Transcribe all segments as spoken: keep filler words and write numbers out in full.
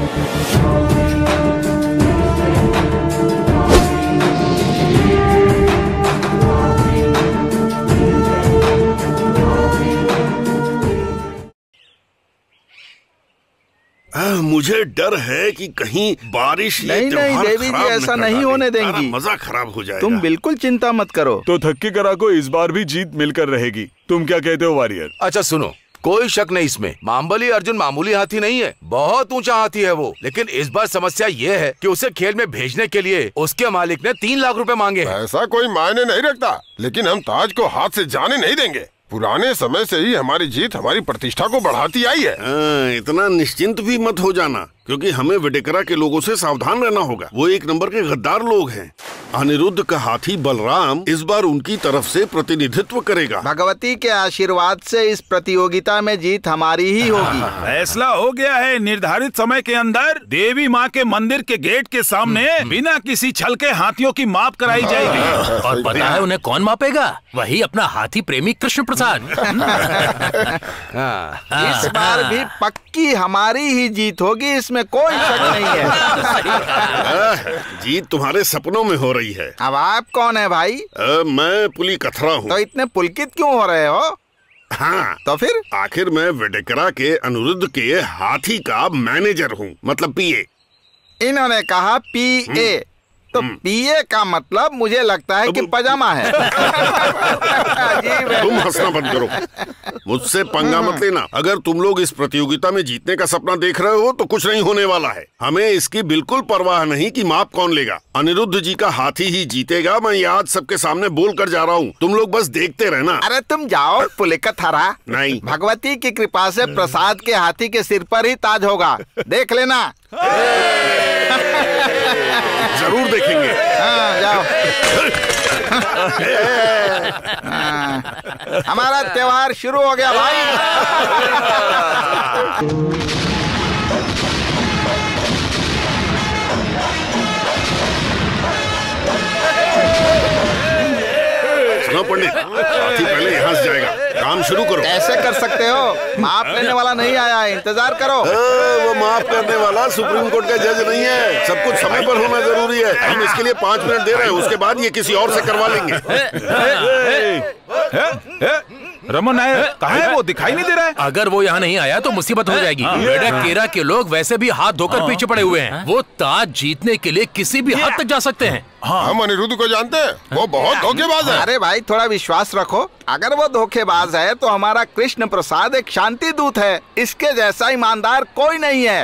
मुझे डर है कि कहीं बारिश नहीं नहीं देवी जी ऐसा नहीं होने देंगी, मजा खराब हो जाएगा। तुम बिल्कुल चिंता मत करो। तो थक्की करा को इस बार भी जीत मिलकर रहेगी, तुम क्या कहते हो वॉरियर? अच्छा सुनो, कोई शक नहीं इसमें, महाबली अर्जुन मामूली हाथी नहीं है, बहुत ऊंचा हाथी है वो। लेकिन इस बार समस्या ये है कि उसे खेल में भेजने के लिए उसके मालिक ने तीन लाख रुपए मांगे। ऐसा कोई मायने नहीं रखता, लेकिन हम ताज को हाथ से जाने नहीं देंगे। पुराने समय से ही हमारी जीत हमारी प्रतिष्ठा को बढ़ाती आई है। आ, इतना निश्चिंत भी मत हो जाना, क्योंकि हमें विडेकरा के लोगों से सावधान रहना होगा। वो एक नंबर के गद्दार लोग हैं। अनिरुद्ध का हाथी बलराम इस बार उनकी तरफ से प्रतिनिधित्व करेगा। भगवती के आशीर्वाद से इस प्रतियोगिता में जीत हमारी ही होगी। फैसला हो गया है, निर्धारित समय के अंदर देवी माँ के मंदिर के गेट के सामने बिना किसी छल के हाथियों की माप कराई जाएगी। और पता है उन्हें कौन मापेगा? वही अपना हाथी प्रेमी कृष्ण प्रसाद। इस बार भी पक्की हमारी ही जीत होगी, इसमें कोई शक नहीं है। जीत तुम्हारे सपनों में हो रही है। अब आप कौन है भाई? आ, मैं पुली कथरा हूँ। तो इतने पुलकित क्यों हो रहे हो? हाँ तो फिर? आखिर मैं विडेकरा के अनिरुद्ध के हाथी का मैनेजर हूँ, मतलब पीए। इन्होंने कहा पीए, तो पीए का मतलब मुझे लगता है कि पजामा है। तुम हंसना बंद करो, मुझसे पंगा मत लेना। अगर तुम लोग इस प्रतियोगिता में जीतने का सपना देख रहे हो तो कुछ नहीं होने वाला है। हमें इसकी बिल्कुल परवाह नहीं कि माप कौन लेगा। अनिरुद्ध जी का हाथी ही जीतेगा। मैं ये आज सबके सामने बोल कर जा रहा हूँ, तुम लोग बस देखते रहना। अरे तुम जाओ पुलिकत हरा। नहीं, भगवती की कृपा से प्रसाद के हाथी के सिर पर ही ताज होगा, देख लेना। जरूर देखेंगे। हाँ जाओ। हाँ, हमारा त्योहार शुरू हो गया भाई। सुनो पंडित, हाथी पहले यहाँ से जाएगा, काम शुरू करो। ऐसे कर सकते हो? माप लेने वाला नहीं आया है, इंतजार करो। आ, वो माफ करने वाला सुप्रीम कोर्ट का जज नहीं है। सब कुछ समय पर होना जरूरी है। हम इसके लिए पाँच मिनट दे रहे हैं, उसके बाद ये किसी और से करवा लेंगे। रमन आया, कहाँ है वो? दिखाई नहीं दे रहा है। अगर वो यहाँ नहीं आया तो मुसीबत हो जाएगी। विडेकरा के लोग वैसे भी हाथ धोकर पीछे पड़े हुए हैं। वो ताज जीतने के लिए किसी भी हद तक जा सकते हैं। हम अनिरुद्ध को जानते हैं, वो बहुत धोखेबाज है। अरे भाई थोड़ा विश्वास रखो। अगर वो धोखेबाज है तो हमारा कृष्ण प्रसाद एक शांति दूत है। इसके जैसा ईमानदार कोई नहीं है।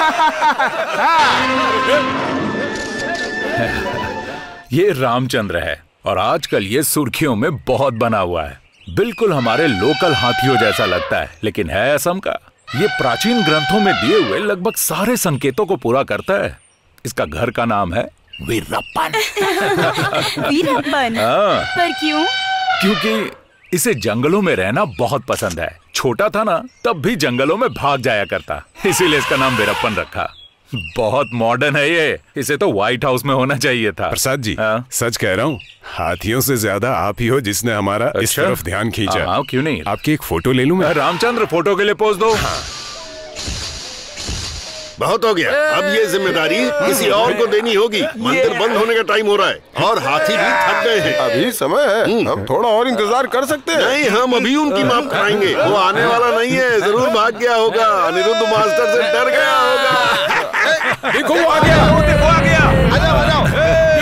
ये रामचंद्र है और आजकल ये सुर्खियों में बहुत बना हुआ है। बिल्कुल हमारे लोकल हाथियों जैसा लगता है, लेकिन है असम का। ये प्राचीन ग्रंथों में दिए हुए लगभग सारे संकेतों को पूरा करता है। इसका घर का नाम है वीरप्पन। वीरप्पन? पर क्यों? क्योंकि इसे जंगलों में रहना बहुत पसंद है। छोटा था ना तब भी जंगलों में भाग जाया करता, इसीलिए इसका नाम वीरप्पन रखा। बहुत मॉडर्न है ये, इसे तो व्हाइट हाउस में होना चाहिए था। प्रसाद जी, सच कह रहा हूँ, हाथियों से ज्यादा आप ही हो जिसने हमारा अच्छा? इस तरफ ध्यान खींचा। हाँ, क्यों नहीं? आपकी एक फोटो ले लूं मैं? रामचंद्र फोटो के लिए पोज दो। हाँ। बहुत हो गया, अब ये जिम्मेदारी किसी और को देनी होगी। मंदिर बंद होने का टाइम हो रहा है और हाथी भी थक गए हैं। अभी समय है, हम थोड़ा और इंतजार कर सकते हैं। नहीं, हम अभी उनकी माफ कराएंगे। वो आने वाला नहीं है, जरूर भाग गया होगा। अनिरुद्ध मास्टर से डर गया होगा। देखो वो आ गया, वो देखो आ गया। आ जाओ, आ जाओ।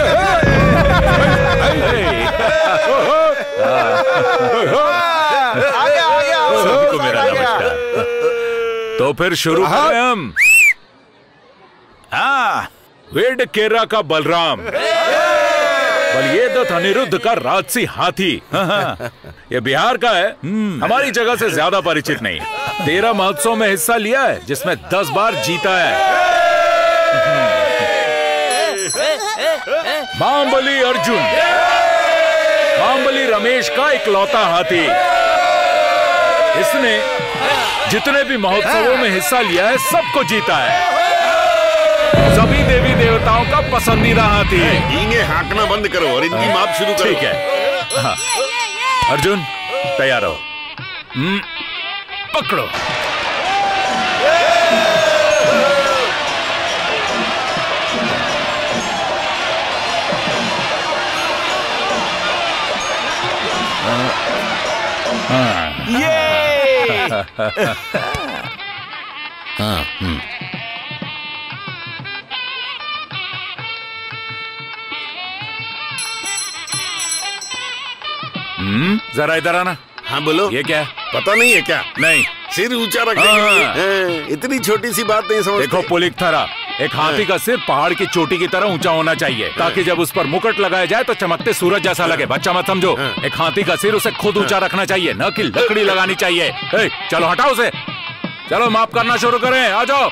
आ गया, आ गया। सबको मेरा नमस्कार। तो फिर शुरू करें हम। हाँ, विडेकरा का बलराम, बलियेदत अनिरुद्ध का राजसी हाथी। ये बिहार का है, हमारी जगह से ज्यादा परिचित नहीं। तेरह महोत्सव में हिस्सा लिया है, जिसमें दस बार जीता है। महाबली अर्जुन, महाबली रमेश का इकलौता हाथी। इसने जितने भी महोत्सवों में हिस्सा लिया है सबको जीता है। सभी देवी देवताओं का पसंदीदा हाथी। हींगे हाँकना बंद करो और इनकी माप शुरू करो। ठीक है। हाँ। अर्जुन तैयार रहो। पकड़ो। ये हाँ, हम्म। हम्म, जरा इधर आना। हाँ बोलो। ये क्या है? पता नहीं है क्या? नहीं। सिर ऊंचा रखने के लिए। हाँ, इतनी छोटी सी बात नहीं समझते। देखो पुलिकथरा, एक हाथी का सिर पहाड़ की चोटी की तरह ऊंचा होना चाहिए ताकि जब उस पर मुकुट लगाया जाए तो चमकते सूरज जैसा लगे। बच्चा मत समझो। एक हाथी का सिर उसे खुद ऊंचा रखना चाहिए, न कि लकड़ी लगानी चाहिए। ए, चलो हटाओ उसे। चलो माप करना शुरू करें, आ जाओ।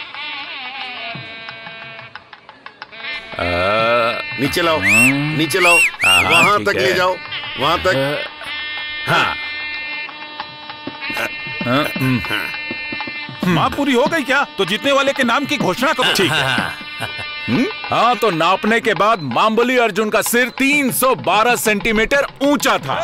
नीचे लाओ, नीचे लाओ, वहां तक ले जाओ, वहां तक। हाँ। माप पूरी हो गई क्या? तो जीतने वाले के नाम की घोषणा करो। ठीक है। हाँ, तो नापने के बाद मांबली अर्जुन का सिर तीन सौ बारह सेंटीमीटर ऊंचा था।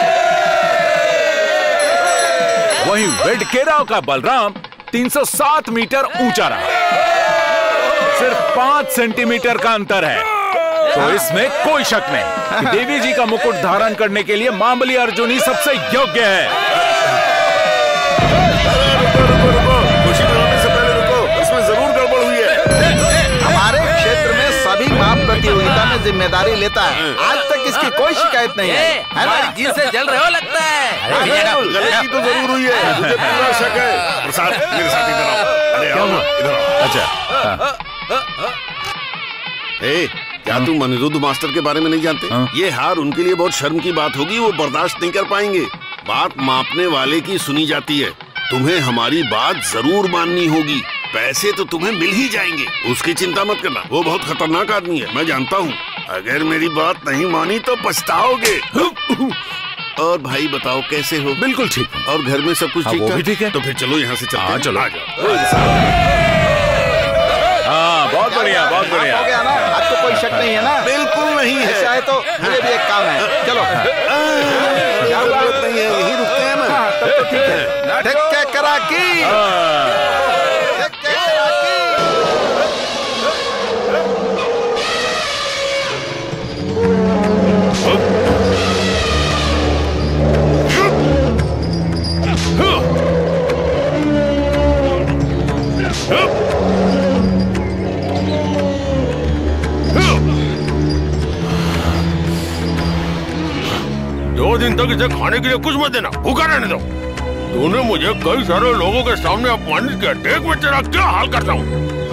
वहीं वेडकेराव का बलराम तीन सौ सात मीटर ऊंचा रहा। सिर्फ पांच सेंटीमीटर का अंतर है। तो इसमें कोई शक नहीं कि देवी जी का मुकुट धारण करने के लिए मांबली अर्जुन ही सबसे योग्य है। खुशी मनाने से पहले रुको, इसमें जरूर गड़बड़ हुई है। हमारे क्षेत्र में सभी माप प्रतियोगिता में जिम्मेदारी लेता है। आज तक इसकी कोई शिकायत नहीं है, है ना? जी से जल रहे हो लगता है। गलती तो जरूर हुई है, मुझे पूरा शक है। प्रसाद मेरे साथ इधर आओ। अरे आओ इधर आओ। अच्छा, ए, क्या तुम अनिरुद्ध मास्टर के बारे में नहीं जानते? ये हार उनके लिए बहुत शर्म की बात होगी, वो बर्दाश्त नहीं कर पाएंगे। बात मापने वाले की सुनी जाती है। तुम्हें हमारी बात जरूर माननी होगी। पैसे तो तुम्हें मिल ही जाएंगे, उसकी चिंता मत करना। वो बहुत खतरनाक आदमी है, मैं जानता हूँ। अगर मेरी बात नहीं मानी तो पछताओगे। और भाई बताओ कैसे हो? बिल्कुल ठीक। और घर में सब कुछ हाँ, ठीक वो है? भी ठीक है। तो फिर चलो यहाँ से चलते हैं। हाँ, चलो। आ जाओ। हाँ, बहुत बढ़िया, बहुत बढ़िया। हो गया ना? आपको कोई शक नहीं है ना? बिल्कुल नहीं है। ऐसा है तो मुझे भी एक काम है। चलो। क्या जरूरत नहीं है, यही रुकते हैं ना। हाँ, तब तो ठीक है। ठीक है कराकी। ठीक है कराकी। दो दिन तक इसे खाने के लिए कुछ मत देना, भूखा रहने दो। तूने मुझे कई सारे लोगों के सामने अपमानित किया, देख मैं तेरा क्या हाल करता हूँ।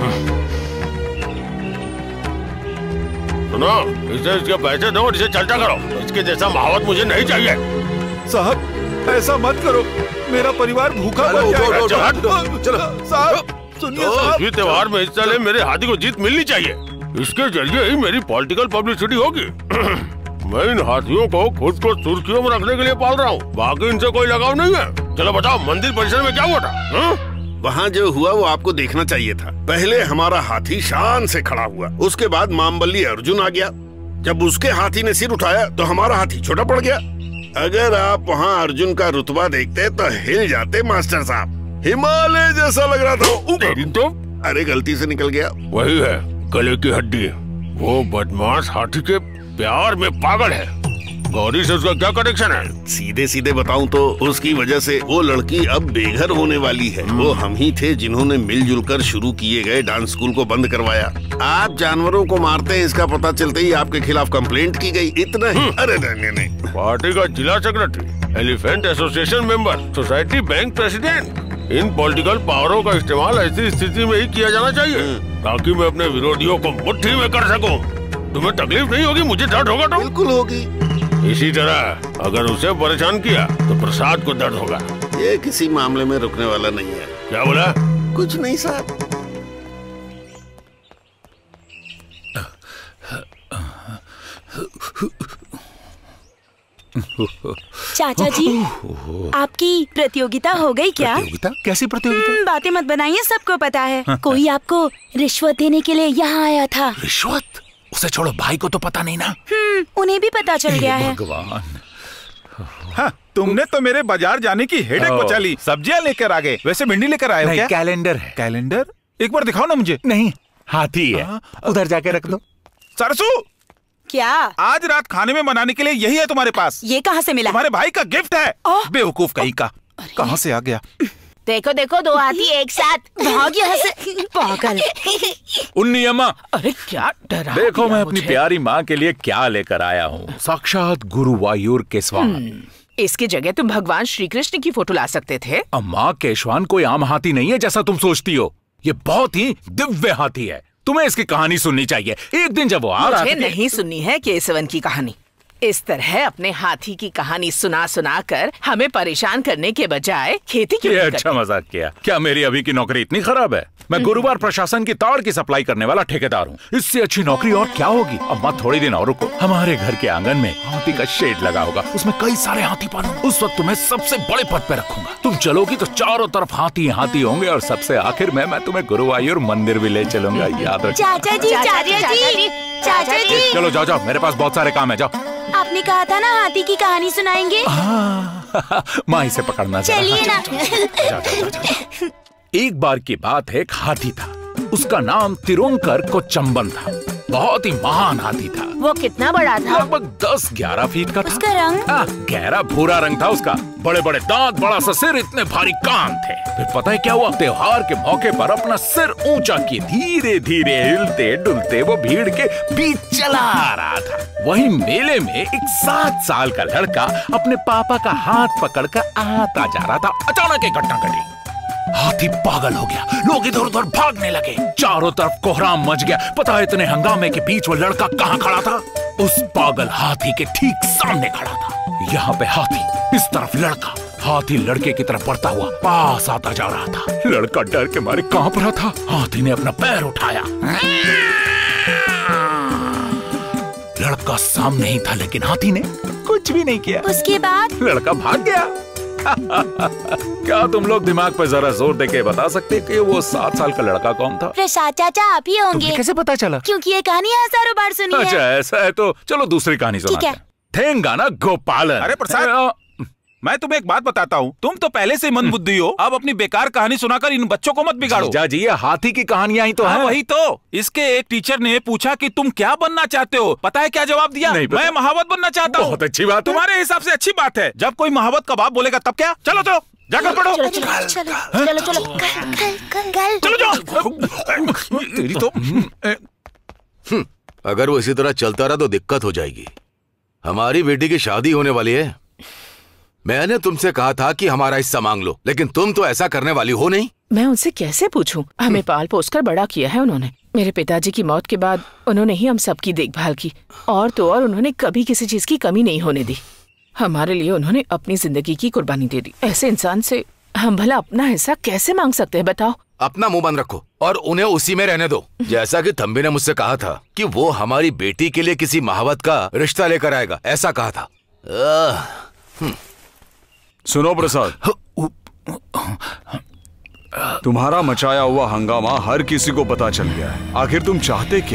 सुनो, इसे इसके पैसे दो और इसे चलता करो। इसके जैसा महावत मुझे नहीं चाहिए। साहब ऐसा मत करो, मेरा परिवार भूखा मर जाएगा। चलो साहब सुनिए साहब। इस त्योहार में हिस्सा ले, मेरे हाथी को जीत मिलनी चाहिए। इसके जरिए ही मेरी पॉलिटिकल पब्लिसिटी होगी। मैं इन हाथियों को खुद को सुर्खियों में रखने के लिए पाल रहा हूँ, बाकी इनसे कोई लगाव नहीं है। चलो बताओ, मंदिर परिसर में क्या हुआ था? हा? वहाँ जो हुआ वो आपको देखना चाहिए था। पहले हमारा हाथी शान से खड़ा हुआ, उसके बाद मांबली अर्जुन आ गया। जब उसके हाथी ने सिर उठाया तो हमारा हाथी छोटा पड़ गया। अगर आप वहाँ अर्जुन का रुतबा देखते तो हिल जाते मास्टर साहब। हिमालय जैसा लग रहा था। तो अरे गलती से निकल गया। वही है, गले की हड्डी। वो बदमाश हाथी के प्यार में पागल है। गौरी से उसका क्या कनेक्शन है? सीधे सीधे बताऊं तो उसकी वजह से वो लड़की अब बेघर होने वाली है। वो हम ही थे जिन्होंने मिलजुल कर शुरू किए गए डांस स्कूल को बंद करवाया। आप जानवरों को मारते हैं, इसका पता चलते ही आपके खिलाफ कंप्लेंट की गई। इतना ही। अरे नहीं नहीं। पार्टी का जिला secretary, elephant association member, society bank president, इन पॉलिटिकल पावरों का इस्तेमाल ऐसी स्थिति में ही किया जाना चाहिए ताकि मैं अपने विरोधियों को मुट्ठी में कर सकूं। तुम्हें तकलीफ नहीं होगी, मुझे दर्द होगा तो? बिल्कुल होगी। इसी तरह अगर उसे परेशान किया तो प्रसाद को दर्द होगा। ये किसी मामले में रुकने वाला नहीं है। क्या बोला? कुछ नहीं साहब। चाचा जी, आपकी प्रतियोगिता हो गई क्या? प्रतियोगिता? कैसी प्रतियोगिता? बातें मत बनाइए, सबको पता है। कोई आपको रिश्वत देने के लिए यहाँ आया था। रिश्वत? उसे छोड़ो, भाई को तो पता नहीं ना। हम्म, उन्हें भी पता चल गया है। भगवान। हाँ, तुमने तो मेरे बाजार जाने की हेडेक बचा ली। सब्जियां लेकर आ गए, वैसे भिंडी लेकर आए हो क्या? कैलेंडर है। कैलेंडर? एक बार दिखाओ ना मुझे। नहीं, हाथी है। उधर जाके रख दो। सरसू, क्या? आज रात खाने में बनाने के लिए यही है तुम्हारे पास। ये कहाँ से मिला? तुम्हारे भाई का गिफ्ट है। बेवकूफ कहीं का, कहाँ से आ गया? देखो देखो, दो हाथी एक साथ। भाग यहाँ से पागल। उन्नी अम्मा, अरे क्या डरा देखो मैं अपनी प्यारी माँ के लिए क्या लेकर आया हूँ। साक्षात गुरुवायूर केसवान। इसकी जगह तुम भगवान श्री कृष्ण की फोटो ला सकते थे। अम्मा, केशवान कोई आम हाथी नहीं है जैसा तुम सोचती हो। ये बहुत ही दिव्य हाथी है। तुम्हें इसकी कहानी सुननी चाहिए। एक दिन जब वो आ रहा मुझे नहीं सुननी है केसवन की कहानी। इस तरह अपने हाथी की कहानी सुना सुना कर हमें परेशान करने के बजाय खेती क्यों ये नहीं अच्छा मजाक किया। क्या मेरी अभी की नौकरी इतनी खराब है? मैं गुरुवार प्रशासन की ताड़ की सप्लाई करने वाला ठेकेदार हूँ। इससे अच्छी नौकरी और क्या होगी? अम्मा थोड़ी दिन और रुको। हमारे घर के आंगन में हाथी का शेड लगा होगा, उसमें कई सारे हाथी पालूंगा। उस वक्त तुम्हें सबसे बड़े पद पे रखूंगा। तुम चलोगी तो चारों तरफ हाथी हाथी होंगे और सबसे आखिर में मैं तुम्हें गुरुवायूर मंदिर भी ले चलूंगा। याद रखो। चाचा जी, चाचा जी, चाचा जी। चलो जाओ जाओ, मेरे पास बहुत सारे काम है, जाओ। आपने कहा था ना हाथी की कहानी सुनाएंगे। माँ इसे पकड़ना। चलिए ना। जा, जा, जा, जा। एक बार की बात है, एक हाथी था। उसका नाम तिरुंकर कोचंबन था। बहुत ही महान हाथी था। वो कितना बड़ा था? लगभग दस ग्यारह फीट का था। उसका रंग? आ, गहरा भूरा रंग था उसका। बड़े बड़े दांत, बड़ा सा सिर, इतने भारी कान थे। फिर पता है क्या हुआ? त्योहार के मौके पर अपना सिर ऊंचा किए धीरे धीरे हिलते डुलते वो भीड़ के बीच चला आ रहा था। वहीं मेले में एक सात साल का लड़का अपने पापा का हाथ पकड़कर आता जा रहा था। अचानक एक घटना घटी। हाथी पागल हो गया। लोग इधर उधर भागने लगे। चारों तरफ कोहराम मच गया। पता है इतने हंगामे के बीच वो लड़का कहाँ खड़ा था? उस पागल हाथी के ठीक सामने खड़ा था। यहाँ पे हाथी, इस तरफ लड़का। हाथी लड़के की तरफ बढ़ता हुआ पास आता जा रहा था। लड़का डर के मारे कांप रहा था। हाथी ने अपना पैर उठाया। लड़का सामने ही था लेकिन हाथी ने कुछ भी नहीं किया। उसके बाद लड़का भाग गया। क्या तुम लोग दिमाग पे जरा जोर देके बता सकते कि वो सात साल का लड़का कौन था? प्रसाद चाचा आप ही होंगे। कैसे पता चला? क्योंकि ये कहानी हजारों बार सुनी है। अच्छा ऐसा है तो चलो दूसरी कहानी सुनाते हैं। थेंगाना गोपालन। अरे प्रसाद, मैं तुम्हें एक बात बताता हूँ। तुम तो पहले से मन बुद्धि हो। अब अपनी बेकार कहानी सुनाकर इन बच्चों को मत बिगाड़ो। जीजा जी, ये हाथी की कहानियां ही तो हाँ, है। वही तो। इसके एक टीचर ने पूछा कि तुम क्या बनना चाहते हो? पता है क्या जवाब दिया? मैं महावत बनना चाहता हूँ। बहुत अच्छी बात। तुम्हारे हिसाब से अच्छी बात है। जब कोई महावत का बाप बोलेगा तब क्या? चलो चलो जाकर पढ़ो। चलो चलो चलो चलो चलो कल कल कल चलो जाओ। तेरी तो अगर वो इसी तरह चलता रहा तो दिक्कत हो जाएगी। हमारी बेटी की शादी होने वाली है। मैंने तुमसे कहा था कि हमारा हिस्सा मांग लो, लेकिन तुम तो ऐसा करने वाली हो नहीं। मैं उनसे कैसे पूछूं? हमें पाल पोस कर बड़ा किया है उन्होंने। मेरे पिताजी की मौत के बाद उन्होंने ही हम सबकी देखभाल की। और तो और उन्होंने कभी किसी चीज की कमी नहीं होने दी। हमारे लिए उन्होंने अपनी जिंदगी की कुर्बानी दे दी। ऐसे इंसान से हम भला अपना हिस्सा कैसे मांग सकते हैं बताओ? अपना मुंह बंद रखो और उन्हें उसी में रहने दो। जैसा कि थम्बी ने मुझसे कहा था कि वो हमारी बेटी के लिए किसी महावत का रिश्ता लेकर आएगा, ऐसा कहा था। सुनो प्रसाद, तुम्हारा मचाया हुआ हंगामा हर किसी को पता चल गया है। आखिर तुम चाहते क्या?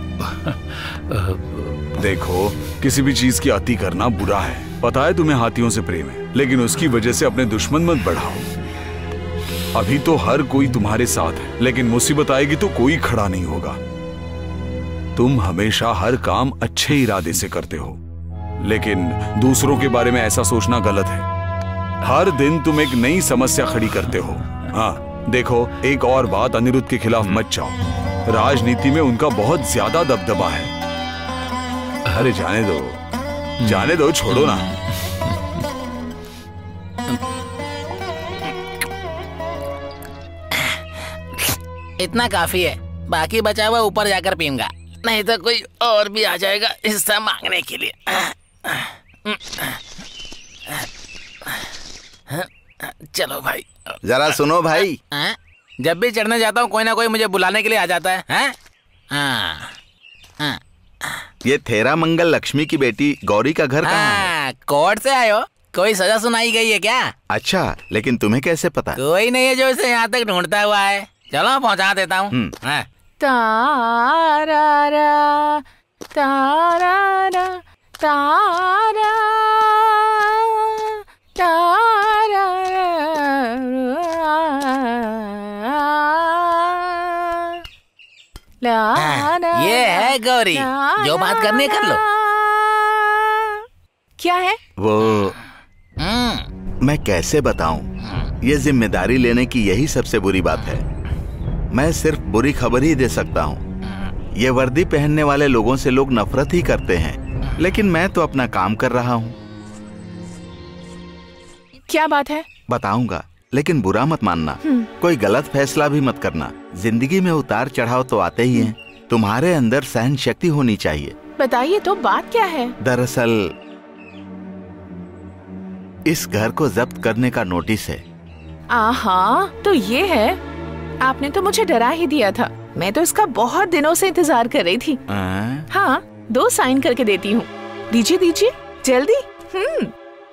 देखो, किसी भी चीज की अति करना बुरा है। पता है तुम्हें हाथियों से प्रेम है, लेकिन उसकी वजह से अपने दुश्मन मत बढ़ाओ। अभी तो हर कोई तुम्हारे साथ है, लेकिन मुसीबत आएगी तो कोई खड़ा नहीं होगा। तुम हमेशा हर काम अच्छे इरादे से करते हो, लेकिन दूसरों के बारे में ऐसा सोचना गलत है। हर दिन तुम एक नई समस्या खड़ी करते हो। हाँ देखो, एक और बात, अनिरुद्ध के खिलाफ मत जाओ। राजनीति में उनका बहुत ज्यादा दबदबा है। अरे जाने दो, जाने दो, छोड़ो ना। इतना काफी है, बाकी बचा हुआ ऊपर जाकर पीऊंगा, नहीं तो कोई और भी आ जाएगा हिस्सा मांगने के लिए। चलो भाई। जरा सुनो भाई। आ? जब भी चढ़ने जाता हूँ कोई ना कोई मुझे बुलाने के लिए आ जाता है। हाँ? हाँ। हाँ। ये थेरा मंगल लक्ष्मी की बेटी गौरी का घर कहाँ है? कोर्ट से आए हो? कोई सजा सुनाई गई है क्या? अच्छा, लेकिन तुम्हें कैसे पता? कोई नहीं है जो इसे यहाँ तक ढूंढता हुआ है। चलो पहुँचा देता हूँ। तारा तारा तारा तारा। हाँ, ये है गौरी, जो बात करनी कर लो। क्या है वो? मैं कैसे बताऊं? ये जिम्मेदारी लेने की यही सबसे बुरी बात है। मैं सिर्फ बुरी खबर ही दे सकता हूं। ये वर्दी पहनने वाले लोगों से लोग नफरत ही करते हैं, लेकिन मैं तो अपना काम कर रहा हूं। क्या बात है? बताऊंगा, लेकिन बुरा मत मानना। कोई गलत फैसला भी मत करना। जिंदगी में उतार चढ़ाव तो आते ही हैं। तुम्हारे अंदर सहन शक्ति होनी चाहिए। बताइए तो, बात क्या है? दरअसल इस घर को जब्त करने का नोटिस है। आहा, तो ये है। आपने तो मुझे डरा ही दिया था। मैं तो इसका बहुत दिनों से इंतजार कर रही थी। आ? हाँ, दो साइन करके देती हूँ। दीजिए दीजिए, जल्दी। हम्म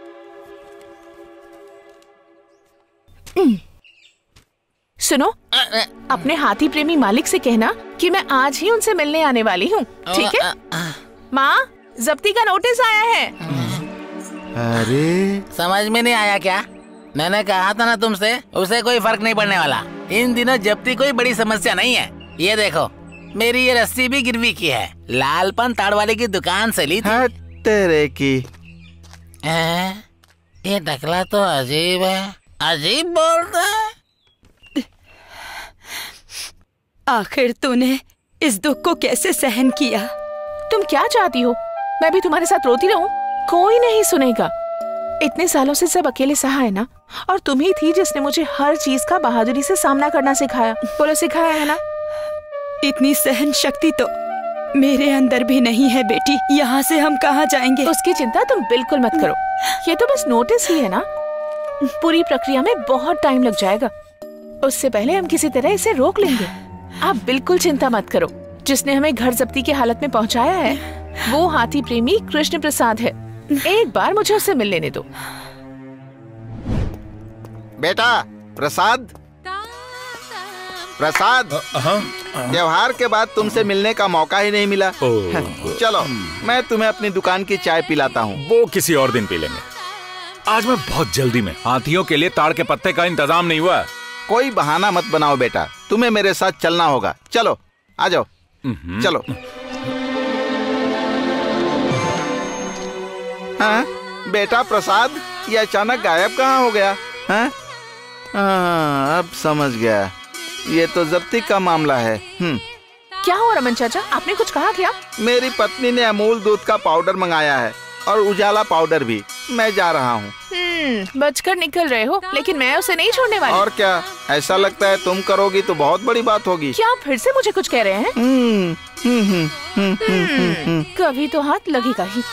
सुनो, अपने हाथी प्रेमी मालिक से कहना कि मैं आज ही उनसे मिलने आने वाली हूँ, ठीक है? माँ, जब्ती का नोटिस आया है। अरे, समझ में नहीं आया क्या? मैंने कहा था ना तुमसे, उसे कोई फर्क नहीं पड़ने वाला। इन दिनों जब्ती कोई बड़ी समस्या नहीं है। ये देखो, मेरी ये रस्सी भी गिरवी की है। लालपन ताड़ वाले की दुकान से ली थी। तेरे की। ए, ये टकला तो अजीब है, अजीब बोलता है। आखिर तूने इस दुख को कैसे सहन किया? तुम क्या चाहती हो? मैं भी तुम्हारे साथ रोती रहूं? कोई नहीं सुनेगा। इतने सालों से सब अकेले सहा है ना, और तुम ही थी जिसने मुझे हर चीज का बहादुरी से सामना करना सिखाया। बोलो, सिखाया है ना? इतनी सहन शक्ति तो मेरे अंदर भी नहीं है बेटी। यहाँ से हम कहाँ जाएंगे? उसकी चिंता तुम बिल्कुल मत करो। ये तो बस नोटिस ही है ना। पूरी प्रक्रिया में बहुत टाइम लग जाएगा। उससे पहले हम किसी तरह इसे रोक लेंगे। आप बिल्कुल चिंता मत करो। जिसने हमें घर जब्ती की हालत में पहुँचाया है वो हाथी प्रेमी कृष्ण प्रसाद है। एक बार मुझे उससे मिल लेने दो। बेटा प्रसाद, प्रसाद, त्योहार के बाद तुमसे मिलने का मौका ही नहीं मिला। चलो, मैं तुम्हें अपनी दुकान की चाय पिलाता हूँ। वो किसी और दिन पी लेंगे। आज मैं बहुत जल्दी में। हाथियों के लिए ताड़ के पत्ते का इंतजाम नहीं हुआ। कोई बहाना मत बनाओ बेटा, तुम्हें मेरे साथ चलना होगा। चलो, आ जाओ, चलो। हाँ, बेटा प्रसाद, ये अचानक गायब कहाँ हो गया? हाँ? हाँ, अब समझ गया। ये तो जब्ती का मामला है। हम्म। क्या हो रमन चाचा, आपने कुछ कहा क्या? मेरी पत्नी ने अमूल दूध का पाउडर मंगाया है और उजाला पाउडर भी। मैं जा रहा हूँ। हम्म, बचकर निकल रहे हो, लेकिन मैं उसे नहीं छोड़ने वाली। और क्या, ऐसा लगता है तुम करोगी तो बहुत बड़ी बात होगी। क्या फिर से मुझे कुछ कह रहे हैं? हम्म, हम्म, हम्म, हम्म, हम्म, हम्म। कभी तो हाथ लगेगा ही।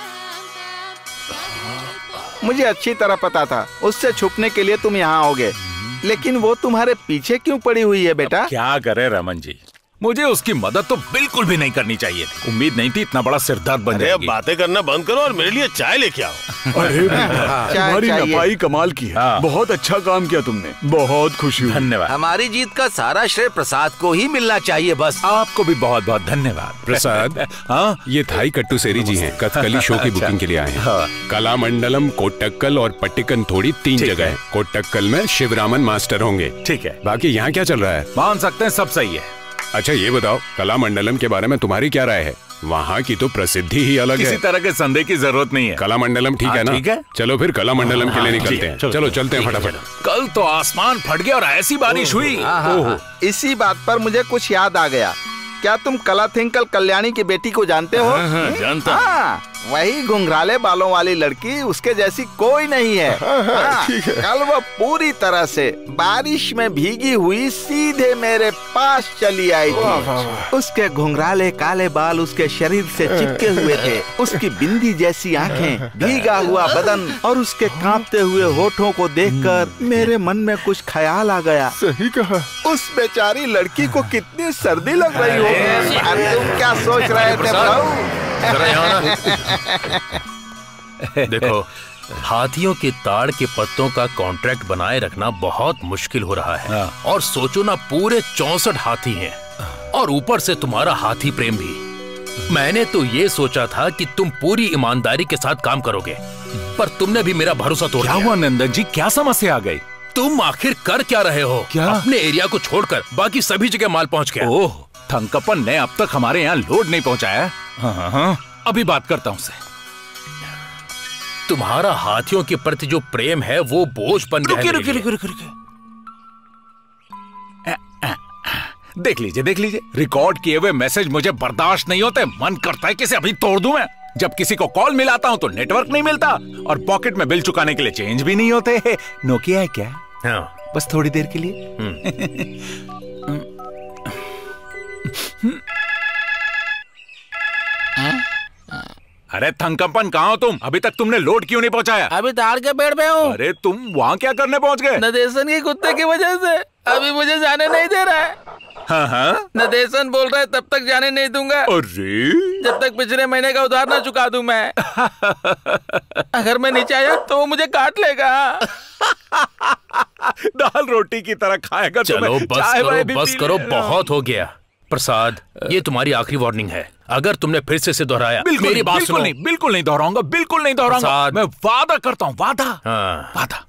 मुझे अच्छी तरह पता था उससे छुपने के लिए तुम यहाँ आओगे, लेकिन वो तुम्हारे पीछे क्यों पड़ी हुई है बेटा? क्या करे रमन जी, मुझे उसकी मदद तो बिल्कुल भी नहीं करनी चाहिए थी। उम्मीद नहीं थी इतना बड़ा सिरदर्द बन जाएगी। अरे बातें करना बंद करो और मेरे लिए चाय लेके आओ। अरे तुम्हारी नपाई कमाल की है। हाँ। बहुत अच्छा काम किया तुमने, बहुत खुशी हुई। धन्यवाद। हमारी जीत का सारा श्रेय प्रसाद को ही मिलना चाहिए बस। आपको भी बहुत बहुत धन्यवाद। प्रसाद, हाँ, ये थाई कट्टूसेरी जी हैं, कथकली शो की बुकिंग के लिए आए हैं। कलामंडलम, कोट्टक्कल और पट्टिकनथोड़ी तीन जगह है। कोट्टक्कल में शिवरामन मास्टर होंगे। ठीक है। बाकी यहाँ क्या चल रहा है? मान सकते हैं सब सही है। अच्छा ये बताओ, कलामंडलम के बारे में तुम्हारी क्या राय है? वहाँ की तो प्रसिद्धि ही अलग है। किसी तरह के संदेह की जरूरत नहीं है। कलामंडलम ठीक है ना? ठीक है। चलो फिर कलामंडलम के लिए निकलते हैं। चलो चलते हैं फटाफट। कल तो आसमान फट गया और ऐसी बारिश हुई। इसी बात पर मुझे कुछ याद आ गया। क्या तुम कलाथिंकल कल्याणी की बेटी को जानते हो? हाँ, हाँ, जानता हूँ। हाँ, वही घुंघराले बालों वाली लड़की, उसके जैसी कोई नहीं है। हाँ, हाँ, हाँ, ठीक है। कल वो पूरी तरह से बारिश में भीगी हुई सीधे मेरे पास चली आई थी। उसके घुंघराले काले बाल उसके शरीर से चिपके हुए थे, उसकी बिंदी जैसी आंखें, भीगा हुआ बदन और उसके कांपते हुए होठों को देखकर मेरे मन में कुछ ख्याल आ गया। सही कहा। उस बेचारी लड़की को कितनी सर्दी लग रही होगी। अरे तुम क्या सोच रहे थे भाऊ? देखो, हाथियों के ताड़ के पत्तों का कॉन्ट्रैक्ट बनाए रखना बहुत मुश्किल हो रहा है। और सोचो ना, पूरे चौसठ हाथी हैं और ऊपर से तुम्हारा हाथी प्रेम भी। मैंने तो ये सोचा था कि तुम पूरी ईमानदारी के साथ काम करोगे, पर तुमने भी मेरा भरोसा तोड़ दिया। क्या हुआ नंदन जी, क्या समस्या आ गई? तुम आखिर कर क्या रहे हो? क्या? अपने एरिया को छोड़कर बाकी सभी जगह माल पहुंच गया। ओह, थंकप्पन ने अब तक हमारे यहाँ लोड नहीं पहुंचाया। हाँ हाँ, अभी बात करता हूँ उससे। तुम्हारा हाथियों के प्रति जो प्रेम है वो बोझ बन गया है। रुकिए रुकिए रुकिए रुकिए, देख लीजिए देख लीजिए, रिकॉर्ड किए हुए मैसेज मुझे बर्दाश्त नहीं होते। मन करता है कि इसे अभी तोड़ दूं मैं। जब किसी को कॉल मिलाता हूं तो नेटवर्क नहीं मिलता और पॉकेट में बिल चुकाने के लिए चेंज भी नहीं होते। नोकिया है क्या? हाँ। बस थोड़ी देर के लिए। अरे थंकप्पन, कहाँ हो तुम? अभी तक तुमने लोड क्यों नहीं पहुंचाया? अभी ताड़ के पेड़ पे हूँ। अरे तुम वहाँ क्या करने पहुंच गए? नदेशन के कुत्ते की वजह से अभी मुझे जाने नहीं दे रहा है। हाँ हाँ, नदेशन बोल रहा है तब तक जाने नहीं दूंगा। अरे जब तक पिछले महीने का उधार ना चुका दूं मैं। अगर मैं नीचे आया तो वो मुझे काट लेगा। दाल रोटी की तरह खाएगा। चलो बस करो बस करो, बहुत हो गया। प्रसाद, ये तुम्हारी आखिरी वार्निंग है। अगर तुमने फिर से इसे दोहराया, मेरी बात बिल्कुल सुनो। नहीं, बिल्कुल नहीं दोहराऊंगा, बिल्कुल नहीं दोहराऊंगा। मैं वादा करता हूँ, वादा। हाँ। वादा।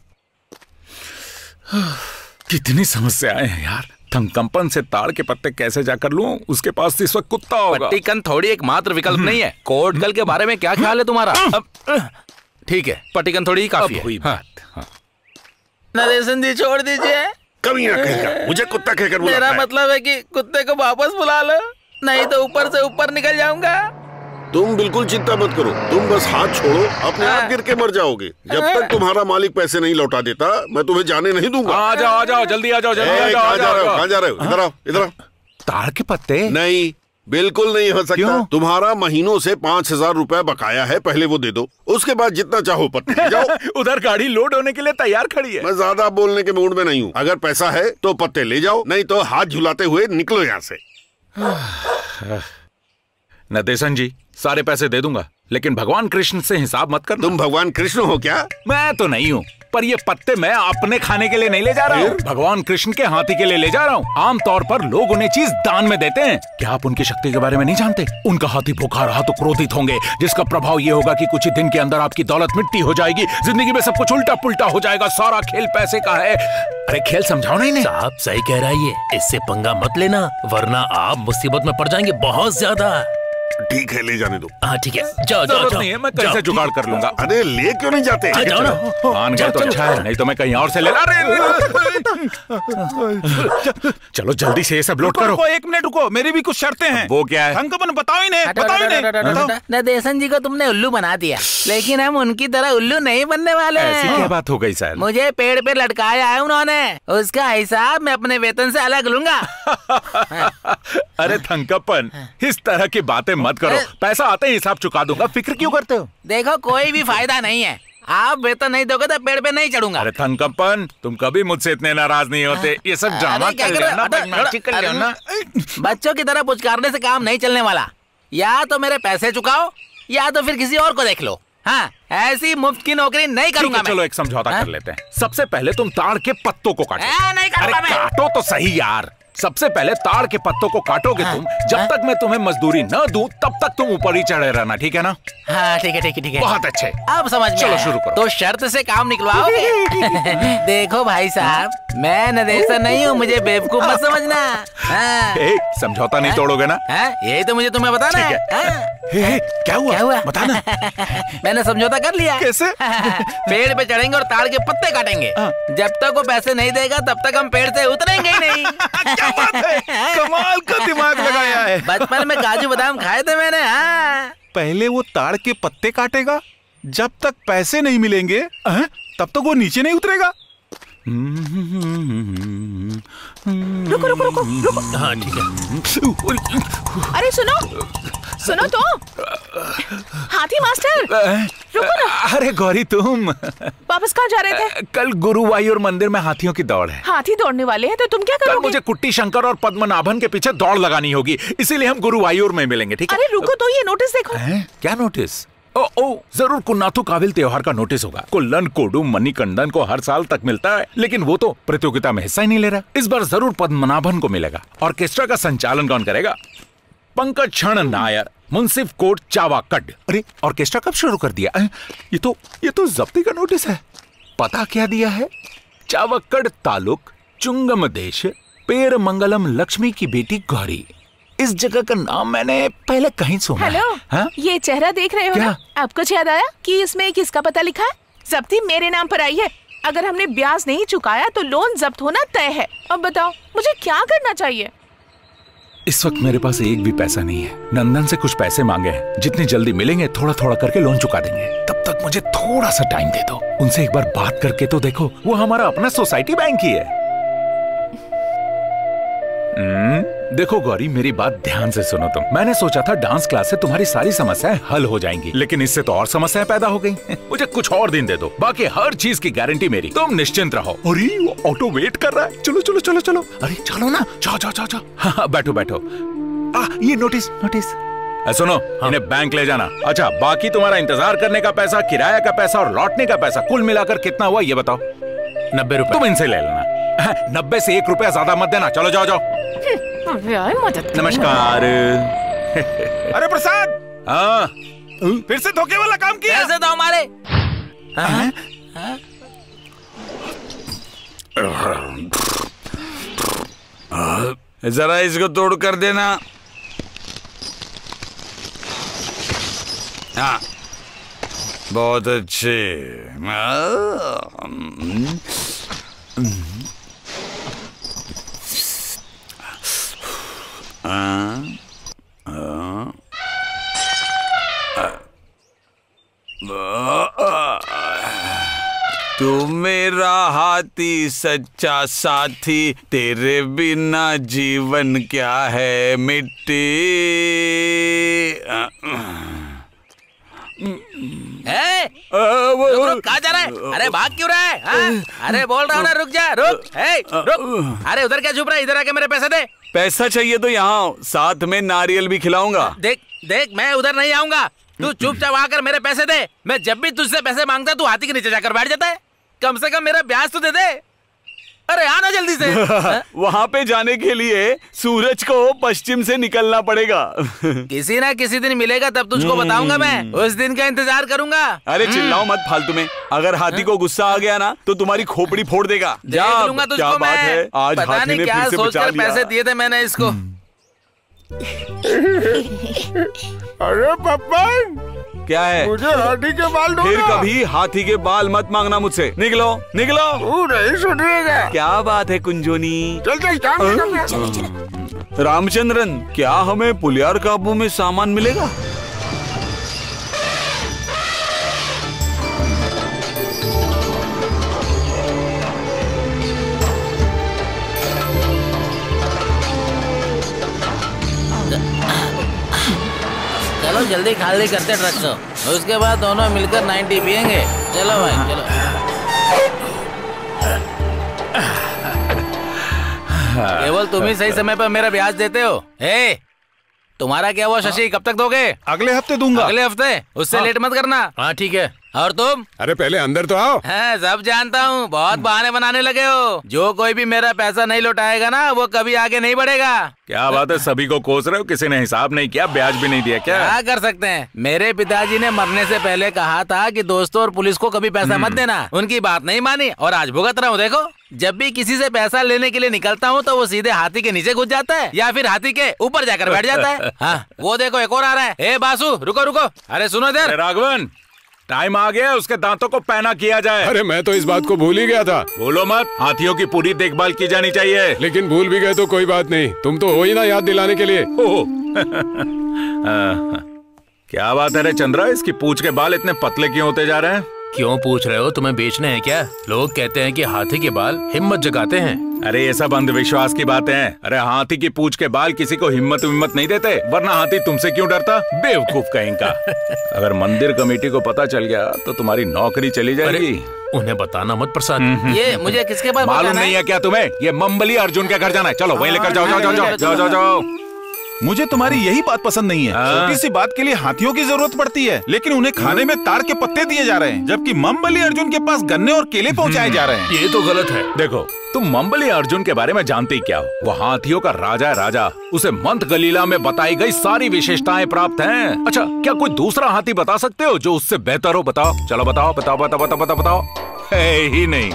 कितनी समस्याएं हैं यार। थंकप्पन से ताड़ के पत्ते कैसे जाकर लूं? उसके पास इस वक्त कुत्ता होगा। पट्टिकन थोड़ी एकमात्र विकल्प नहीं है। कोटकल के बारे में क्या ख्याल है तुम्हारा? ठीक है, पट्टिकन थोड़ी ही काफी है। हाँ। नरेशन जी छोड़ दीजिए। कभी ना कहेगा, मुझे कुत्ता कहकर बुलाता मेरा है। मतलब है कि कुत्ते को वापस बुला लो, नहीं तो ऊपर से ऊपर निकल जाऊंगा। तुम बिल्कुल चिंता मत करो, तुम बस हाथ छोड़ो, अपने आप गिर के मर जाओगे। जब तक तुम्हारा मालिक पैसे नहीं लौटा देता मैं तुम्हें जाने नहीं दूंगा। आ जाओ आ जाओ, जल्दी आ जाओ, जल्दी आ जाओ। कहाँ जा रहे हो? कहाँ जा रहे हो? इधर आओ, इधर आओ। ताड़ के पत्ते? नहीं, बिल्कुल नहीं हो सकता। तुम्हारा महीनों से पाँच हजार रुपए बकाया है, पहले वो दे दो, उसके बाद जितना चाहो पत्ते ले जाओ। उधर गाड़ी लोड होने के लिए तैयार खड़ी है। मैं ज्यादा बोलने के मूड में नहीं हूँ। अगर पैसा है तो पत्ते ले जाओ, नहीं तो हाथ झुलाते हुए निकलो यहाँ से। नदेशन जी, सारे पैसे दे दूंगा, लेकिन भगवान कृष्ण से हिसाब मत कर। तुम भगवान कृष्ण हो क्या? मैं तो नहीं हूँ, पर ये पत्ते मैं अपने खाने के लिए नहीं ले जा रहा हूँ, भगवान कृष्ण के हाथी के लिए ले जा रहा हूँ। आमतौर पर लोग उन्हें चीज दान में देते हैं। क्या आप उनकी शक्ति के बारे में नहीं जानते? उनका हाथी भूखा रहा तो क्रोधित होंगे, जिसका प्रभाव ये होगा कि कुछ ही दिन के अंदर आपकी दौलत मिट्टी हो जाएगी, जिंदगी में सब कुछ उल्टा पुल्टा हो जाएगा। सारा खेल पैसे का है। अरे खेल समझाओ ना इन्हें। साहब सही कह रहा है ये, इससे पंगा मत लेना वरना आप मुसीबत में पड़ जाएंगे बहुत ज्यादा। ठीक है, ले जाने दो। हाँ ठीक है, जाओ जाओ जाओ। नहीं है, मैं कहीं से जुगाड़ कर लूंगा। अरे ले क्यों नहीं जाते? जाओ ना। मान गए तो अच्छा है, नहीं तो मैं कहीं और से ले ला। चलो जल्दी से ये सब लोड करो। रुको, एक मिनट रुको, मेरी भी कुछ शर्तें हैं। वो क्या है? थंकप्पन बताओ इन्हें, बताओ इन्हें। नदेशन जी को तुमने उल्लू बना दिया, लेकिन हम उनकी तरह उल्लू नहीं बनने वाले हैं। ऐसी क्या बात हो गई सर? मुझे पेड़ पे लटकाया है उन्होंने, उसका हिसाब मैं अपने वेतन से अलग लूंगा। अरे थंकप्पन, इस तरह की बातें मत करो। पैसा आते ही हिसाब चुका दूंगा, फिक्र क्यों करते हो? देखो कोई भी फायदा नहीं है, आप वेतन नहीं दोगे तो पेड़ पे नहीं चढ़ूंगा। अरे थंकप्पन, तुम कभी मुझसे इतने नाराज नहीं होते। ये सब ड्रामा कर लेना, बदमाशी कर लेना। बच्चों की तरह पुचकारने से काम नहीं चलने वाला। या तो मेरे पैसे चुकाओ या तो फिर किसी और को देख लो। हाँ, ऐसी मुफ्त की नौकरी नहीं करूंगा मैं। चलो एक समझौता कर लेते हैं। सबसे पहले तुम ताड़ के पत्तों को काटो। नहीं करूंगा मैं। काटो तो सही यार। सबसे पहले ताड़ के पत्तों को काटोगे तुम। जब तक मैं तुम्हें मजदूरी न दूं तब तक तुम ऊपर ही चढ़े रहना, ठीक है ना? हाँ ठीक है ठीक है ठीक है। बहुत अच्छे, अब समझ में चलो आया। शुरू करो। तो शर्त से काम निकलवाओगे? देखो भाई साहब, मैं नदेशन नहीं हूँ, मुझे बेवकूफ मत समझना। हाँ। ए, समझौता नहीं तोड़ोगे ना? हाँ, यही तो मुझे तुम्हें बताना है। हाँ। ए, ए, क्या हुआ? क्या हुआ? बताना। मैंने समझौता कर लिया। कैसे? पेड़ पे चढ़ेंगे और ताड़ के पत्ते काटेंगे। जब तक वो पैसे नहीं देगा तब तक हम पेड़ से उतरेंगे ही नहीं। क्या बात है? कमाल का दिमाग लगाया है। बचपन में काजू बादाम खाए थे मैंने। हाँ। पहले वो ताड़ के पत्ते काटेगा, जब तक पैसे नहीं मिलेंगे अं, तब तक वो नीचे नहीं उतरेगा। रुको रुको रुको रुको। हाँ ठीक है। अरे सुनो सुनो तो, हाथी मास्टर रुको ना। अरे गौरी, तुम वापस कहाँ जा रहे थे? कल गुरुवायूर मंदिर में हाथियों की दौड़ है। हाथी दौड़ने वाले हैं तो तुम क्या कल करोगे? मुझे कुट्टी शंकर और पद्मनाभन के पीछे दौड़ लगानी होगी, इसीलिए हम गुरुवायूर में मिलेंगे, ठीक है? अरे रुको तो, ये नोटिस देखो। है? क्या नोटिस? ओ ओ जरूर कुन्नाथु काविल त्योहार का नोटिस होगा। कुल्लन कोडू मणिकंदन को हर साल तक मिलता है, लेकिन वो तो प्रतियोगिता में हिस्सा ही नहीं ले रहा। इस बार जरूर पद्मनाभन को मिलेगा। ऑर्केस्ट्रा का संचालन कौन करेगा? पंकज क्षण नायर, मुंसिफ कोट चावाकड। अरे ऑर्केस्ट्रा कब शुरू कर दिया? ये तो ये तो जब्ती का नोटिस है। पता क्या दिया है? चावक्कड़ तालुक चुंगम देश पेर मंगलम लक्ष्मी की बेटी गौरी। इस जगह का नाम मैंने पहले कहीं सुना है। हेलो, हाँ? ये चेहरा देख रहे हो क्या? ना? आपको याद आया कि इसमें किसका पता लिखा है? जब्ती मेरे नाम पर आई है। अगर हमने ब्याज नहीं चुकाया तो लोन जब्त होना तय है। अब बताओ मुझे क्या करना चाहिए? इस वक्त मेरे पास एक भी पैसा नहीं है। नंदन से कुछ पैसे मांगे हैं, जितनी जल्दी मिलेंगे थोड़ा थोड़ा करके लोन चुका देंगे। तब तक मुझे थोड़ा सा टाइम दे दो। उनसे एक बार बात करके तो देखो, वो हमारा अपना सोसाइटी बैंक ही है। हम्म, देखो गौरी, मेरी बात ध्यान से सुनो तुम। मैंने सोचा था डांस क्लास से तुम्हारी सारी समस्याएं हल हो जाएंगी, लेकिन इससे तो और समस्याएं पैदा हो गई। मुझे कुछ और दिन दे दो, बाकी हर चीज की गारंटी मेरी। तुम निश्चिंत रहो। अरे वो ऑटो वेट कर रहा है। चलो चलो चलो चलो। अरे चलो ना, जाओ जाओ जाओ जाओ। हाँ बैठो बैठो। आ, ये नोटिस नोटिस सुनो, हाँ। इन्हें बैंक ले जाना। अच्छा, बाकी तुम्हारा इंतजार करने का पैसा, किराया का पैसा और लौटने का पैसा कुल मिलाकर कितना हुआ ये बताओ। नब्बे रुपए तुम इनसे ले लेना। नब्बे से एक रुपया ज्यादा मत देना। चलो जाओ जाओ। मदद। नमस्कार। अरे प्रसाद, हाँ फिर से धोखे वाला काम किया। कैसे दो हमारे? हाँ? हाँ? जरा इसको तोड़ कर देना। हाँ, बहुत अच्छे। तू मेरा हाथी सच्चा साथी, तेरे बिना जीवन क्या है मिट्टी। ए, रुक रुक, कहाँ जा रहा है? अरे भाग क्यों रहा है? हाँ? अरे बोल रहा हूँ ना, रुक जा, रुक, ए, रुक। अरे उधर क्या छुप रहा है? इधर आके मेरे पैसे दे। पैसा चाहिए तो यहाँ, साथ में नारियल भी खिलाऊंगा। देख देख, मैं उधर नहीं आऊंगा। तू चुपचाप आकर मेरे पैसे दे। मैं जब भी तुझसे पैसे मांगता तू हाथी के नीचे जाकर बैठ जाता है। कम से कम मेरा ब्याज तो दे दे। अरे आना जल्दी से। वहाँ पे जाने के लिए सूरज को पश्चिम से निकलना पड़ेगा। किसी ना किसी दिन मिलेगा, तब तुझको बताऊंगा। मैं उस दिन का इंतजार करूंगा। अरे चिल्लाओ मत फालतू में। अगर हाथी को गुस्सा आ गया ना तो तुम्हारी खोपड़ी फोड़ देगा। देख लूंगा तुझको। क्या बात है, आज पता नहीं क्या सोचकर पैसे दिए थे मैंने इसको। अरे पापा, क्या है? मुझे हाथी के बाल दो। फिर कभी हाथी के बाल मत मांगना मुझसे। निकलो निकलो। तू नहीं सुनेगा। क्या बात है कुंजोनी? चल चल काम। रामचंद्रन, क्या हमें पुलियार काबू में सामान मिलेगा? चलो जल्दी खाली करते ट्रक को, उसके बाद दोनों मिलकर नाइन्टी पियेंगे। चलो भाई चलो। केवल तुम ही सही समय पर मेरा ब्याज देते हो। ए, तुम्हारा क्या हुआ शशि, कब तक दोगे? अगले हफ्ते दूंगा। अगले हफ्ते? उससे हाँ। लेट मत करना। हाँ ठीक है। और तुम? अरे पहले अंदर तो आओ। हाँ, सब जानता हूँ, बहुत बहाने बनाने लगे हो। जो कोई भी मेरा पैसा नहीं लौटाएगा ना, वो कभी आगे नहीं बढ़ेगा। क्या बात है, सभी को कोस रहे हो? किसी ने हिसाब नहीं किया, ब्याज भी नहीं दिया क्या? क्या कर सकते हैं? मेरे पिताजी ने मरने से पहले कहा था कि दोस्तों और पुलिस को कभी पैसा मत देना। उनकी बात नहीं मानी और आज भुगत रहा हूँ। देखो, जब भी किसी से पैसा लेने के लिए निकलता हूँ तो वो सीधे हाथी के नीचे घुस जाता है या फिर हाथी के ऊपर जाकर बैठ जाता है। हाँ, वो देखो एक और आ रहा है। ए बासु, रुको रुको। अरे सुनो इधर। राघवन, टाइम आ गया, उसके दांतों को पहना किया जाए। अरे मैं तो इस बात को भूल ही गया था। बोलो मत, हाथियों की पूरी देखभाल की जानी चाहिए। लेकिन भूल भी गए तो कोई बात नहीं, तुम तो हो ही ना याद दिलाने के लिए। क्या बात है रे चंद्रा, इसकी पूंछ के बाल इतने पतले क्यों होते जा रहे हैं? क्यों पूछ रहे हो? तुम्हें बेचने हैं क्या? लोग कहते हैं कि हाथी के बाल हिम्मत जगाते हैं। अरे ये सब अंधविश्वास की बातें हैं। अरे हाथी की पूंछ के बाल किसी को हिम्मत हिम्मत नहीं देते, वरना हाथी तुमसे क्यों डरता? बेवकूफ कहेंगे। अगर मंदिर कमेटी को पता चल गया तो तुम्हारी नौकरी चली जाएगी। उन्हें बताना मत प्रसाद। ये मुझे किसके पास मालूम नहीं है क्या तुम्हें? ये मंबली अर्जुन के घर जाना है। चलो वहीं लेकर जाओ जाओ जाओ जाओ जाओ जाओ जाओ। मुझे तुम्हारी यही बात पसंद नहीं है। छोटी सी बात के लिए हाथियों की जरूरत पड़ती है, लेकिन उन्हें खाने में तार के पत्ते दिए जा रहे हैं, जबकि मंबली अर्जुन के पास गन्ने और केले पहुंचाए जा रहे हैं। ये तो गलत है। देखो, तुम मंबली अर्जुन के बारे में जानते ही क्या हो? वो हाथियों का राजा है, राजा। उसे मंत्र गलीला में बताई गई सारी विशेषताएं प्राप्त हैं। अच्छा, क्या कोई दूसरा हाथी बता सकते हो जो उससे बेहतर हो? बताओ, चलो बताओ बताओ बताओ बताओ बताओ बताओ। है ही नहीं।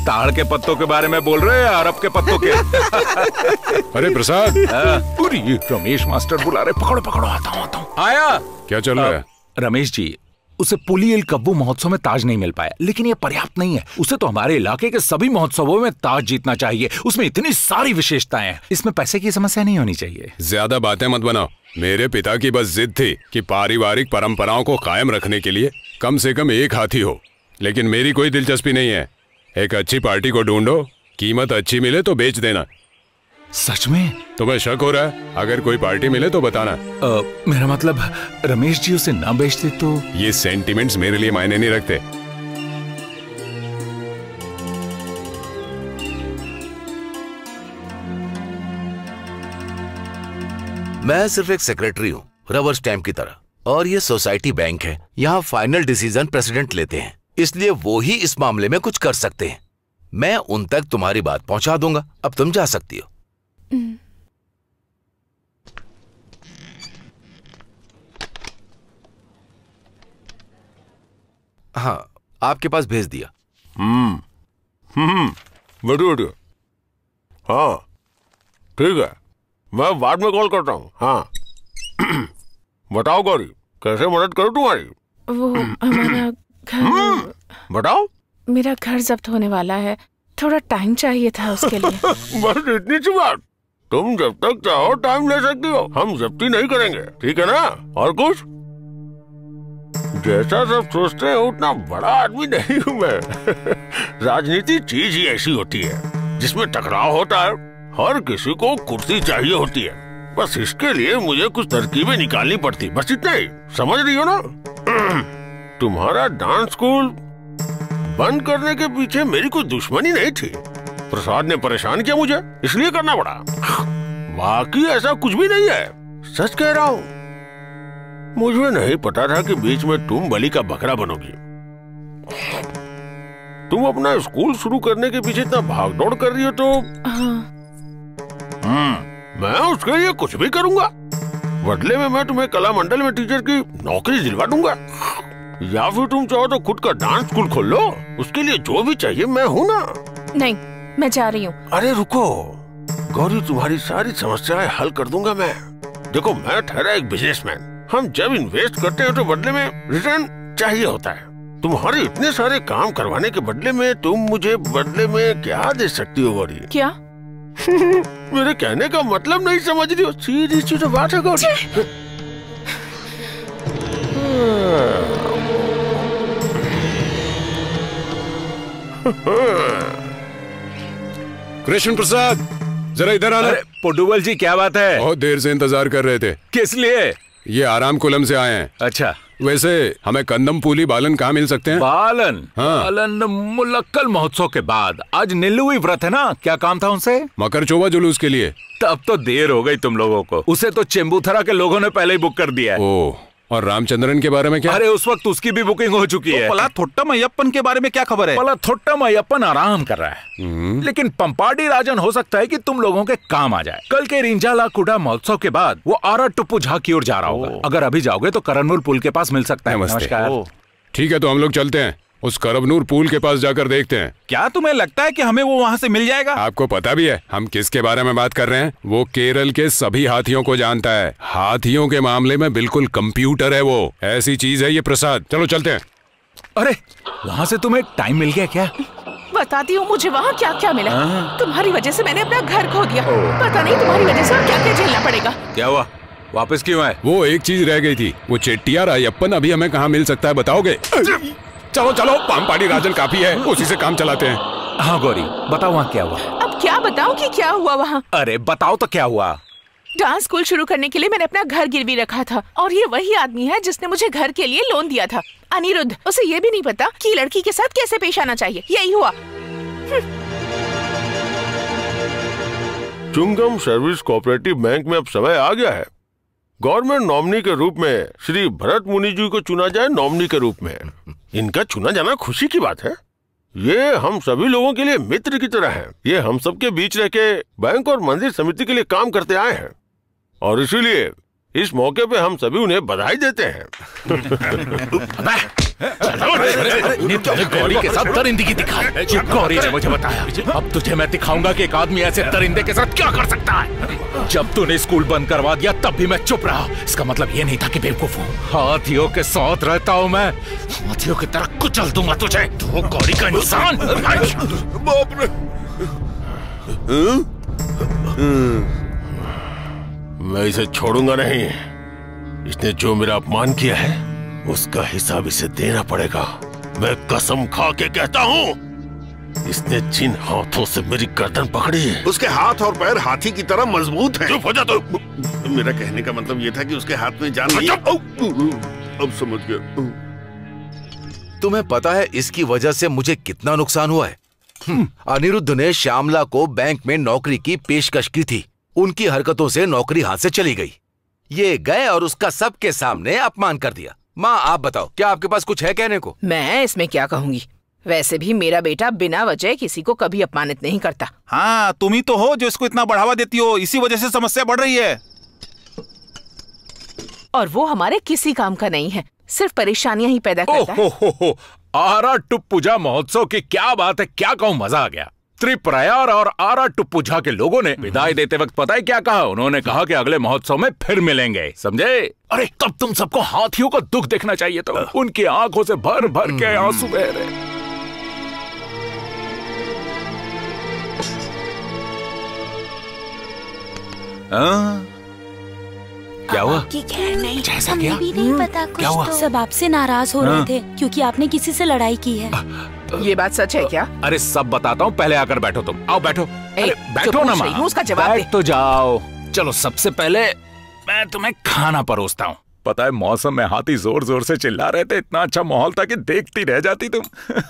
ताड़ के पत्तों के बारे में बोल रहे हैं, अरब के पत्तों के? अरे प्रसाद, अरे ये रमेश मास्टर बुला रहे, पकड़ो पकड़ो, आता हूँ आता हूँ। आया। क्या चल रहा है? रमेश जी, उसे पुलियल कब्बू महोत्सव में ताज नहीं मिल पाया, लेकिन ये पर्याप्त नहीं है। उसे तो हमारे इलाके के सभी महोत्सवों में ताज जीतना चाहिए। उसमें इतनी सारी विशेषताएं हैं, इसमें पैसे की समस्या नहीं होनी चाहिए। ज्यादा बातें मत बनाओ। मेरे पिता की बस जिद थी कि पारिवारिक परंपराओं को कायम रखने के लिए कम से कम एक हाथी हो, लेकिन मेरी कोई दिलचस्पी नहीं है। एक अच्छी पार्टी को ढूंढो, कीमत अच्छी मिले तो बेच देना। सच में? तुम्हें शक हो रहा है? अगर कोई पार्टी मिले तो बताना। आ, मेरा मतलब रमेश जी उसे ना बेचते तो? ये सेंटिमेंट्स मेरे लिए मायने नहीं रखते। मैं सिर्फ एक सेक्रेटरी हूँ, रबर स्टैम्प की तरह, और ये सोसाइटी बैंक है। यहाँ फाइनल डिसीजन प्रेसिडेंट लेते हैं, इसलिए वो ही इस मामले में कुछ कर सकते हैं। मैं उन तक तुम्हारी बात पहुंचा दूंगा। अब तुम जा सकती हो। हाँ, आपके पास भेज दिया। हम्म हम्म बैठो बैठो। हाँ ठीक है, मैं बाद में कॉल करता हूँ। हाँ बताओ गौरी, कैसे मदद करूँ तुम्हारी? वो हमारा घर, बताओ। मेरा घर जब्त होने वाला है, थोड़ा टाइम चाहिए था उसके लिए। बस इतनी सी बात? तुम जब तक चाहो टाइम ले सकती हो, हम जब्ती नहीं करेंगे, ठीक है ना? और कुछ? जैसा सब सोचते हैं उतना बड़ा आदमी नहीं हूँ मैं। राजनीति चीज ही ऐसी होती है जिसमें टकराव होता है। हर किसी को कुर्सी चाहिए होती है, बस इसके लिए मुझे कुछ तरकीबें निकालनी पड़ती, बस इतना ही। समझ रही हो ना? तुम्हारा डांस स्कूल बंद करने के पीछे मेरी कोई दुश्मनी नहीं थी। प्रसाद ने परेशान किया मुझे, इसलिए करना पड़ा। बाकी ऐसा कुछ भी नहीं है, सच कह रहा हूँ। मुझे नहीं पता था कि बीच में तुम बलि का बकरा बनोगी। तुम अपना स्कूल शुरू करने के पीछे इतना भागदौड़ कर रही हो तो हम्म मैं उसके लिए कुछ भी करूंगा। बदले में मैं तुम्हें कला मंडल में टीचर की नौकरी दिलवा दूंगा, या फिर तुम चाहो तो खुद का डांस स्कूल खोल लो। उसके लिए जो भी चाहिए मैं हूँ ना। नहीं, मैं जा रही हूँ। अरे रुको गौरी, तुम्हारी सारी समस्याएं हल कर दूंगा मैं। देखो, मैं ठहरा एक बिजनेसमैन। हम जब इन्वेस्ट करते हैं तो बदले में रिटर्न चाहिए होता है। तुम्हारे इतने सारे काम करवाने के बदले में तुम मुझे बदले में क्या दे सकती हो गौरी? क्या? मेरे कहने का मतलब नहीं समझ रही हो? सीधी सी तो बात है गौरी। कृष्ण प्रसाद, जरा इधर आना। पोडुवल जी, क्या बात है? बहुत देर से इंतजार कर रहे थे। किस लिए? ये आराम कुलम से आए हैं। अच्छा, वैसे हमें कंदम पूली बालन कहाँ मिल सकते हैं? बालन? हाँ। बालन मुलक्कल महोत्सव के बाद। आज नीलुई व्रत है ना, क्या काम था उनसे? मकरचोवा जुलूस के लिए। तब तो देर हो गई तुम लोगों को। उसे तो चेंबूथरा के लोगों ने पहले ही बुक कर दिया है। ओह, और रामचंद्रन के बारे में क्या? अरे उस वक्त उसकी भी बुकिंग हो चुकी तो है। पला थोट्टम अय्यप्पन के बारे में क्या खबर है? पला थोट्टम अय्यप्पन आराम कर रहा है, लेकिन पंपाडी राजन हो सकता है कि तुम लोगों के काम आ जाए। कल के रिंजाला कुडा महोत्सव के बाद वो आरा टुप्पू झा की ओर जा रहा होगा। अगर अभी जाओगे तो करनूल पुल के पास मिल सकता है। नमस्कार। ठीक है, तो हम लोग चलते हैं, उस करबनूर पुल के पास जाकर देखते हैं। क्या तुम्हें लगता है कि हमें वो वहाँ से मिल जाएगा? आपको पता भी है हम किसके बारे में बात कर रहे हैं? वो केरल के सभी हाथियों को जानता है। हाथियों के मामले में बिल्कुल कंप्यूटर है वो। ऐसी चीज है ये प्रसाद। चलो चलते हैं। अरे वहाँ से तुम्हें टाइम मिल गया क्या? बताती हूँ मुझे वहाँ क्या क्या मिला। तुम्हारी वजह से मैंने अपना घर खो दिया। पता नहीं तुम्हारी वजह से और क्या क्या झेलना पड़ेगा। क्या हुआ? वापस क्यों आए? वो एक चीज रह गई थी, वो चेट्टियार अय्यप्पन अभी हमें कहाँ मिल सकता है बताओगे? चलो चलो, पंपाडी राजन काफी है, उसी से काम चलाते हैं। हाँ गौरी, बताओ वहाँ क्या हुआ? अब क्या बताऊँ कि क्या हुआ वहाँ? अरे बताओ तो क्या हुआ? डांस स्कूल शुरू करने के लिए मैंने अपना घर गिरवी रखा था, और ये वही आदमी है जिसने मुझे घर के लिए लोन दिया था, अनिरुद्ध। उसे ये भी नहीं पता कि लड़की के साथ कैसे पेश आना चाहिए। यही हुआ। चुंगम सर्विस कोऑपरेटिव बैंक में अब समय आ गया है। गवर्नमेंट नॉमिनी के रूप में श्री भरत मुनि जी को चुना जाए। नॉमिनी के रूप में इनका चुना जाना खुशी की बात है। ये हम सभी लोगों के लिए मित्र की तरह है। ये हम सबके बीच रह के बैंक और मंदिर समिति के लिए काम करते आए हैं, और इसीलिए इस मौके पे हम सभी उन्हें बधाई देते हैं। गौरी के साथ दरिंदगी दिखाई। गौरी ने मुझे बताया। अब तुझे मैं दिखाऊंगा कि एक आदमी ऐसे दरिंदे के साथ क्या कर सकता है। जब तूने स्कूल बंद करवा दिया तब भी मैं चुप रहा। इसका मतलब ये नहीं था कि बेवकूफ हूँ। हाथियों के साथ रहता हूँ मैं। हाथियों की तरह कुचल दूंगा तुझे। तो गौरी का इंसान। बाप रे। मैं इसे छोड़ूंगा नहीं। इसने जो मेरा अपमान किया है उसका हिसाब इसे देना पड़ेगा। मैं कसम खा के कहता हूँ, इसने जिन हाथों से मेरी गर्दन पकड़ी है, उसके हाथ और पैर हाथी की तरह मजबूत हैं। चुप हो जा तो। मेरा कहने का मतलब ये था कि उसके हाथ में जान नहीं। अब समझ गया। तुम्हें पता है इसकी वजह से मुझे कितना नुकसान हुआ है? अनिरुद्ध ने श्यामला को बैंक में नौकरी की पेशकश की थी। उनकी हरकतों से नौकरी हाथ से चली गई। ये गए और उसका सबके सामने अपमान कर दिया। माँ आप बताओ, क्या आपके पास कुछ है कहने को? मैं इसमें क्या कहूँगी। वैसे भी मेरा बेटा बिना वजह किसी को कभी अपमानित नहीं करता। हाँ, तुम ही तो हो जो इसको इतना बढ़ावा देती हो। इसी वजह से समस्या बढ़ रही है। और वो हमारे किसी काम का नहीं है, सिर्फ परेशानियां ही पैदा करता है। हो, हो, हो, आरा टुप्पूजा महोत्सव की क्या बात है, क्या कहूँ, मजा आ गया। त्रिप्रयार और आरा टुप्पूजा के लोगों ने विदाई देते वक्त पता है क्या कहा? उन्होंने कहा कि अगले महोत्सव में फिर मिलेंगे, समझे? अरे तब तुम सबको हाथियों का दुख देखना चाहिए। तो उनकी आंखों से भर भर के आंसू बह रहे। क्या हुआ? आपकी खैर नहीं, जैसा हमें क्या? भी नहीं पता कुछ। क्या हुआ? तो सब आपसे नाराज हो रहे थे क्योंकि आपने किसी से लड़ाई की है। ये बात सच है क्या? अरे सब बताता हूँ, पहले आकर बैठो तुम। आओ बैठो। अरे बैठो ना माँ, उसका जवाब दे। बैठ तो जाओ। चलो सबसे पहले मैं तुम्हें खाना परोसता हूँ। पता है मौसम में हाथी जोर जोर से चिल्ला रहे थे। इतना अच्छा माहौल था कि देखती रह जाती तुम।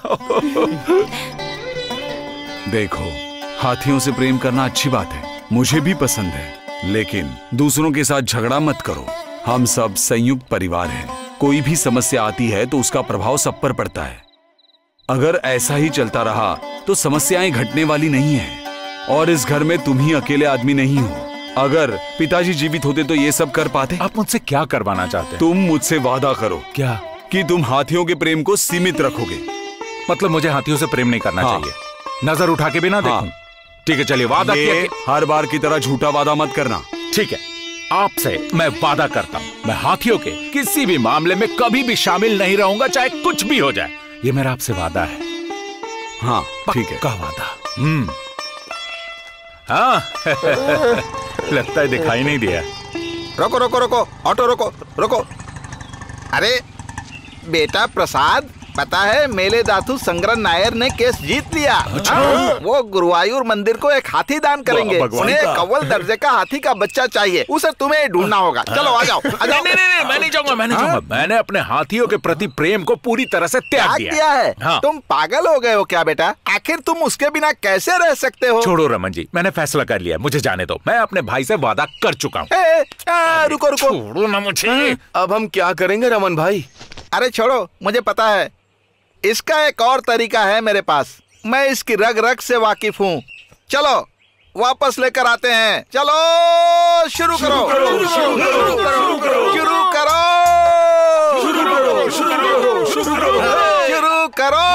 देखो, हाथियों से प्रेम करना अच्छी बात है, मुझे भी पसंद है, लेकिन दूसरों के साथ झगड़ा मत करो। हम सब संयुक्त परिवार हैं। कोई भी समस्या आती है तो उसका प्रभाव सब पर पड़ता है। अगर ऐसा ही चलता रहा तो समस्याएं घटने वाली नहीं है। और इस घर में तुम ही अकेले आदमी नहीं हो। अगर पिताजी जीवित होते तो ये सब कर पाते? आप मुझसे क्या करवाना चाहते? तुम मुझसे वादा करो। क्या? कि तुम हाथियों के प्रेम को सीमित रखोगे। मतलब मुझे हाथियों से प्रेम नहीं करना हाँ। चाहिए? नजर उठा के भी ना देखूं? ठीक है चलिए, वादा किया कि... हर बार की तरह झूठा वादा मत करना। ठीक है, आपसे मैं वादा करता हूँ, मैं हाथियों के किसी भी मामले में कभी भी शामिल नहीं रहूंगा, चाहे कुछ भी हो जाए। ये मेरा आपसे वादा है। हाँ ठीक है। का वादा। हम्म हाँ। लगता है दिखाई नहीं दिया। रोको रोको रोको, ऑटो रोको रोको। अरे बेटा प्रसाद, पता है मेले दातु संग्रह नायर ने केस जीत लिया। अच्छा। वो गुरुवायूर मंदिर को एक हाथी दान करेंगे। उन्हें कव्वल दर्जे का हाथी का बच्चा चाहिए, उसे तुम्हें ढूंढना होगा। चलो आ जाओ, आ जाओ। नहीं नहीं नहीं, मैं नहीं जाऊंगा, मैं नहीं जाऊंगा। मैंने अपने हाथियों के प्रति प्रेम को पूरी तरह से त्याग दिया, दिया है। हाँ। तुम पागल हो गए हो क्या बेटा? आखिर तुम उसके बिना कैसे रह सकते हो? छोड़ो रमन जी, मैंने फैसला कर लिया, मुझे जाने दो। मैं अपने भाई से वादा कर चुका हूँ। रुको रुको, छोड़ो ना मुझे। अब हम क्या करेंगे रमन भाई? अरे छोड़ो, मुझे पता है। इसका एक और तरीका है मेरे पास। मैं इसकी रग रग से वाकिफ हूँ। चलो वापस लेकर आते हैं। चलो शुरू करो, शुरू करो, शुरू करो, शुरू करो, शुरू करो, शुरू करो, शुरू करो,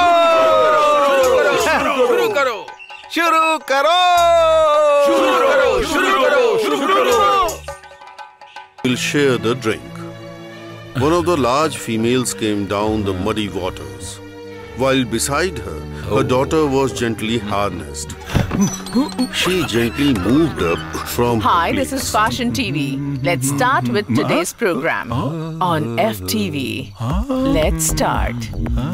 शुरू करो, शुरू करो, शुरू करो, शुरू करो, शुरू करो। We'll share the drink. One of the large females came down the muddy waters, while beside her, her daughter was gently harnessed. She gently moved up from Hi, her this place. is Fashion T V. Let's start with today's program on F T V. Let's start.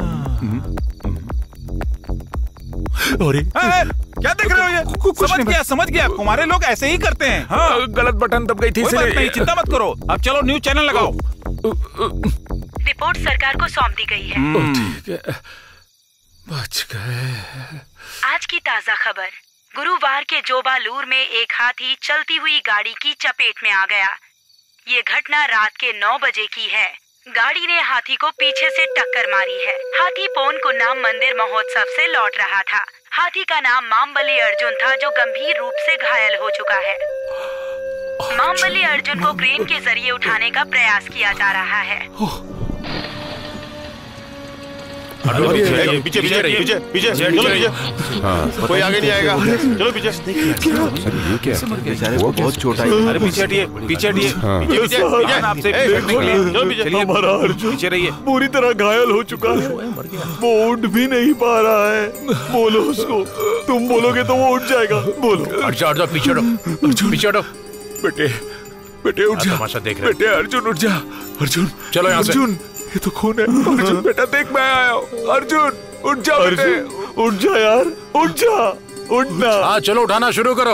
अरे क्या देख रहे हो ये? समझ गया समझ गया, कुमारे लोग ऐसे ही करते हैं। हाँ, गलत बटन दब गई थी। कोई बात नहीं, चिंता मत करो। अब चलो न्यूज चैनल लगाओ। रिपोर्ट सरकार को सौंप दी गई है। ठीक है, बच गए। आज की ताजा खबर, गुरुवार के जोबालूर में एक हाथी चलती हुई गाड़ी की चपेट में आ गया। ये घटना रात के नौ बजे की है। गाड़ी ने हाथी को पीछे से टक्कर मारी है। हाथी पोन कुन्नाम मंदिर महोत्सव से लौट रहा था। हाथी का नाम मामबली अर्जुन था, जो गंभीर रूप से घायल हो चुका है। मामबली अर्जुन को क्रेन के जरिए उठाने का प्रयास किया जा रहा है। पीछे पीछे पीछे पीछे पीछे चलो पीछे। हाँ कोई आगे नहीं आएगा, चलो पीछे। ये क्या वो बहुत छोटा है। अरे पीछे हटिए, पीछे हटिए, पीछे पीछे आपसे चलो पीछे। हमारा अर्जुन पीछे रहिए। पूरी तरह घायल हो चुका है, वो उठ भी नहीं पा रहा है। बोलो उसको, तुम बोलोगे तो वो उठ जाएगा। बोलो। हट जाओ, पीछे हटो, अर्जुन पीछे हटो। बेटे बेटे उठ जा, तमाशा देख रहे। बेटे अर्जुन उठ जा। अर्जुन चलो यहाँ से। अर्जुन ये तो खून है। अर्जुन बेटा देख मैं आया हूँ। अर्जुन उठ जा बेटे, उठ जा यार, उठ जा, उठना। हाँ चलो उठाना शुरू करो।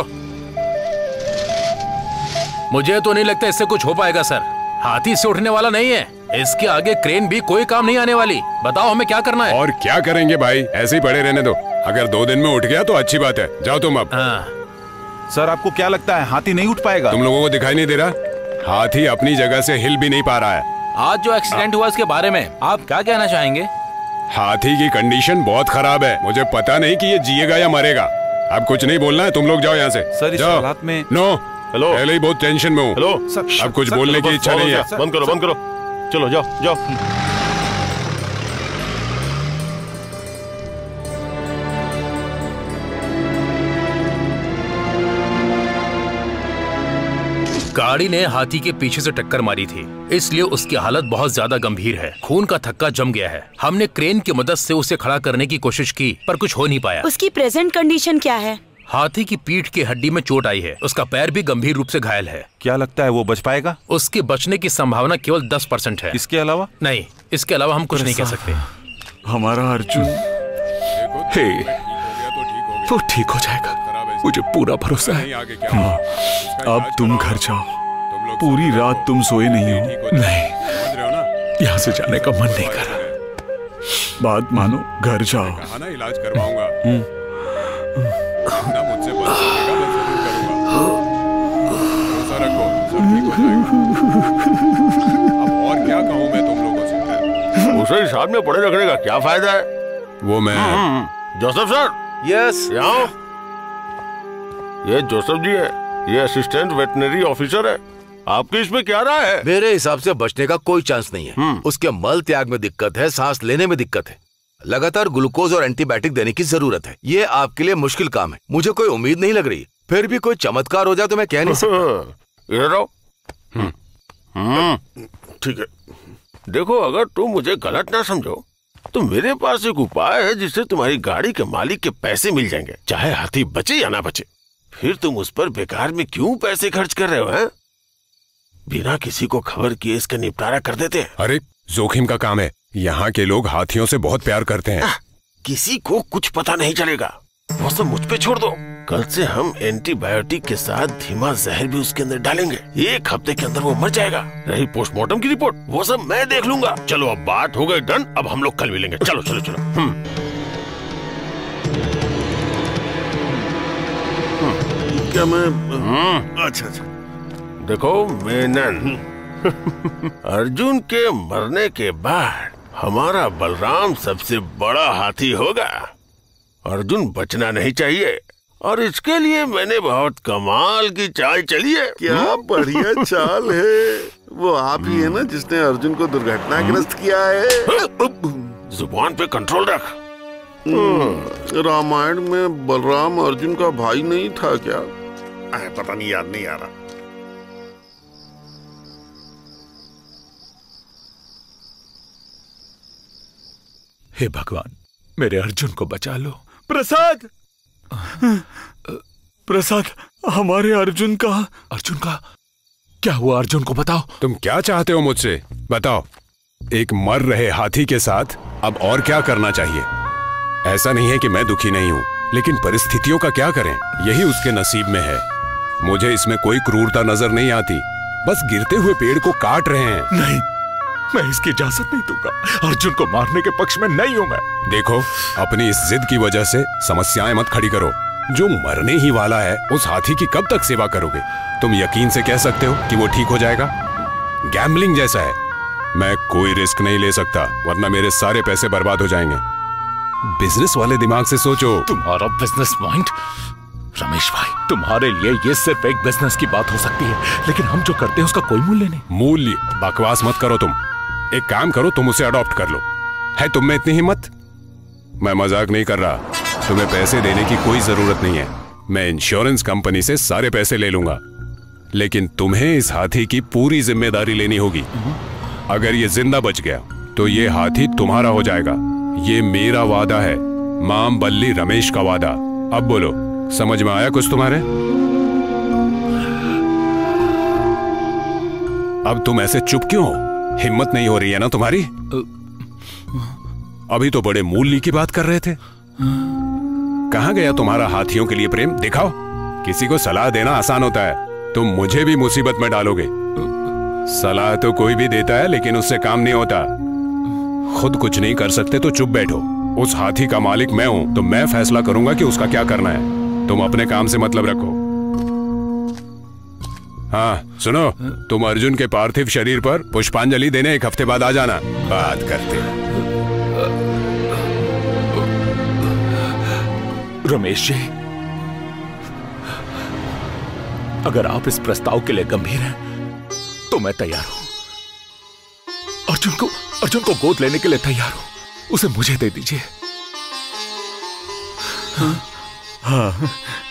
मुझे तो नहीं लगता इससे कुछ हो पाएगा सर। हाथी से उठने वाला नहीं है, इसके आगे क्रेन भी कोई काम नहीं आने वाली। बताओ हमें क्या करना है। और क्या करेंगे भाई, ऐसे ही पड़े रहने दो। अगर दो दिन में उठ गया तो अच्छी बात है, जाओ तुम अब। हाँ। सर आपको क्या लगता है हाथी नहीं उठ पाएगा? तुम लोगों को दिखाई नहीं दे रहा? हाथी अपनी जगह से हिल भी नहीं पा रहा है। आज जो एक्सीडेंट हुआ इसके बारे में आप क्या कहना चाहेंगे? हाथी की कंडीशन बहुत खराब है, मुझे पता नहीं कि ये जिएगा या मरेगा। अब कुछ नहीं बोलना है, तुम लोग जाओ यहाँ से। सर इस हालात में नो हेलो, पहले ही बहुत टेंशन में हूँ। हेलो अब कुछ बोलने की इच्छा नहीं है। बंद करो बंद करो, चलो जाओ जाओ। गाड़ी ने हाथी के पीछे से टक्कर मारी थी, इसलिए उसकी हालत बहुत ज्यादा गंभीर है। खून का थक्का जम गया है। हमने क्रेन की मदद से उसे खड़ा करने की कोशिश की पर कुछ हो नहीं पाया। उसकी प्रेजेंट कंडीशन क्या है? हाथी की पीठ की हड्डी में चोट आई है, उसका पैर भी गंभीर रूप से घायल है। क्या लगता है वो बच पाएगा? उसके बचने की संभावना केवल दस परसेंट है। इसके अलावा नहीं, इसके अलावा हम कुछ नहीं कह सकते। हमारा अर्जुन हे वो ठीक हो जाएगा, मुझे पूरा भरोसा है। हाँ, अब तुम घर जाओ। पूरी रात तुम सोए नहीं हो। नहीं, यहाँ से जाने का मन नहीं कर रहा। बात मानो, घर जाओ। कहा ना इलाज करवाऊंगा। मुझसे बस सकेगा, मैं जरूर करूंगा। भरोसा रखो, सब ठीक हो जाएगा। अब और क्या कहूँ मैं तुम लोगों से? उसे ही साथ में पड़े रखने का क्या फायदा है? वो मैं जोसेफ सर। यस। यहाँ ये जोसेफ जी है, ये असिस्टेंट वेटनरी ऑफिसर है। आपकी इसमें क्या राय है? मेरे हिसाब से बचने का कोई चांस नहीं है। उसके मल त्याग में दिक्कत है, सांस लेने में दिक्कत है। लगातार ग्लूकोज और एंटीबायोटिक देने की जरूरत है। ये आपके लिए मुश्किल काम है। मुझे कोई उम्मीद नहीं लग रही, फिर भी कोई चमत्कार हो जाए तो मैं कह नहीं सकता। इधर आओ। ठीक है, देखो अगर तुम मुझे गलत ना समझो तो मेरे पास एक उपाय है जिससे तुम्हारी गाड़ी के मालिक के पैसे मिल जाएंगे, चाहे हाथी बचे या ना बचे। फिर तुम उस पर बेकार में क्यों पैसे खर्च कर रहे हो? हैं? बिना किसी को खबर किए इसका निपटारा कर देते हैं। अरे जोखिम का काम है। यहाँ के लोग हाथियों से बहुत प्यार करते हैं। आ, किसी को कुछ पता नहीं चलेगा, वो सब मुझ पे छोड़ दो। कल से हम एंटीबायोटिक के साथ धीमा जहर भी उसके अंदर डालेंगे। एक हफ्ते के अंदर वो मर जाएगा। रही पोस्टमार्टम की रिपोर्ट, वो सब मैं देख लूंगा। चलो अब बात हो गई डन, अब हम लोग कल मिलेंगे। चलो चलो चलो। हम्म क्या मैं अच्छा अच्छा देखो मेनन, अर्जुन के मरने के बाद हमारा बलराम सबसे बड़ा हाथी होगा। अर्जुन बचना नहीं चाहिए और इसके लिए मैंने बहुत कमाल की चाल चली है। क्या बढ़िया चाल है। वो आप ही है ना जिसने अर्जुन को दुर्घटनाग्रस्त किया है। जुबान पे कंट्रोल रख। रामायण में बलराम अर्जुन का भाई नहीं था क्या? आ, पता नहीं, याद नहीं आ रहा। हे भगवान, मेरे अर्जुन को बचा लो। प्रसाद, प्रसाद, हमारे अर्जुन का अर्जुन का क्या हुआ? अर्जुन को बताओ। तुम क्या चाहते हो मुझसे? बताओ। एक मर रहे हाथी के साथ अब और क्या करना चाहिए? ऐसा नहीं है कि मैं दुखी नहीं हूँ, लेकिन परिस्थितियों का क्या करें, यही उसके नसीब में है। मुझे इसमें कोई क्रूरता नजर नहीं आती। बस गिरते हुए पेड़ को काट रहे हैं। नहीं, मैं इसकी इजाजत नहीं दूंगा। अर्जुन को मारने के पक्ष में नहीं हूं मैं। देखो, अपनी इस जिद की वजह से समस्याएं मत खड़ी करो। जो मरने ही वाला है उस हाथी की कब तक सेवा करोगे? तुम यकीन से कह सकते हो कि वो ठीक हो जाएगा? गैम्बलिंग जैसा है। मैं कोई रिस्क नहीं ले सकता, वरना मेरे सारे पैसे बर्बाद हो जाएंगे। बिजनेस वाले दिमाग से सोचो। तुम्हारा बिजनेस माइंड रमेश भाई, तुम्हारे लिए ये सिर्फ एक बिजनेस की बात हो सकती है, लेकिन हम जो करते हैं उसका कोई मूल्य नहीं। मूल्य? बकवास मत करो तुम। एक काम करो, तुम उसे अडॉप्ट कर लो। है तुम में इतनी हिम्मत? मैं मजाक नहीं कर रहा। तुम्हें पैसे देने की कोई जरूरत नहीं है। मैं इंश्योरेंस कंपनी से सारे पैसे ले लूंगा, लेकिन तुम्हें इस हाथी की पूरी जिम्मेदारी लेनी होगी। अगर ये जिंदा बच गया तो ये हाथी तुम्हारा हो जाएगा। ये मेरा वादा है, माम बल्ली रमेश का वादा। अब बोलो, समझ में आया कुछ तुम्हारे? अब तुम ऐसे चुप क्यों हो? हिम्मत नहीं हो रही है ना तुम्हारी? अभी तो बड़े मूल्य की बात कर रहे थे। कहां गया तुम्हारा हाथियों के लिए प्रेम? दिखाओ। किसी को सलाह देना आसान होता है, तुम मुझे भी मुसीबत में डालोगे। सलाह तो कोई भी देता है, लेकिन उससे काम नहीं होता। खुद कुछ नहीं कर सकते तो चुप बैठो। उस हाथी का मालिक मैं हूं, तो मैं फैसला करूंगा कि उसका क्या करना है। तुम अपने काम से मतलब रखो। हाँ सुनो, तुम अर्जुन के पार्थिव शरीर पर पुष्पांजलि देने एक हफ्ते बाद आ जाना। बात करते हैं। रमेश जी, अगर आप इस प्रस्ताव के लिए गंभीर हैं तो मैं तैयार हूं। अर्जुन को अर्जुन को गोद लेने के लिए तैयार हूं। उसे मुझे दे दीजिए। हाँ, हाँ।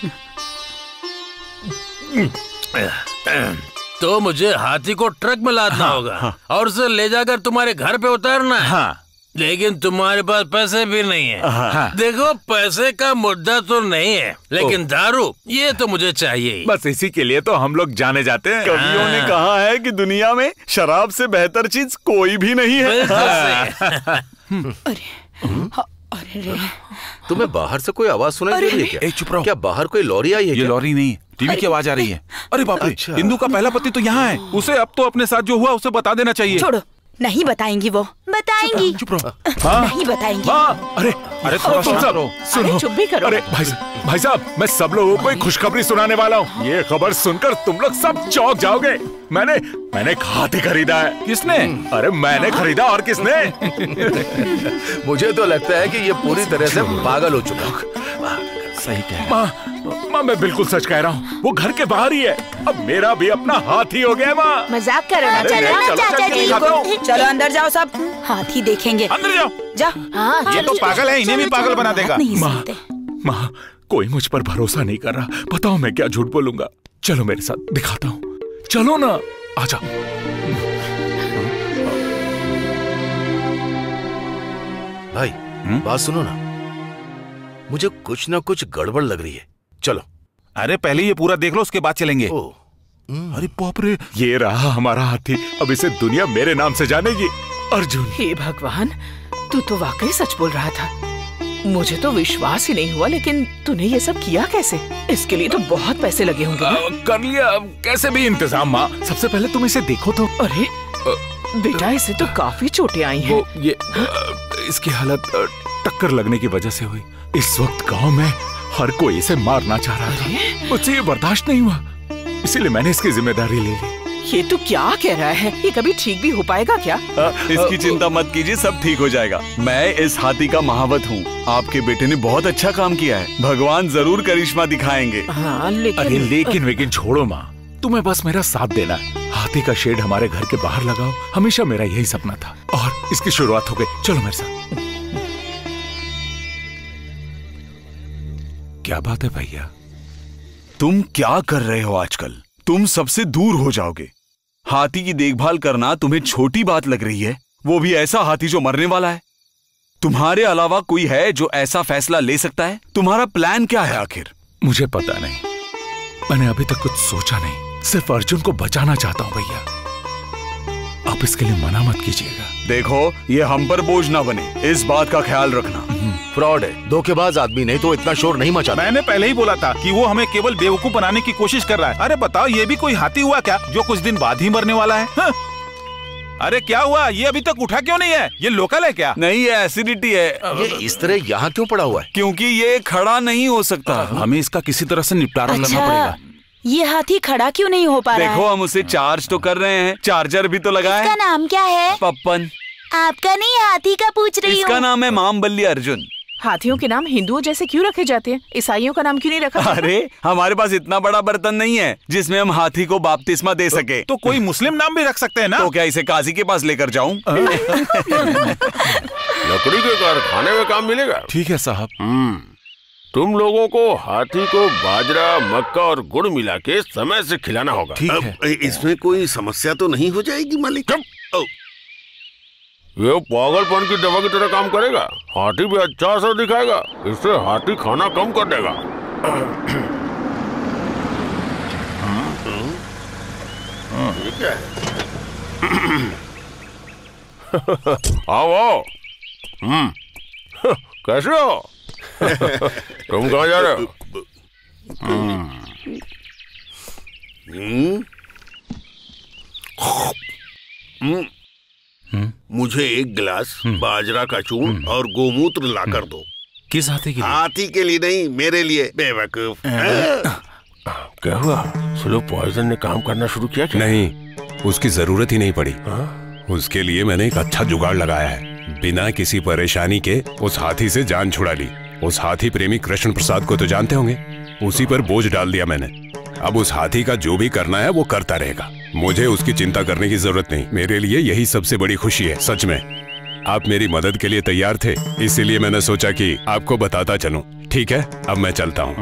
तो मुझे हाथी को ट्रक में लादना हाँ, होगा हाँ। और उसे ले जाकर तुम्हारे घर पे उतारना है। हाँ। लेकिन तुम्हारे पास पैसे भी नहीं है। हाँ। देखो, पैसे का मुद्दा तो नहीं है, लेकिन दारू ये तो मुझे चाहिए। बस इसी के लिए तो हम लोग जाने जाते हैं। कवियों ने कहा है कि दुनिया में शराब से बेहतर चीज कोई भी नहीं है। अरे अरे रे। तुम्हें बाहर से कोई आवाज सुनाई दे रही है क्या? ए, चुप रहो। क्या बाहर कोई लॉरी आई है? ये लॉरी नहीं, टीवी की आवाज आ रही है। अरे बाप रे, अच्छा। इंदु का पहला पति तो यहाँ है। उसे अब तो अपने साथ जो हुआ उसे बता देना चाहिए। छोड़ो, नहीं बताएंगी वो। बताएंगी। चुप रहो। नहीं बताएंगी। अरे अरे थोड़ा तुम शांत सब रहो। सुनो। चुप भी करो। अरे भाई साहब, भाई साहब, मैं सब लोगों को एक खुशखबरी सुनाने वाला हूँ। ये खबर सुनकर तुम लोग सब चौंक जाओगे। मैंने मैंने एक हाथी खरीदा है। किसने? अरे मैंने खरीदा, और किसने? मुझे तो लगता है कि ये पूरी तरह से पागल हो चुका। सही कह माँ, माँ मैं बिल्कुल सच कह रहा हूँ। वो घर के बाहर ही है। अब मेरा भी अपना हाथी हो गया माँ। मजाक करो ना। अरे चलो नहीं, ना चलो, चाचा चलो, जी दिखाता को। हूँ। चलो अंदर जाओ, सब हाथी देखेंगे। अंदर जाओ। जा। हाँ, ये तो पागल है, इन्हें भी पागल बना देगा। नहीं माँ, सुनते। माँ, कोई मुझ पर भरोसा नहीं कर रहा। बताओ मैं क्या झूठ बोलूंगा। चलो मेरे साथ, दिखाता हूँ। चलो ना, आजा। भाई बात सुनो ना, मुझे कुछ ना कुछ गड़बड़ लग रही है। चलो। अरे पहले ये पूरा देख लो, उसके बाद चलेंगे। अरे बाप रे, ये रहा हमारा हाथी। अब इसे दुनिया मेरे नाम से जानेगी। अर्जुन। हे भगवान, तू तो वाकई सच बोल रहा था। मुझे तो विश्वास ही नहीं हुआ, लेकिन तूने ये सब किया कैसे? इसके लिए तो बहुत पैसे लगे होंगे ना? कर लिया कैसे भी इंतजाम माँ। सबसे पहले तुम इसे देखो तो। अरे बेटा, इसे तो काफी चोटें आई हैं। वो ये इसकी हालत टक्कर लगने की वजह से हुई। इस वक्त गांव में हर कोई इसे मारना चाह रहा था। मुझसे ये बर्दाश्त नहीं हुआ, इसीलिए मैंने इसकी जिम्मेदारी ले ली। ये तू क्या कह रहा है? ये कभी ठीक भी हो पाएगा क्या? आ, इसकी चिंता मत कीजिए, सब ठीक हो जाएगा। मैं इस हाथी का महावत हूँ। आपके बेटे ने बहुत अच्छा काम किया है। भगवान जरूर करिश्मा दिखाएंगे। हाँ, लेकिन अरे लेकिन वेकिन छोड़ो माँ, तुम्हें बस मेरा साथ देना है। हाथी का शेड हमारे घर के बाहर लगाओ, हमेशा मेरा यही सपना था और इसकी शुरुआत हो गई। चलो मेरे साथ। क्या बात है भैया? तुम क्या कर रहे हो आजकल? तुम सबसे दूर हो जाओगे। हाथी की देखभाल करना तुम्हें छोटी बात लग रही है, वो भी ऐसा हाथी जो मरने वाला है। तुम्हारे अलावा कोई है जो ऐसा फैसला ले सकता है? तुम्हारा प्लान क्या है आखिर? मुझे पता नहीं, मैंने अभी तक कुछ सोचा नहीं। सिर्फ अर्जुन को बचाना चाहता हूँ भैया। आप इसके लिए मना मत कीजिएगा। देखो, ये हम पर बोझ ना बने, इस बात का ख्याल रखना। फ्रॉड है, धोखेबाज आदमी, नहीं तो इतना शोर नहीं मचा। मैंने पहले ही बोला था कि वो हमें केवल बेवकूफ बनाने की कोशिश कर रहा है। अरे बताओ, ये भी कोई हाथी हुआ क्या जो कुछ दिन बाद ही मरने वाला है? हाँ? अरे क्या हुआ? ये अभी तक उठा क्यों नहीं है? ये लोकल है क्या? नहीं, ये एसिडिटी है। ये इस तरह यहाँ क्यों पड़ा हुआ है? क्योंकि ये खड़ा नहीं हो सकता। हमें इसका किसी तरह से निपटारा अच्छा, करना पड़ेगा। ये हाथी खड़ा क्यों नहीं हो पा रहा है? देखो, हम उसे चार्ज तो कर रहे हैं, चार्जर भी तो लगा इसका है। नाम क्या है? पप्पन। आपका नहीं, हाथी का पूछ रही हूँ। इसका नाम है माम बल्ली अर्जुन। हाथियों के नाम हिंदुओं जैसे क्यों रखे जाते हैं? ईसाइयों का नाम क्यों नहीं रखा? अरे हमारे पास इतना बड़ा बर्तन नहीं है जिसमें हम हाथी को बपतिस्मा दे सके। तो कोई मुस्लिम नाम भी रख सकते हैं ना? तो क्या इसे काजी के पास लेकर जाऊं? लकड़ी के कारखाने में काम मिलेगा। ठीक है साहब। हम्म तुम लोगों को हाथी को बाजरा, मक्का और गुड़ मिला के समय से खिलाना होगा। ठीक है। इसमें कोई समस्या तो नहीं हो जाएगी मालिक? ये पागलपन की दवा की तरह काम करेगा। हाथी भी अच्छा असर दिखाएगा। इससे हाथी खाना कम कर देगा। ठीक है। आओ आओ। हम्म कैसे हो? तुम कहाँ जा रहे हो? हम्म मुझे एक गिलास बाजरा का चूर्ण और गोमूत्र लाकर दो। किस हाथी के लिए? हाथी के लिए नहीं, मेरे लिए। बेवकूफ। क्या हुआ? स्लो पॉइजन ने काम करना शुरू किया क्या? नहीं, उसकी जरूरत ही नहीं पड़ी। उसके लिए मैंने एक अच्छा जुगाड़ लगाया है। बिना किसी परेशानी के उस हाथी से जान छुड़ा ली। उस हाथी प्रेमी कृष्ण प्रसाद को तो जानते होंगे, उसी पर बोझ डाल दिया मैंने। अब उस हाथी का जो भी करना है वो करता रहेगा। मुझे उसकी चिंता करने की जरूरत नहीं। मेरे लिए यही सबसे बड़ी खुशी है। सच में आप मेरी मदद के लिए तैयार थे, इसीलिए मैंने सोचा कि आपको बताता चलूं। ठीक है, अब मैं चलता हूं।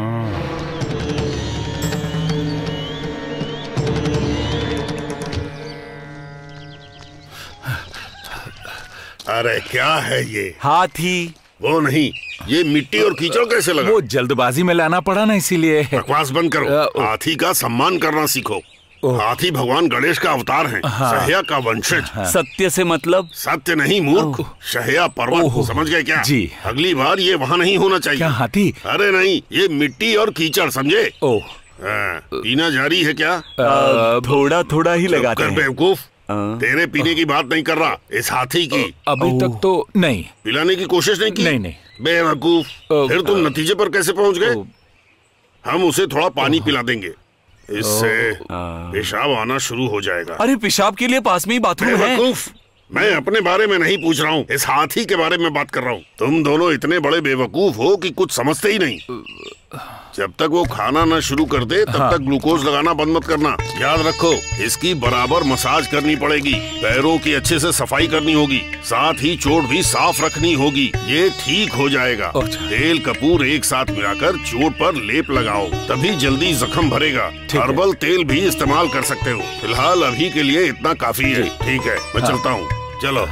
अरे क्या है ये? हाथी। वो नहीं, ये मिट्टी और कीचड़ कैसे लगा? वो जल्दबाजी में लाना पड़ा ना, इसीलिए। बकवास बंद करो। हाथी का सम्मान करना सीखो। हाथी भगवान गणेश का अवतार हैं। हाँ। शहया का वंशज। सत्य से मतलब? सत्य नहीं मूर्ख, शहया पर्वत। समझ गए क्या? जी। अगली बार ये वहाँ नहीं होना चाहिए। क्या हाथी? अरे नहीं, ये मिट्टी और कीचड़, समझे? ओह। पीना जारी है क्या? थोड़ा थोड़ा ही लगाते हैं। बेवकूफ, तेरे पीने की बात नहीं कर रहा, इस हाथी की। अभी तक तो नहीं। पिलाने की कोशिश नहीं की? नहीं नहीं। बेवकूफ, फिर तुम नतीजे पर कैसे पहुंच गए? हम उसे थोड़ा पानी पिला देंगे, इससे पेशाब आना शुरू हो जाएगा। अरे पेशाब के लिए पास में ही बाथरूम है। बेवकूफ, मैं अपने बारे में नहीं पूछ रहा हूँ, इस हाथी के बारे में बात कर रहा हूँ। तुम दोनों इतने बड़े बेवकूफ हो कि कुछ समझते ही नहीं। जब तक वो खाना न शुरू कर दे तब हाँ। तक ग्लूकोज लगाना बंद मत करना। याद रखो, इसकी बराबर मसाज करनी पड़ेगी, पैरों की अच्छे से सफाई करनी होगी, साथ ही चोट भी साफ रखनी होगी। ये ठीक हो जाएगा। तेल कपूर एक साथ मिलाकर चोट पर लेप लगाओ, तभी जल्दी जख्म भरेगा। हर्बल तेल भी इस्तेमाल कर सकते हो। फिलहाल अभी के लिए इतना काफी है। ठीक है, मैं चलता हूँ। चलो।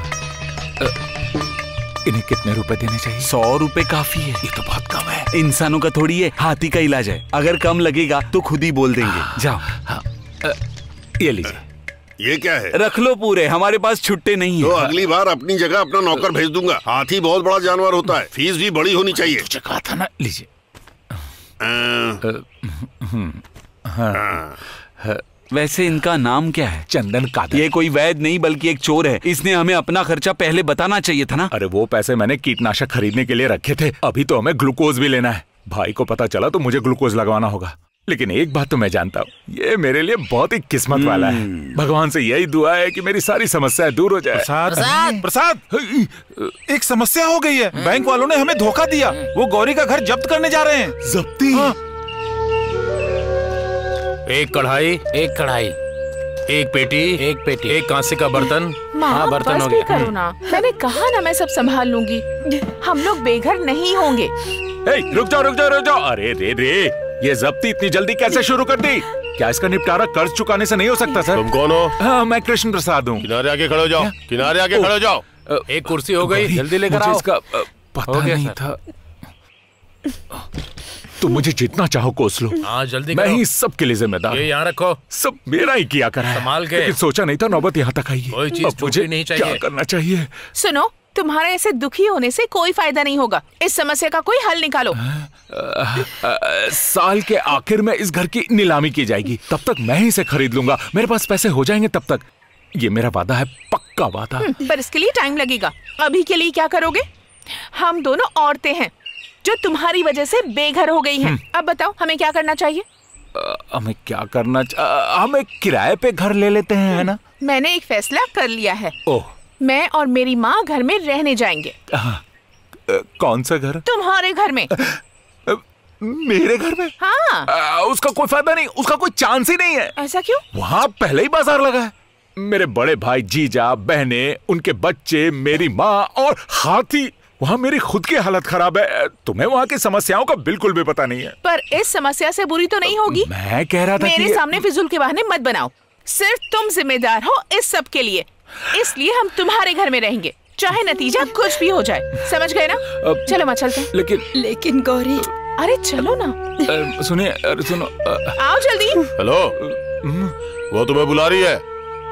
इन्हें कितने रुपए देने चाहिए? सौ रुपए काफी है। ये तो बहुत कम है। इंसानों का थोड़ी है, हाथी का इलाज है। अगर कम लगेगा तो खुद ही बोल देंगे। जाओ। हाँ, ये लीजिए। ये क्या है? रख लो पूरे, हमारे पास छुट्टे नहीं है। तो अगली बार अपनी जगह अपना नौकर भेज दूंगा। हाथी बहुत बड़ा जानवर होता है, फीस भी बड़ी होनी चाहिए। तुझे कहा था ना। लीजिए। वैसे इनका नाम क्या है? चंदन कादर। ये कोई वैद नहीं बल्कि एक चोर है। इसने हमें अपना खर्चा पहले बताना चाहिए था ना। अरे वो पैसे मैंने कीटनाशक खरीदने के लिए रखे थे, अभी तो हमें ग्लूकोज भी लेना है। भाई को पता चला तो मुझे ग्लूकोज लगवाना होगा। लेकिन एक बात तो मैं जानता हूँ, ये मेरे लिए बहुत ही किस्मत वाला है। भगवान से यही दुआ है कि मेरी सारी समस्याएं दूर हो जाए। प्रसाद, प्रसाद, प्रसाद, एक समस्या हो गई है। बैंक वालों ने हमें धोखा दिया। वो गौरी का घर जब्त करने जा रहे हैं। जब्ती? हाँ। एक कढ़ाई, एक कढ़ाई, एक पेटी, एक पेटी, एक कांसे का बर्तन। हाँ, बर्तन हो गया। करो ना, मैंने कहा ना मैं सब संभाल लूंगी। हम लोग बेघर नहीं होंगे। ए, रुक जाओ रुक जाओ रुक जाओ। अरे रे रे, ये जब्ती इतनी जल्दी कैसे शुरू कर दी? क्या इसका निपटारा कर्ज चुकाने से नहीं हो सकता सर? तुम कौन हो? हाँ, मैं कृष्ण प्रसाद हूँ। किनारे आके खड़े हो जाओ। किनारे आके खड़े हो जाओ। एक कुर्सी हो गई, जल्दी लेकर आओ। इसका पता नहीं था। तुम मुझे जितना चाहो कोस लो। हाँ, जल्दी मैं करो। ही सब के लिए जिम्मेदार। ये यहाँ रखो। सब मेरा ही किया करा है। संभाल के। लेकिन सोचा नहीं था नौबत यहाँ तक आई है। कोई चीज अब मुझे नहीं चाहिए। क्या करना चाहिए? सुनो, तुम्हारे ऐसे दुखी होने से कोई फायदा नहीं होगा। इस समस्या का कोई हल निकालो। आ, आ, साल के आखिर में इस घर की नीलामी की जाएगी, तब तक मैं ही इसे खरीद लूंगा। मेरे पास पैसे हो जाएंगे तब तक। ये मेरा वादा है, पक्का वादा। पर इसके लिए टाइम लगेगा। अभी के लिए क्या करोगे? हम दोनों औरतें हैं जो तुम्हारी वजह से बेघर हो गई हैं। अब बताओ हमें क्या करना चाहिए? आ, हमें क्या करना चाहिए? हमें किराए पे घर ले लेते हैं, है ना? मैंने एक फैसला कर लिया है। ओह। मैं और मेरी माँ घर में रहने जाएंगे। हाँ, कौन सा घर? तुम्हारे घर में। मेरे घर में? हाँ। आ, उसका कोई फायदा नहीं, उसका कोई चांस ही नहीं है। ऐसा क्यों? वहाँ पहले ही बाजार लगा है। मेरे बड़े भाई, जीजा, बहने, उनके बच्चे, मेरी माँ और हाथी। वहाँ मेरी खुद की हालत खराब है। तुम्हें वहाँ की समस्याओं का बिल्कुल भी पता नहीं है। पर इस समस्या से बुरी तो नहीं होगी। मैं कह रहा था मेरे कि... सामने फिजूल के बहाने मत बनाओ। सिर्फ तुम जिम्मेदार हो इस सब के लिए, इसलिए हम तुम्हारे घर में रहेंगे, चाहे नतीजा कुछ भी हो जाए। समझ गए ना? अब... चलो माँ चलते हैं। लेकिन लेकिन गौरी, अरे चलो ना। सुनिए, अरे सुनो। आओ जल्दी। हेलो, वो तुम्हें बुला रही है।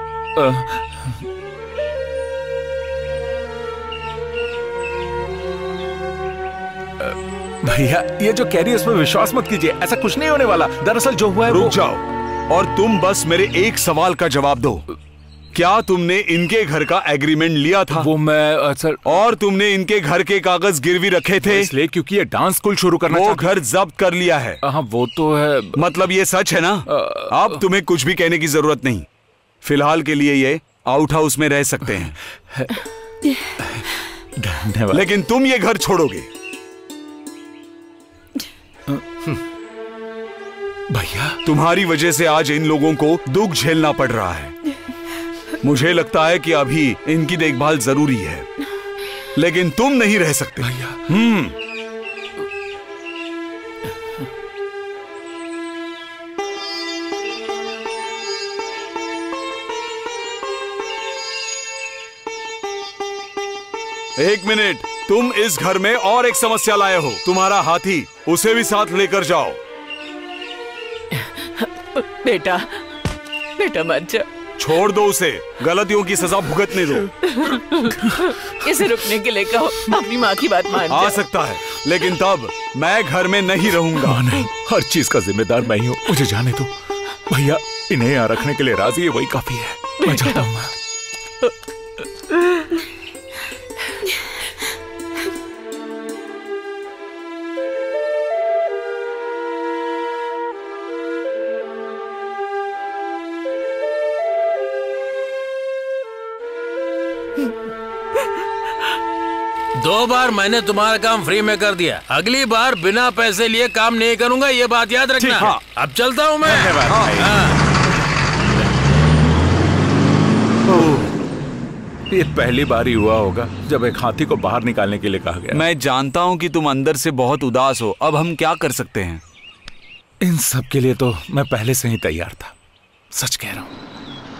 भैया, ये जो कह रही है उसमें विश्वास मत कीजिए, ऐसा कुछ नहीं होने वाला। दरअसल जो हुआ है रुक वो... जाओ और तुम बस मेरे एक सवाल का जवाब दो। क्या तुमने इनके घर का एग्रीमेंट लिया था? वो मैं सर... और तुमने इनके घर के कागज गिरवी रखे थे? इसलिए क्योंकि ये डांस स्कूल शुरू करना वो घर जब्त कर लिया है। हाँ वो तो है। मतलब ये सच है ना? अब तुम्हें कुछ भी कहने की जरूरत नहीं। फिलहाल के लिए ये आउट हाउस में रह सकते हैं। धन्यवाद। लेकिन तुम ये घर छोड़ोगे। भैया, तुम्हारी वजह से आज इन लोगों को दुख झेलना पड़ रहा है। मुझे लगता है कि अभी इनकी देखभाल जरूरी है, लेकिन तुम नहीं रह सकते। भैया। हम्म एक मिनट, तुम इस घर में और एक समस्या लाए हो। तुम्हारा हाथी, उसे भी साथ लेकर जाओ। बेटा, बेटा मत जा। छोड़ दो उसे, गलतियों की सजा भुगतने दो। इसे रुकने के लिए कहो, अपनी माँ की बात मान आ सकता है, लेकिन तब मैं घर में नहीं रहूंगा। नहीं, हर चीज का जिम्मेदार मैं ही हूँ, मुझे जाने दो। भैया, इन्हें यहाँ रखने के लिए राजी है, वही काफी है। मैं जाता हूँ। दो बार मैंने तुम्हारा काम फ्री में कर दिया, अगली बार बिना पैसे लिए काम नहीं करूंगा, ये बात याद रखना। हाँ। अब चलता हूँ मैं। हाँ। ये पहली बार ही हुआ होगा जब एक हाथी को बाहर निकालने के लिए कहा गया। मैं जानता हूँ कि तुम अंदर से बहुत उदास हो। अब हम क्या कर सकते हैं? इन सब के लिए तो मैं पहले से ही तैयार था, सच कह रहा हूँ।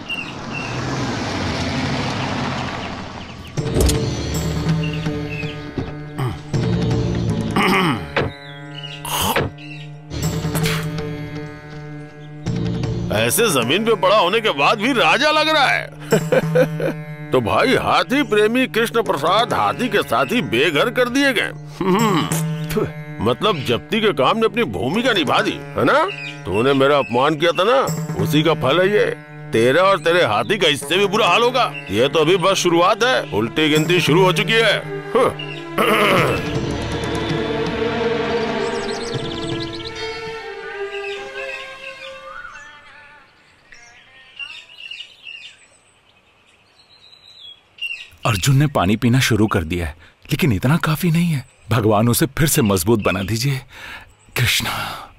ऐसे जमीन पे पड़ा होने के बाद भी राजा लग रहा है। तो भाई, हाथी प्रेमी कृष्ण प्रसाद हाथी के साथ ही बेघर कर दिए गए। मतलब जब्ती के काम ने अपनी भूमिका निभा दी है ना? तूने मेरा अपमान किया था ना, उसी का फल है ये। तेरा और तेरे हाथी का इससे भी बुरा हाल होगा। ये तो अभी बस शुरुआत है, उल्टी गिनती शुरू हो चुकी है। अर्जुन ने पानी पीना शुरू कर दिया है, लेकिन इतना काफी नहीं है। भगवान उसे फिर से मजबूत बना दीजिए कृष्णा।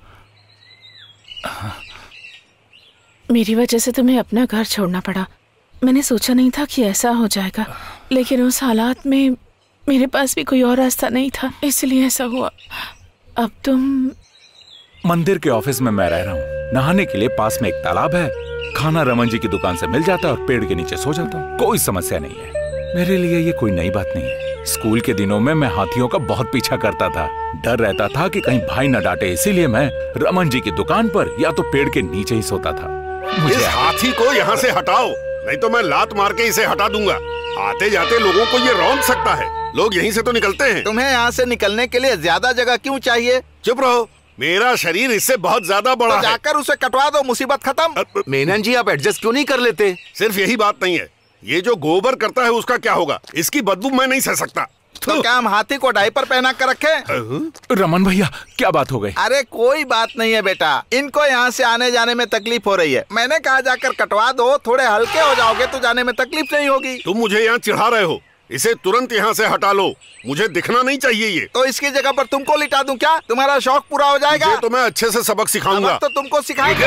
मेरी वजह से तुम्हें अपना घर छोड़ना पड़ा। मैंने सोचा नहीं था कि ऐसा हो जाएगा, लेकिन उस हालात में मेरे पास भी कोई और रास्ता नहीं था, इसलिए ऐसा हुआ। अब तुम... मंदिर के ऑफिस में मैं रह रहा हूँ। नहाने के लिए पास में एक तालाब है, खाना रमन जी की दुकान से मिल जाता है और पेड़ के नीचे सो जाता हूँ। कोई समस्या नहीं है मेरे लिए, ये कोई नई बात नहीं है। स्कूल के दिनों में मैं हाथियों का बहुत पीछा करता था। डर रहता था कि कहीं भाई न डांटे, इसीलिए मैं रमन जी की दुकान पर या तो पेड़ के नीचे ही सोता था। इस हाथी को यहाँ से हटाओ, नहीं तो मैं लात मार के इसे हटा दूंगा। आते जाते लोगों को ये रौंद सकता है। लोग यहीं से तो निकलते हैं। तुम्हें यहाँ से निकलने के लिए ज्यादा जगह क्यों चाहिए? चुप रहो, मेरा शरीर इससे बहुत ज्यादा बड़ा तो जाकर उसे कटवा दो, मुसीबत खत्म। मेनन जी, आप एडजस्ट क्यों नहीं कर लेते? सिर्फ यही बात नहीं है, ये जो गोबर करता है उसका क्या होगा? इसकी बदबू मैं नहीं सह सकता। तो क्या हम हाथी को डायपर पहना कर रखें? रमन भैया, क्या बात हो गई? अरे कोई बात नहीं है बेटा, इनको यहाँ से आने जाने में तकलीफ हो रही है। मैंने कहा जाकर कटवा दो, थोड़े हल्के हो जाओगे तो जाने में तकलीफ नहीं होगी। तुम मुझे यहाँ चिढ़ा रहे हो। इसे तुरंत यहाँ से हटा लो, मुझे दिखना नहीं चाहिए ये। तो इसकी जगह पर तुमको लिटा दूं क्या? तुम्हारा शौक पूरा हो जाएगा। ये तो मैं अच्छे से सबक सिखाऊंगा। तो तुमको सिखाएंगे।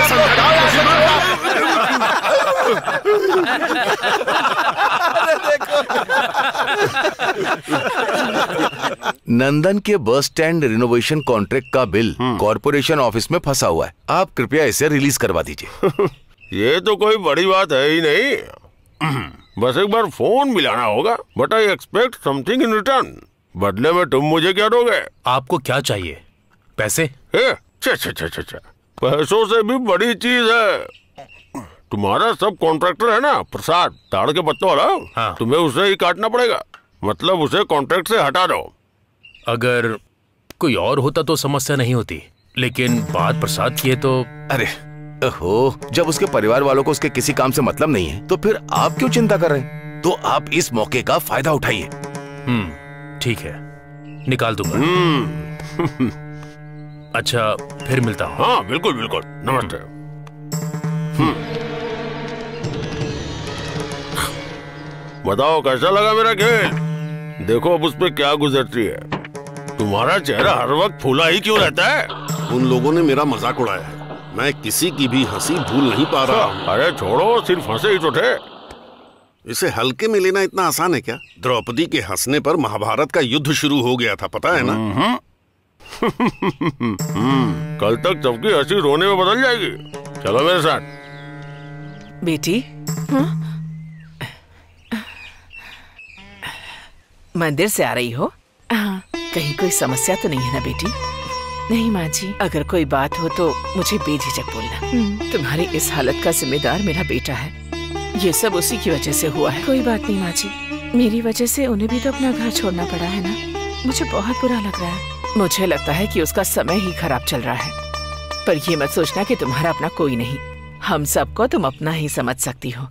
नंदन के बस स्टैंड रिनोवेशन कॉन्ट्रैक्ट का बिल कॉर्पोरेशन ऑफिस में फंसा हुआ है, आप कृपया इसे रिलीज करवा दीजिए। ये तो कोई बड़ी बात है ही नहीं, बस एक बार फोन मिलाना होगा। But I expect something in return. बदले में तुम मुझे क्या दोगे? आपको क्या चाहिए? पैसे? ए, चे, चे, चे, चे, चे। पैसों से भी बड़ी चीज है। तुम्हारा सब कॉन्ट्रैक्टर है ना प्रसाद, ताड़ के पत्तों वाला। हाँ। तुम्हें उसे ही काटना पड़ेगा, मतलब उसे कॉन्ट्रैक्ट से हटा दो। अगर कोई और होता तो समस्या नहीं होती, लेकिन बात प्रसाद की है तो। अरे ओहो, जब उसके परिवार वालों को उसके किसी काम से मतलब नहीं है तो फिर आप क्यों चिंता कर रहे हैं? तो आप इस मौके का फायदा उठाइए। हम्म, ठीक है, निकाल दूंगा। अच्छा, फिर मिलता हूँ। हाँ बिल्कुल बिल्कुल, नमस्ते। बताओ कैसा लगा मेरा खेल? देखो अब उस पे क्या गुजरती है। तुम्हारा चेहरा हर वक्त फूला ही क्यों रहता है? उन लोगों ने मेरा मजाक उड़ाया है, मैं किसी की भी हंसी भूल नहीं पा रहा हूँ। अरे छोड़ो, सिर्फ हंसे ही तो थे। इसे हल्के में लेना इतना आसान है क्या? द्रौपदी के हंसने पर महाभारत का युद्ध शुरू हो गया था, पता है ना? कल तक सबकी हंसी रोने में बदल जाएगी। चलो मेरे साथ। बेटी, हाँ? मंदिर से आ रही हो? हाँ। कहीं कोई समस्या तो नहीं है ना बेटी? नहीं माँ जी, अगर कोई बात हो तो मुझे बेझिझक बोलना। तुम्हारी इस हालत का जिम्मेदार मेरा बेटा है, ये सब उसी की वजह से हुआ है। कोई बात नहीं माँ जी, मेरी वजह से उन्हें भी तो अपना घर छोड़ना पड़ा है ना। मुझे बहुत बुरा लग रहा है। मुझे लगता है कि उसका समय ही खराब चल रहा है, पर ये मत सोचना कि तुम्हारा अपना कोई नहीं, हम सबको तुम अपना ही समझ सकती हो।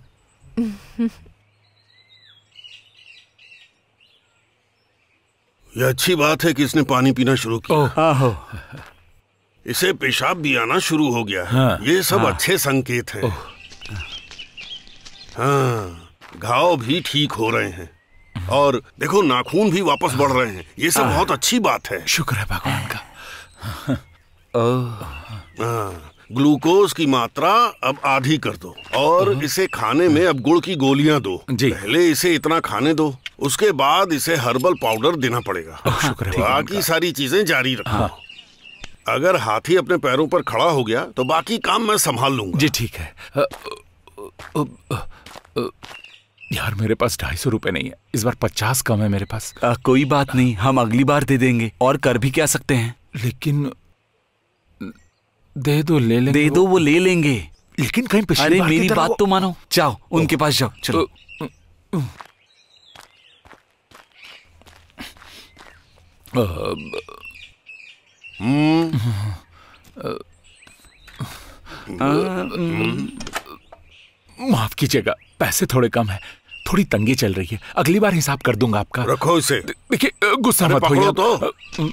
यह अच्छी बात है कि इसने पानी पीना शुरू किया। इसे पेशाब भी आना शुरू हो गया है। हाँ, ये सब हाँ, अच्छे संकेत हैं। हाँ, घाव भी ठीक हो रहे हैं और देखो नाखून भी वापस बढ़ रहे हैं। ये सब बहुत अच्छी बात है। शुक्र है भगवान का। हाँ, ग्लूकोज की मात्रा अब आधी कर दो और इसे खाने में अब गुड़ की गोलियां दो। पहले इसे इतना खाने दो, उसके बाद इसे हर्बल पाउडर देना पड़ेगा। बाकी सारी चीजें जारी रखो। हाँ। अगर हाथी अपने पैरों पर खड़ा हो गया तो बाकी काम मैं संभाल लूंगा। जी ठीक है। यार मेरे पास ढाई सौ रुपए नहीं है, इस बार पचास कम है मेरे पास। आ, कोई बात नहीं, हम अगली बार दे देंगे। और कर भी क्या सकते हैं? लेकिन दे दो, ले लेंगे। दे दो, वो ले लेंगे। लेकिन कहीं पिछली अरे बार मेरी बात वो... तो मानो। जाओ उनके पास जाओ, चलो। माफ कीजिएगा, पैसे थोड़े कम है, थोड़ी तंगी चल रही है, अगली बार हिसाब कर दूंगा आपका। रखो इसे। देखिए गुस्सा मत होइए तो।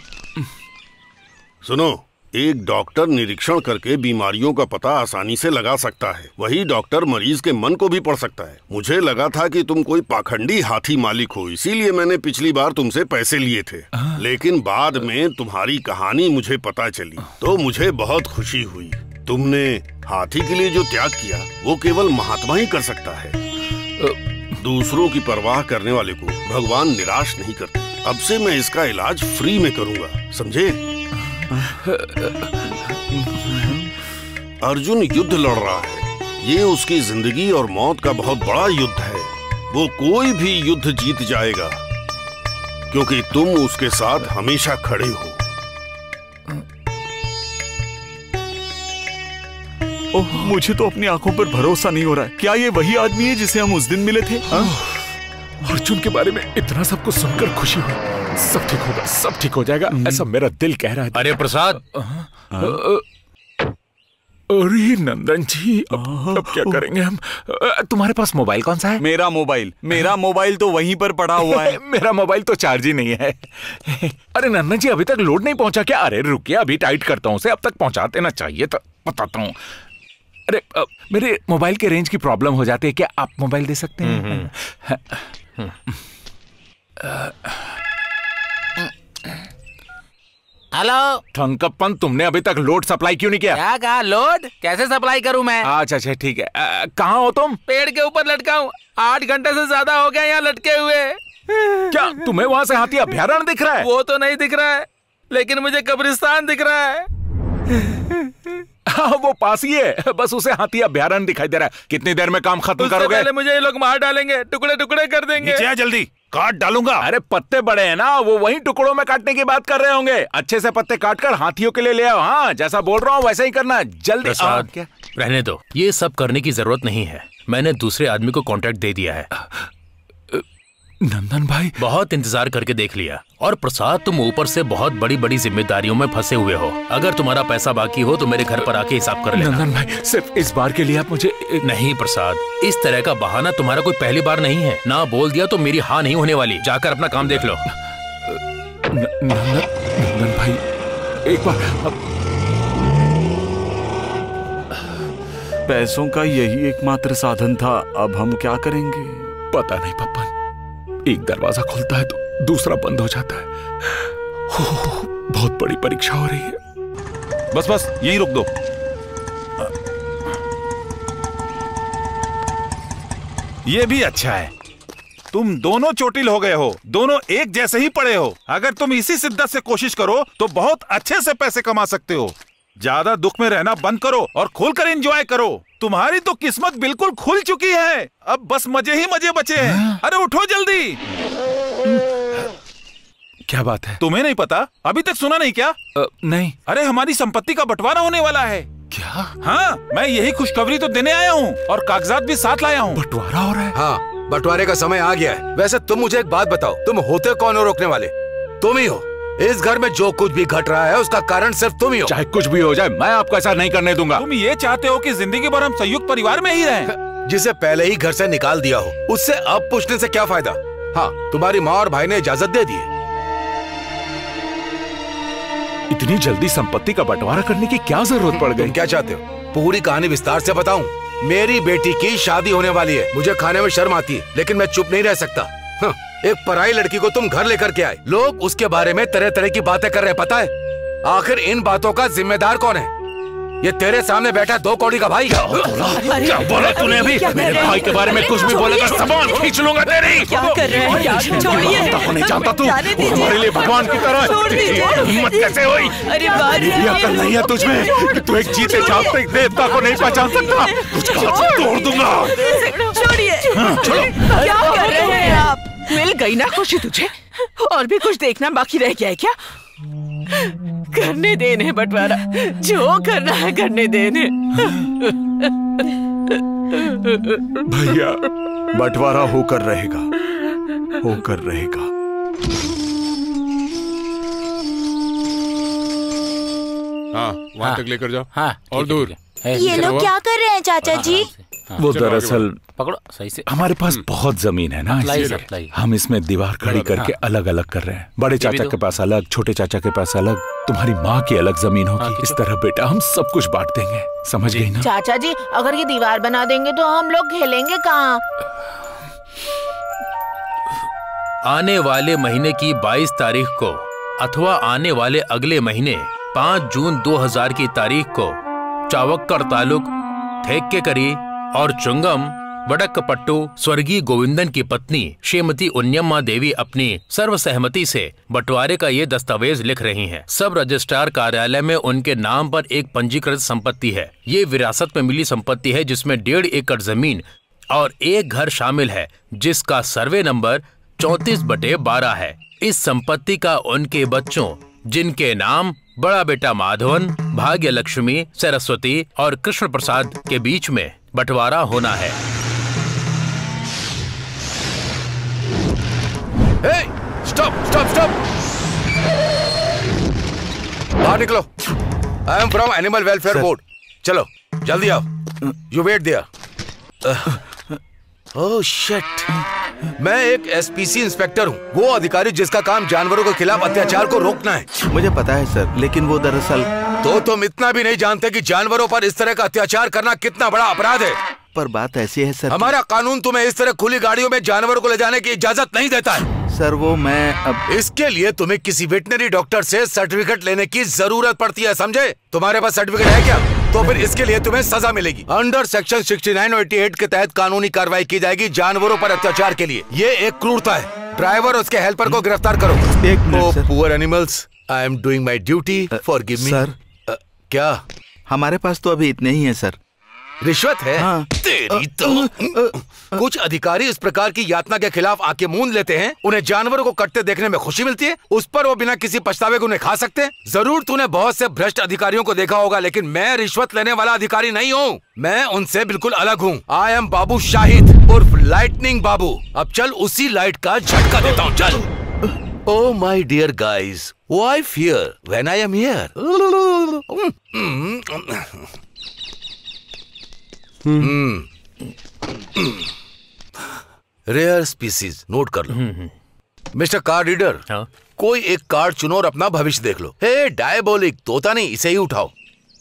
सुनो, एक डॉक्टर निरीक्षण करके बीमारियों का पता आसानी से लगा सकता है, वही डॉक्टर मरीज के मन को भी पढ़ सकता है। मुझे लगा था कि तुम कोई पाखंडी हाथी मालिक हो, इसीलिए मैंने पिछली बार तुमसे पैसे लिए थे। लेकिन बाद में तुम्हारी कहानी मुझे पता चली तो मुझे बहुत खुशी हुई। तुमने हाथी के लिए जो त्याग किया वो केवल महात्मा ही कर सकता है। दूसरों की परवाह करने वाले को भगवान निराश नहीं करते। अब से मैं इसका इलाज फ्री में करूंगा, समझे? अर्जुन युद्ध लड़ रहा है, ये उसकी जिंदगी और मौत का बहुत बड़ा युद्ध है। वो कोई भी युद्ध जीत जाएगा क्योंकि तुम उसके साथ हमेशा खड़े हो। ओह, मुझे तो अपनी आंखों पर भरोसा नहीं हो रहा है। क्या ये वही आदमी है जिसे हम उस दिन मिले थे? अर्जुन के बारे में इतना सब कुछ सुनकर खुशी हुई। सब ठीक होगा, सब ठीक हो जाएगा, ऐसा मेरा दिल कह रहा है। अरे प्रसाद, अरे नंदन जी, अब, अब क्या करेंगे हम? तुम्हारे पास मोबाइल कौन सा है? मेरा मोबाइल मेरा मोबाइल तो वहीं पर पड़ा हुआ है। मेरा मोबाइल तो चार्ज ही नहीं है। अरे नंदन जी, अभी तक लोड नहीं पहुंचा क्या? अरे रुकिए, अभी टाइट करता हूँ उसे, अब तक पहुंचा देना चाहिए था, बताता हूँ। अरे आ, मेरे मोबाइल के रेंज की प्रॉब्लम हो जाती है, क्या आप मोबाइल दे सकते हैं? हेलो ठंकप्पन, तुमने अभी तक लोड सप्लाई क्यों नहीं किया? क्या कहा? लोड कैसे सप्लाई करूं मैं? अच्छा अच्छा ठीक है। आ, कहाँ हो तुम? पेड़ के ऊपर लटका हूँ। आठ घंटे से ज्यादा हो गया यहाँ लटके हुए। क्या तुम्हें वहाँ से हाथी अभ्यारण्य दिख रहा है? वो तो नहीं दिख रहा है, लेकिन मुझे कब्रिस्तान दिख रहा है। हाँ वो पास ही है, बस उसे हाथी अभ्यारण्य दिखाई दे रहा है। कितनी देर में काम खत्म करोगे? पहले मुझे ये लोग मार डालेंगे, टुकड़े टुकड़े कर देंगे। नीचे आ जल्दी, काट डालूंगा। अरे पत्ते बड़े हैं ना, वो वही टुकड़ों में काटने की बात कर रहे होंगे। अच्छे से पत्ते काटकर हाथियों के लिए ले आओ। हाँ जैसा बोल रहा हूँ वैसा ही करना, जल्दी। प्रसाद, क्या रहने दो, ये सब करने की जरूरत नहीं है। मैंने दूसरे आदमी को कॉन्ट्रैक्ट दे दिया है। नंदन भाई, बहुत इंतजार करके देख लिया। और प्रसाद, तुम ऊपर से बहुत बड़ी बड़ी जिम्मेदारियों में फंसे हुए हो। अगर तुम्हारा पैसा बाकी हो तो मेरे घर पर आके हिसाब कर लेना। नंदन भाई, सिर्फ इस बार के लिए आप मुझे। नहीं प्रसाद, इस तरह का बहाना तुम्हारा कोई पहली बार नहीं है ना। बोल दिया तो मेरी हाँ नहीं होने वाली। जाकर अपना काम देख लो। नंदन भाई, एक बार। पैसों का यही एकमात्र साधन था, अब हम क्या करेंगे? पता नहीं पप्पन, एक दरवाजा खुलता है तो दूसरा बंद हो जाता है। हो, बहुत बड़ी परीक्षा हो रही है। बस बस यहीं रुक दो। ये भी अच्छा है, तुम दोनों चोटिल हो गए हो, दोनों एक जैसे ही पड़े हो। अगर तुम इसी शिद्दत से कोशिश करो तो बहुत अच्छे से पैसे कमा सकते हो। ज्यादा दुख में रहना बंद करो और खुलकर एंजॉय करो। तुम्हारी तो किस्मत बिल्कुल खुल चुकी है, अब बस मजे ही मजे बचे हैं। अरे उठो जल्दी। क्या बात है? तुम्हें नहीं पता? अभी तक सुना नहीं क्या? आ, नहीं। अरे हमारी संपत्ति का बंटवारा होने वाला है। क्या? हाँ, मैं यही खुशखबरी तो देने आया हूँ और कागजात भी साथ लाया हूँ। बंटवारा हो रहा है? हाँ, बंटवारे का समय आ गया है। वैसे तुम मुझे एक बात बताओ, तुम होते कौन हो रोकने वाले? तुम ही हो। इस घर में जो कुछ भी घट रहा है उसका कारण सिर्फ तुम ही हो। चाहे कुछ भी हो जाए, मैं आपको ऐसा नहीं करने दूंगा। तुम ये चाहते हो कि जिंदगी भर हम संयुक्त परिवार में ही रहें? जिसे पहले ही घर से निकाल दिया हो, उससे अब पूछने से क्या फायदा? हाँ, तुम्हारी माँ और भाई ने इजाजत दे दी है। इतनी जल्दी संपत्ति का बंटवारा करने की क्या जरूरत पड़ गई? तुम क्या चाहते हो? पूरी कहानी विस्तार से बताऊं? मेरी बेटी की शादी होने वाली है। मुझे खाने में शर्म आती है, लेकिन मैं चुप नहीं रह सकता। हाँ, एक पराई लड़की को तुम घर लेकर के आए, लोग उसके बारे में तरह तरह की बातें कर रहे हैं। पता है आखिर इन बातों का जिम्मेदार कौन है? ये तेरे सामने बैठा दो कौड़ी का भाई। क्या बोला? क्या बोला तूने अभी? मेरे भाई के बारे में कुछ भी बोलेगा सामान खींच लूंगा तेरी। क्या कर रहे हैं? छोड़िए। को नहीं जानता तू, हमारे लिए भगवान की तरह। हिम्मत कैसे हुई? अरे बात ये अकल नहीं है तुझमें कि तू एक जीते जागते देवता को नहीं पहचान सकता। कुछ तोड़ दूंगा। छोड़िए। क्या कर रहे हैं आप? मिल गई ना खुशी तुझे? और भी कुछ देखना बाकी रह गया है क्या? करने देने बंटवारा, जो करना है करने देने। भैया, बंटवारा होकर रहेगा, होकर रहेगा। हाँ, वहाँ तक लेकर जाओ। हाँ, और दूर। ये लोग क्या कर रहे हैं चाचा जी? वो दरअसल पकड़ो सही से। हमारे पास बहुत जमीन है ना, इसलिए हम इसमें दीवार खड़ी करके अलग अलग कर रहे हैं। बड़े चाचा के पास अलग, छोटे चाचा के पास अलग, तुम्हारी माँ की अलग जमीन होगी। इस तरह बेटा हम सब कुछ बांट देंगे, समझ गई ना? चाचा जी, अगर ये दीवार बना देंगे तो हम लोग खेलेंगे कहाँ? आने वाले महीने की बाईस तारीख को अथवा आने वाले अगले महीने पाँच जून दो हज़ार की तारीख को चावक्कर तालुक थेक्केकरी और चुंगम वडक्कपट्टू स्वर्गीय गोविंदन की पत्नी श्रीमती उन्यम्मा देवी अपनी सर्वसहमति से बंटवारे का ये दस्तावेज लिख रही हैं। सब रजिस्ट्रार कार्यालय में उनके नाम पर एक पंजीकृत संपत्ति है। ये विरासत में मिली संपत्ति है जिसमें डेढ़ एकड़ जमीन और एक घर शामिल है जिसका सर्वे नंबर चौंतीस बटे बारह है। इस संपत्ति का उनके बच्चों जिनके नाम बड़ा बेटा माधवन, भाग्य लक्ष्मी, सरस्वती और कृष्ण प्रसाद के बीच में बंटवारा होना है। Hey, stop, stop, stop! बाहर निकलो। I am from Animal Welfare Board. चलो, जल्दी आओ। You wait there. Oh shit! मैं एक एस पी सी इंस्पेक्टर हूँ, वो अधिकारी जिसका काम जानवरों के खिलाफ अत्याचार को रोकना है। मुझे पता है सर, लेकिन वो दरअसल। तो तुम इतना भी नहीं जानते कि जानवरों पर इस तरह का अत्याचार करना कितना बड़ा अपराध है। पर बात ऐसी है सर, हमारा कानून तुम्हें इस तरह खुली गाड़ियों में जानवरों को ले जाने की इजाजत नहीं देता है। सर वो मैं अब इसके लिए तुम्हें किसी वेटनरी डॉक्टर से सर्टिफिकेट लेने की जरूरत पड़ती है, समझे? तुम्हारे पास सर्टिफिकेट है क्या? तो फिर इसके लिए तुम्हें सजा मिलेगी। अंडर सेक्शन सिक्सटी नाइन और अठासी के तहत कानूनी कार्रवाई की जाएगी जानवरों पर अत्याचार के लिए। ये एक क्रूरता है। ड्राइवर और उसके हेल्पर को गिरफ्तार करो। एक minute sir. Poor animals, I am doing my duty, forgive me. Sir क्या हमारे पास तो अभी इतने ही है सर। रिश्वत है? हाँ। तेरी तो कुछ अधिकारी इस प्रकार की यातना के खिलाफ आंखें मूंद लेते हैं। उन्हें जानवरों को कटते देखने में खुशी मिलती है, उस पर वो बिना किसी पछतावे के उन्हें खा सकते हैं। जरूर तूने बहुत से भ्रष्ट अधिकारियों को देखा होगा, लेकिन मैं रिश्वत लेने वाला अधिकारी नहीं हूँ। मैं उनसे बिल्कुल अलग हूँ। आई एम बाबू शाहिद उर्फ लाइटनिंग बाबू। अब चल उसी लाइट का झटका देता हूँ, चल। Oh my dear guys, why fear when I am here? Rare species note कर लो। मिस्टर कार्ड रीडर, कोई एक कार्ड चुनो और अपना भविष्य देख लो। हे डायबोलिक, तोता नहीं, इसे ही उठाओ।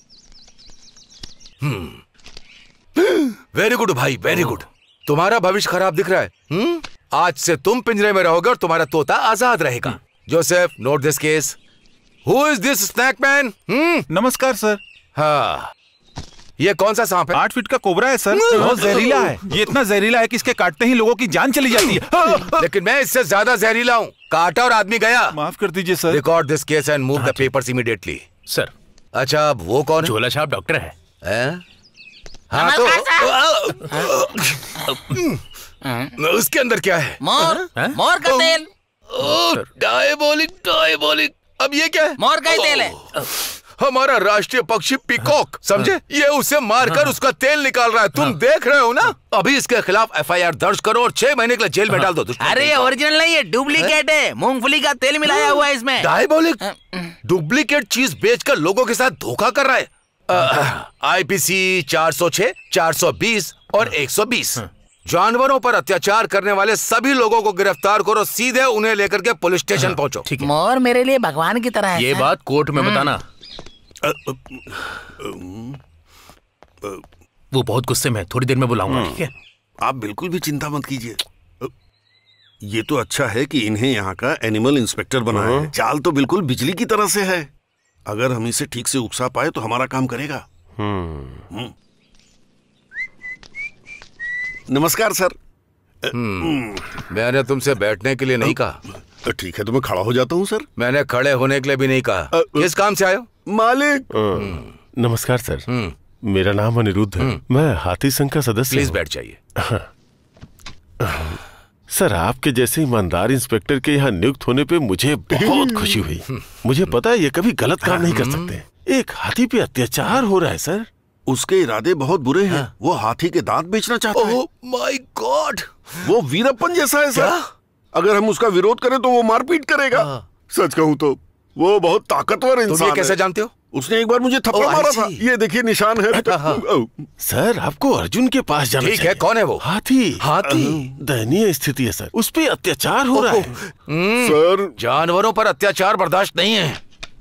वेरी गुड भाई, वेरी गुड। तुम्हारा भविष्य खराब दिख रहा है। हुँ? आज से तुम पिंजरे में रहोगे और तुम्हारा तोता आजाद रहेगा। Joseph, note this case. Who is this snake man? नमस्कार सर। हाँ, ये कौन सा सांप है? आठ फीट का कोबरा है सर। बहुत जहरीला है। ये इतना जहरीला है कि इसके काटते ही लोगों की जान चली जाती है। लेकिन मैं इससे ज्यादा जहरीला हूँ। काटा और आदमी गया। माफ कर दीजिए sir. Record this case and move the papers immediately. Sir. अच्छा, अब वो कौन है? झोला छाप डॉक्टर है। हैं? हाँ तो उसके अंदर क्या है? मोर, मोर का तेल। Diabolic, diabolic. अब ये क्या है? मोर का ही तेल है। हमारा राष्ट्रीय पक्षी पीकॉक, समझे? ये उसे मारकर उसका तेल निकाल रहा है। तुम देख रहे हो ना? अभी इसके खिलाफ एफ आई आर दर्ज करो और छह महीने के लिए जेल में डाल दो। अरे ये ओरिजिनल नहीं है, डुप्लीकेट है। मूंगफली का तेल मिलाया हुआ है इसमें। डायबोलिक डुप्लीकेट चीज बेचकर लोगों के साथ धोखा कर रहा है। आई पी सी चार सौ छह, चार सौ बीस और एक सौ बीस। जानवरों पर अत्याचार करने वाले सभी लोगों को गिरफ्तार करो। सीधे उन्हें लेकर के पुलिस स्टेशन पहुंचो। ठीक है। मोर मेरे लिए भगवान की तरह है। ये बात कोर्ट में बताना। वो बहुत गुस्से में, थोड़ी देर में बुलाऊंगा, ठीक है? आप बिल्कुल भी चिंता मत कीजिए। ये तो अच्छा है कि इन्हें यहाँ का एनिमल इंस्पेक्टर बनाया है। चाल तो बिल्कुल बिजली की तरह से है। अगर हम इसे ठीक से उकसा पाए तो हमारा काम करेगा। नमस्कार सर। मैंने तुमसे बैठने के लिए नहीं कहा। ठीक है तो मैं खड़ा हो जाता हूँ सर। मैंने खड़े होने के लिए भी नहीं कहा। किस काम से आए हो? मालिक। नमस्कार सर, मेरा नाम अनिरुद्ध है। मैं हाथी संघ का सदस्य। प्लीज बैठ जाइए। सर, आपके जैसे ईमानदार इंस्पेक्टर के यहाँ नियुक्त होने पे मुझे बहुत खुशी हुई। मुझे पता है ये कभी गलत काम नहीं कर सकते। एक हाथी पे अत्याचार हो रहा है सर। उसके इरादे बहुत बुरे हैं। वो हाथी के दांत बेचना चाहता है। ओह माय गॉड, वो वीरप्पन जैसा है सर। अगर हम उसका विरोध करें तो वो मारपीट करेगा। सच कहूँ तो वो बहुत ताकतवर इंसान है। तुम ये कैसे जानते हो? उसने एक बार मुझे थप्पड़ मारा था। ये देखिए निशान है। सर, आपको अर्जुन के पास जाना चाहिए। ठीक है, कौन है वो? हाथी। हाथी दयनीय स्थिति है सर, उस पे अत्याचार हो रहा है। सर, जानवरों पर अत्याचार बर्दाश्त नहीं है।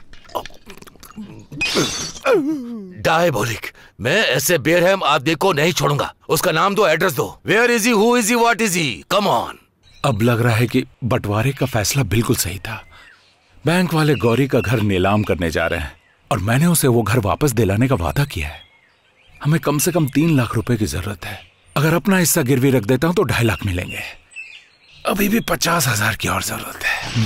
डायबोलिक, मैं ऐसे बेरहम आदमी को नहीं छोड़ूंगा। उसका नाम दो, एड्रेस दो। Where is he, who is he, what is he? Come on. अब लग रहा है कि बंटवारे का फैसला बिल्कुल सही था। बैंक वाले गौरी का घर नीलाम करने जा रहे हैं और मैंने उसे वो घर वापस दिलाने का वादा किया है। हमें कम से कम तीन लाख रुपए की जरूरत है। अगर अपना हिस्सा गिरवी रख देता हूं तो ढाई लाख मिलेंगे। अभी भी पचास हजार की और जरूरत है।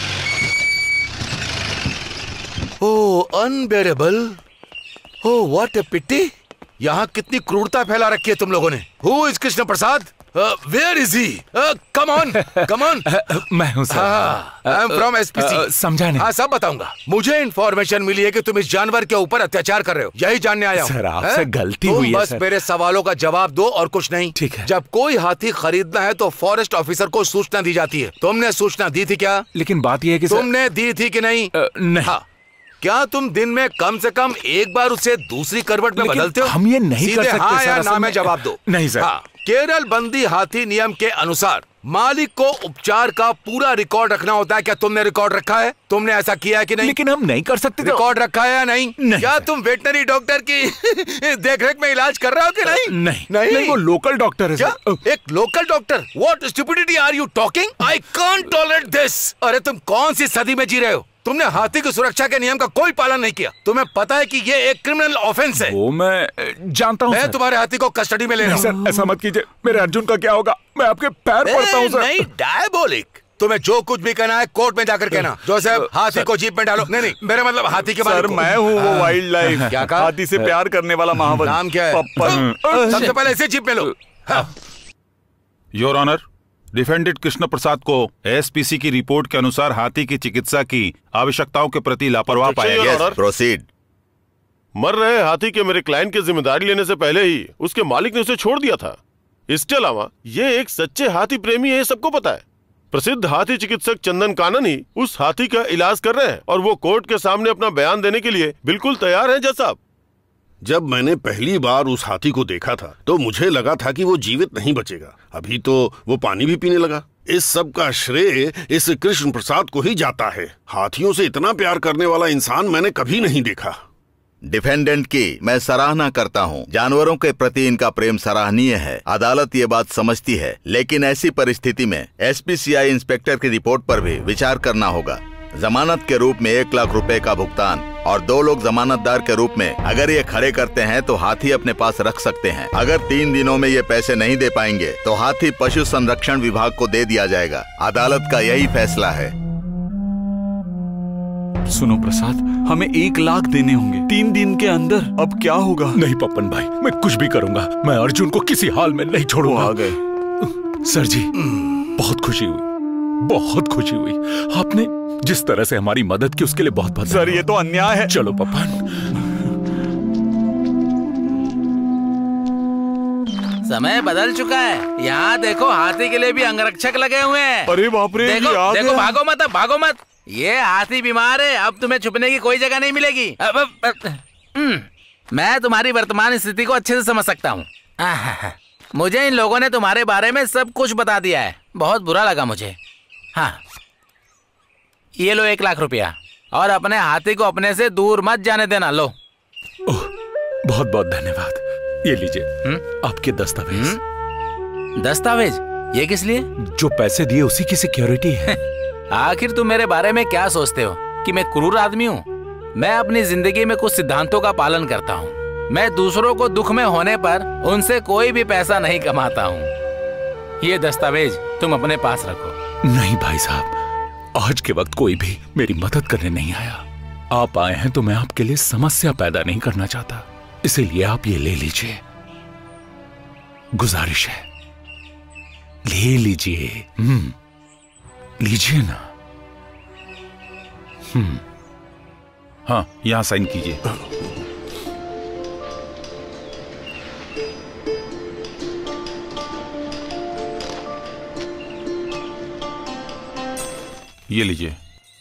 Oh unbearable, oh what a pity. यहाँ कितनी क्रूरता फैला रखी है तुम लोगों ने। Who is Krishna Prasad? Where is he? Come on, come on. मैं हूँ sir. I am from S P C. समझा नहीं? हाँ, सब बताऊंगा। मुझे इन्फॉर्मेशन मिली है कि तुम इस जानवर के ऊपर अत्याचार कर रहे हो। यही जानने आया हूँ। सर, आपसे गलती हुई है बस सर। मेरे सवालों का जवाब दो और कुछ नहीं। ठीक है। जब कोई हाथी खरीदना है तो फॉरेस्ट ऑफिसर को सूचना दी जाती है। तुमने सूचना दी थी क्या? लेकिन बात यह है कि तुमने दी थी कि नहीं? नहीं। हाँ। क्या तुम दिन में कम से कम एक बार उसे दूसरी करवट में बदलते हो? हम ये नहीं कर सकते हाँ सर। या ना में जवाब दो। नहीं सर। हाँ, केरल बंदी हाथी नियम के अनुसार मालिक को उपचार का पूरा रिकॉर्ड रखना होता है। क्या तुमने रिकॉर्ड रखा है? तुमने ऐसा किया है कि नहीं? लेकिन हम नहीं कर सकते। रिकॉर्ड रखा है या नहीं? नहीं। क्या तुम वेटनरी डॉक्टर की देखरेख में इलाज कर रहे हो कि नहीं? नहीं नहीं, नहीं वो लोकल डॉक्टर है। क्या? एक local doctor? What stupidity are you talking? I can't tolerate this. अरे तुम कौन सी सदी में जी रहे हो? तुमने हाथी की सुरक्षा के नियम का कोई पालन नहीं किया। तुम्हें पता है कि ये एक क्रिमिनल ऑफेंस है। वो मैं जानता हूँ। मैं तुम्हारे हाथी को कस्टडी में ले रहा हूँ। सर ऐसा मत कीजिए, मेरे अर्जुन का क्या होगा? मैं आपके पैर पड़ता हूँ सर। नहीं, डायबोलिक। तुम्हें जो कुछ भी कहना है कोर्ट में जाकर कहना। जोसेफ, हाथी को जीप में डालो। नहीं नहीं, मेरा मतलब हाथी के बारे में। सर मैं हूँ वो वाइल्ड लाइफ, क्या कहा? हाथी से प्यार करने वाला महाबली। नाम क्या है? पप्पन। सबसे पहले इसे जीप में लो। Your honour, defended Krishna Prasad को एसपीसी की रिपोर्ट के अनुसार हाथी की चिकित्सा की आवश्यकताओं के प्रति लापरवाह पाया गया। प्रोसीड। मर रहे हाथी के मेरे क्लाइंट की जिम्मेदारी लेने से पहले ही उसके मालिक ने उसे छोड़ दिया था। इसके अलावा ये एक सच्चे हाथी प्रेमी है, ये सबको पता है। प्रसिद्ध हाथी चिकित्सक चंदन कानन ही उस हाथी का इलाज कर रहे हैं और वो कोर्ट के सामने अपना बयान देने के लिए बिल्कुल तैयार है। जज साहब, जब मैंने पहली बार उस हाथी को देखा था तो मुझे लगा था कि वो जीवित नहीं बचेगा। अभी तो वो पानी भी पीने लगा। इस सब का श्रेय इस कृष्ण प्रसाद को ही जाता है। हाथियों से इतना प्यार करने वाला इंसान मैंने कभी नहीं देखा। डिफेंडेंट की मैं सराहना करता हूं। जानवरों के प्रति इनका प्रेम सराहनीय है। अदालत ये बात समझती है, लेकिन ऐसी परिस्थिति में एसपीसीआई इंस्पेक्टर की रिपोर्ट पर भी विचार करना होगा। जमानत के रूप में एक लाख रुपए का भुगतान और दो लोग जमानतदार के रूप में अगर ये खड़े करते हैं तो हाथी अपने पास रख सकते हैं। अगर तीन दिनों में ये पैसे नहीं दे पाएंगे तो हाथी पशु संरक्षण विभाग को दे दिया जाएगा। अदालत का यही फैसला है। सुनो प्रसाद, हमें एक लाख देने होंगे तीन दिन के अंदर। अब क्या होगा? नहीं पप्पन भाई, मैं कुछ भी करूंगा। मैं अर्जुन को किसी हाल में नहीं छोड़ूंगा। आ गए सर जी, बहुत खुशी हुई, बहुत खुशी हुई। आपने जिस तरह से हमारी मदद की उसके लिए बहुत बहुत। सर ये तो अन्याय है। चलो पप्पन। समय बदल चुका है। यहाँ देखो, हाथी के लिए भी अंगरक्षक लगे हुए हैं। अरे बाप रे, देखो, याद देखो, है। भागो मत, अब भागो मत। ये हाथी बीमार है, अब तुम्हें छुपने की कोई जगह नहीं मिलेगी। अब, अब, अब, मैं तुम्हारी वर्तमान स्थिति को अच्छे से समझ सकता हूँ। मुझे इन लोगों ने तुम्हारे बारे में सब कुछ बता दिया है। बहुत बुरा लगा मुझे। हाँ, ये लो एक लाख रुपया और अपने हाथी को अपने से दूर मत जाने देना। लो। ओह, बहुत बहुत धन्यवाद। ये लीजिए आपके दस्तावेज। दस्तावेज? ये किस लिए? जो पैसे दिए उसी की सिक्योरिटी है। आखिर तुम मेरे बारे में क्या सोचते हो कि मैं क्रूर आदमी हूँ? मैं अपनी जिंदगी में कुछ सिद्धांतों का पालन करता हूँ। मैं दूसरों को दुख में होने पर उनसे कोई भी पैसा नहीं कमाता हूँ। ये दस्तावेज तुम अपने पास रखो। नहीं भाई साहब, आज के वक्त कोई भी मेरी मदद करने नहीं आया। आप आए हैं तो मैं आपके लिए समस्या पैदा नहीं करना चाहता, इसीलिए आप ये ले लीजिए। गुजारिश है, ले लीजिए। हम्म, लीजिए ना। हम्म, हाँ, यहां साइन कीजिए। ये लीजिए।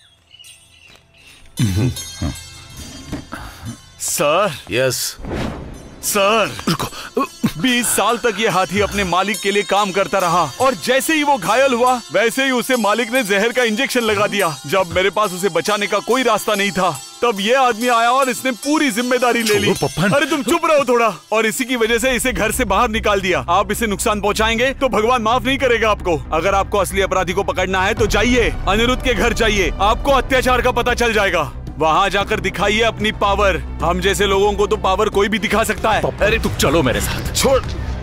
सर। यस सर, बीस साल तक ये हाथी अपने मालिक के लिए काम करता रहा और जैसे ही वो घायल हुआ वैसे ही उसे मालिक ने जहर का इंजेक्शन लगा दिया। जब मेरे पास उसे बचाने का कोई रास्ता नहीं था तब ये आदमी आया और इसने पूरी जिम्मेदारी ले ली। अरे तुम चुप रहो थोड़ा। और इसी की वजह से इसे घर से बाहर निकाल दिया। आप इसे नुकसान पहुंचाएंगे तो भगवान माफ नहीं करेगा आपको। अगर आपको असली अपराधी को पकड़ना है तो जाइए, अनिरुद्ध के घर जाइए, आपको अत्याचार का पता चल जाएगा। वहाँ जाकर दिखाइए अपनी पावर। हम जैसे लोगों को तो पावर कोई भी दिखा सकता है। अरे तुम चलो मेरे साथ। छोड़,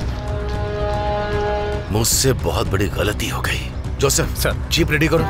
मुझसे बहुत बड़ी गलती हो गई। जोसेफ सर, जीप रेडी करो।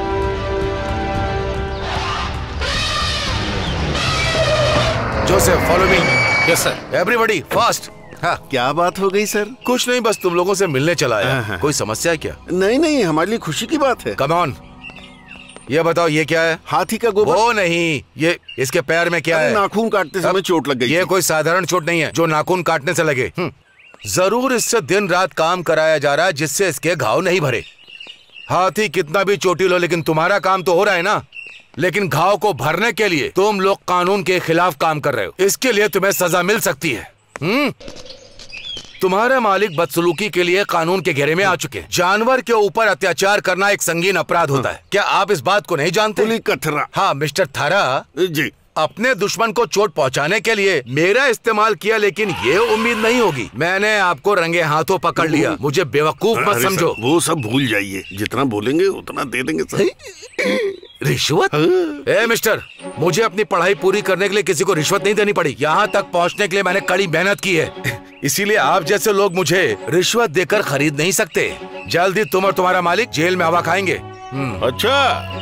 Joseph follow me. Yes sir. Everybody fast. हाँ। क्या बात हो गई सर? कुछ नहीं, बस तुम लोगों से मिलने चला आया। कोई समस्या है क्या? नहीं नहीं, हमारे लिए खुशी की बात है। कम ऑन, ये बताओ ये क्या है? हाथी का गोबर। वो नहीं, ये इसके पैर में क्या है? नाखून काटते समय चोट लग गई। ये कोई साधारण चोट नहीं है जो नाखून काटने से लगे। जरूर इससे दिन रात काम कराया जा रहा है जिससे इसके घाव नहीं भरे। हाथी कितना भी चोटिल हो, लेकिन तुम्हारा काम तो हो रहा है ना। लेकिन घाव को भरने के लिए तुम लोग कानून के खिलाफ काम कर रहे हो। इसके लिए तुम्हें सजा मिल सकती है। हम्म तुम्हारे मालिक बदसलूकी के लिए कानून के घेरे में आ चुके हैं। जानवर के ऊपर अत्याचार करना एक संगीन अपराध होता है। क्या आप इस बात को नहीं जानते? कथरा। हाँ मिस्टर थारा जी, अपने दुश्मन को चोट पहुंचाने के लिए मेरा इस्तेमाल किया, लेकिन ये उम्मीद नहीं होगी। मैंने आपको रंगे हाथों पकड़ लिया, मुझे बेवकूफ मत समझो। वो सब भूल जाइए, जितना बोलेंगे उतना दे देंगे सर। रिश्वत? ए मिस्टर, मुझे अपनी पढ़ाई पूरी करने के लिए किसी को रिश्वत नहीं देनी पड़ी। यहाँ तक पहुँचने के लिए मैंने कड़ी मेहनत की है, इसीलिए आप जैसे लोग मुझे रिश्वत देकर खरीद नहीं सकते। जल्द ही तुम और तुम्हारा मालिक जेल में हवा खाएंगे। अच्छा,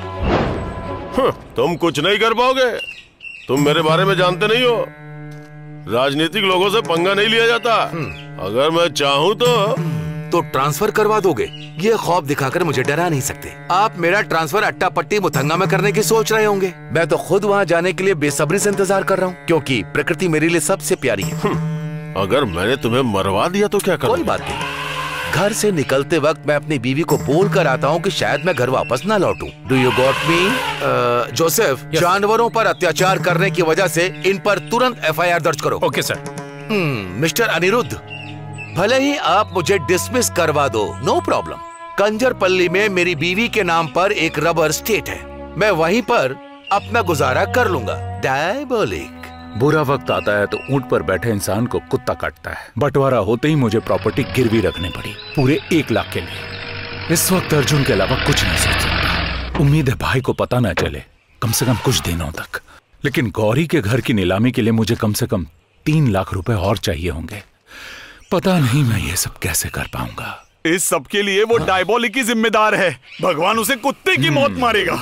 तुम कुछ नहीं कर पाओगे। तुम मेरे बारे में जानते नहीं हो। राजनीतिक लोगों से पंगा नहीं लिया जाता। अगर मैं चाहूँ तो तो ट्रांसफर करवा दोगे। ये खौफ दिखाकर मुझे डरा नहीं सकते। आप मेरा ट्रांसफर अट्टा पट्टी मुथंगा में करने की सोच रहे होंगे। मैं तो खुद वहाँ जाने के लिए बेसब्री से इंतजार कर रहा हूँ, क्योंकि प्रकृति मेरे लिए सबसे प्यारी है। अगर मैंने तुम्हें मरवा दिया तो क्या करूँ? कोई बात नहीं। घर से निकलते वक्त मैं अपनी बीवी को बोल कर आता हूँ कि शायद मैं घर वापस ना लौटूं। Do you got me? Joseph, जानवरों पर अत्याचार करने की वजह से इन पर तुरंत एफ आई आर दर्ज करो। Okay sir. मिस्टर अनिरुद्ध, भले ही आप मुझे डिसमिस करवा दो, नो प्रॉब्लम। कंजरपल्ली में मेरी बीवी के नाम पर एक रबर स्टेट है, मैं वहीं पर अपना गुजारा कर लूंगा। डायबोलिक। बुरा वक्त आता है तो ऊंट पर बैठे इंसान को कुत्ता काटता है। बंटवारा होते ही मुझे प्रॉपर्टी गिरवी रखनी पड़ी, पूरे एक लाख के लिए। इस वक्त अर्जुन के अलावा कुछ नहीं सोच सकता। उम्मीद है भाई को पता ना चले, कम से कम कुछ दिनों तक। लेकिन गौरी के घर की नीलामी के लिए मुझे कम से कम तीन लाख रुपए और चाहिए होंगे। पता नहीं मैं ये सब कैसे कर पाऊंगा। इस सब के लिए वो डायबोलिक ही जिम्मेदार है। भगवान उसे कुत्ते की मौत मारेगा।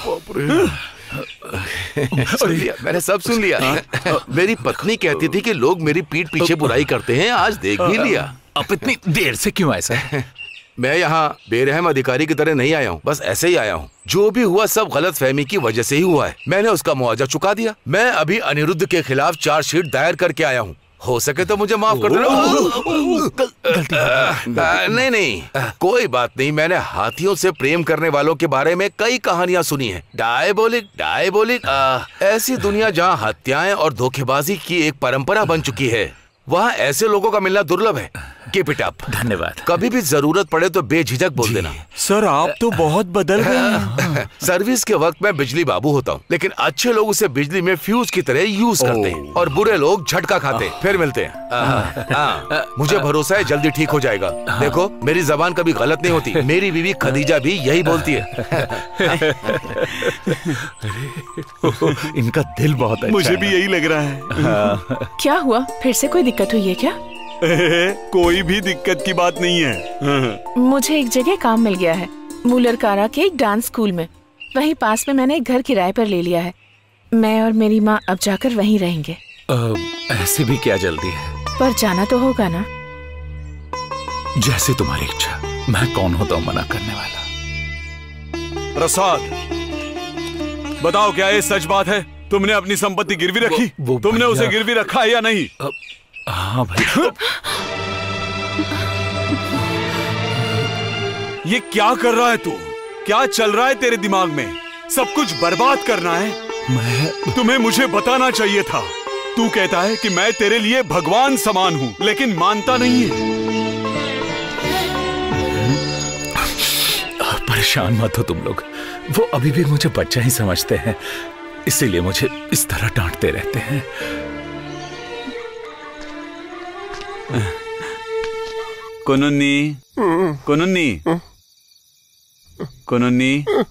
सुन लिया, मैंने सब सुन लिया। मेरी पत्नी कहती थी कि लोग मेरी पीठ पीछे बुराई करते हैं, आज देख भी लिया। अब इतनी देर से क्यों ऐसा? मैं यहाँ बेरहम अधिकारी की तरह नहीं आया हूँ, बस ऐसे ही आया हूँ। जो भी हुआ सब गलत फहमी की वजह से ही हुआ है। मैंने उसका मुआवजा चुका दिया। मैं अभी अनिरुद्ध के खिलाफ चार्जशीट दायर करके आया हूँ। हो सके तो मुझे माफ कर देना। नहीं नहीं, कोई बात नहीं। मैंने हाथियों से प्रेम करने वालों के बारे में कई कहानियां सुनी हैं। डायबोलिक डायबोलिक ऐसी दुनिया जहां हत्याएं और धोखेबाजी की एक परंपरा बन चुकी है, वहाँ ऐसे लोगों का मिलना दुर्लभ है। Keep it up. धन्यवाद। कभी भी जरूरत पड़े तो बेझिझक बोल देना। सर आप तो बहुत बदल गए। सर्विस के वक्त मैं बिजली बाबू होता हूँ, लेकिन अच्छे लोग उसे बिजली में फ्यूज की तरह यूज करते हैं और बुरे लोग झटका खाते हैं। फिर मिलते हैं। आ, आ, मुझे भरोसा है जल्दी ठीक हो जाएगा। देखो मेरी जबान कभी गलत नहीं होती। मेरी बीवी खदीजा भी यही बोलती है। इनका दिल बहुत अच्छा मुझे है। भी यही लग रहा है। क्या हुआ? फिर से कोई दिक्कत हुई है क्या? कोई भी दिक्कत की बात नहीं है। मुझे एक जगह काम मिल गया है, मूलरकारा के एक डांस स्कूल में। वहीं पास में मैंने एक घर किराए पर ले लिया है। मैं और मेरी माँ अब जाकर वहीं रहेंगे। ऐसे भी क्या जल्दी है? पर जाना तो होगा ना? जैसे तुम्हारी इच्छा। मैं कौन होता हूँ मना करने वाला? प्रसाद, बताओ क्या ये सच बात है? तुमने अपनी संपत्ति गिरवी रखी? वो, वो तुमने उसे गिरवी रखा है या नहीं? हाँ भाई। ये क्या कर रहा है तू? क्या चल रहा है तेरे दिमाग में? सब कुछ बर्बाद करना है? मैं तुम्हें मुझे बताना चाहिए था। तू कहता है कि मैं तेरे लिए भगवान समान हूँ, लेकिन मानता नहीं है। परेशान मत हो तुम लोग, वो अभी भी मुझे बच्चा ही समझते हैं, इसीलिए मुझे इस तरह डांटते रहते हैं। कोनुन्नी, कोनुन्नी, कोनुन्नी,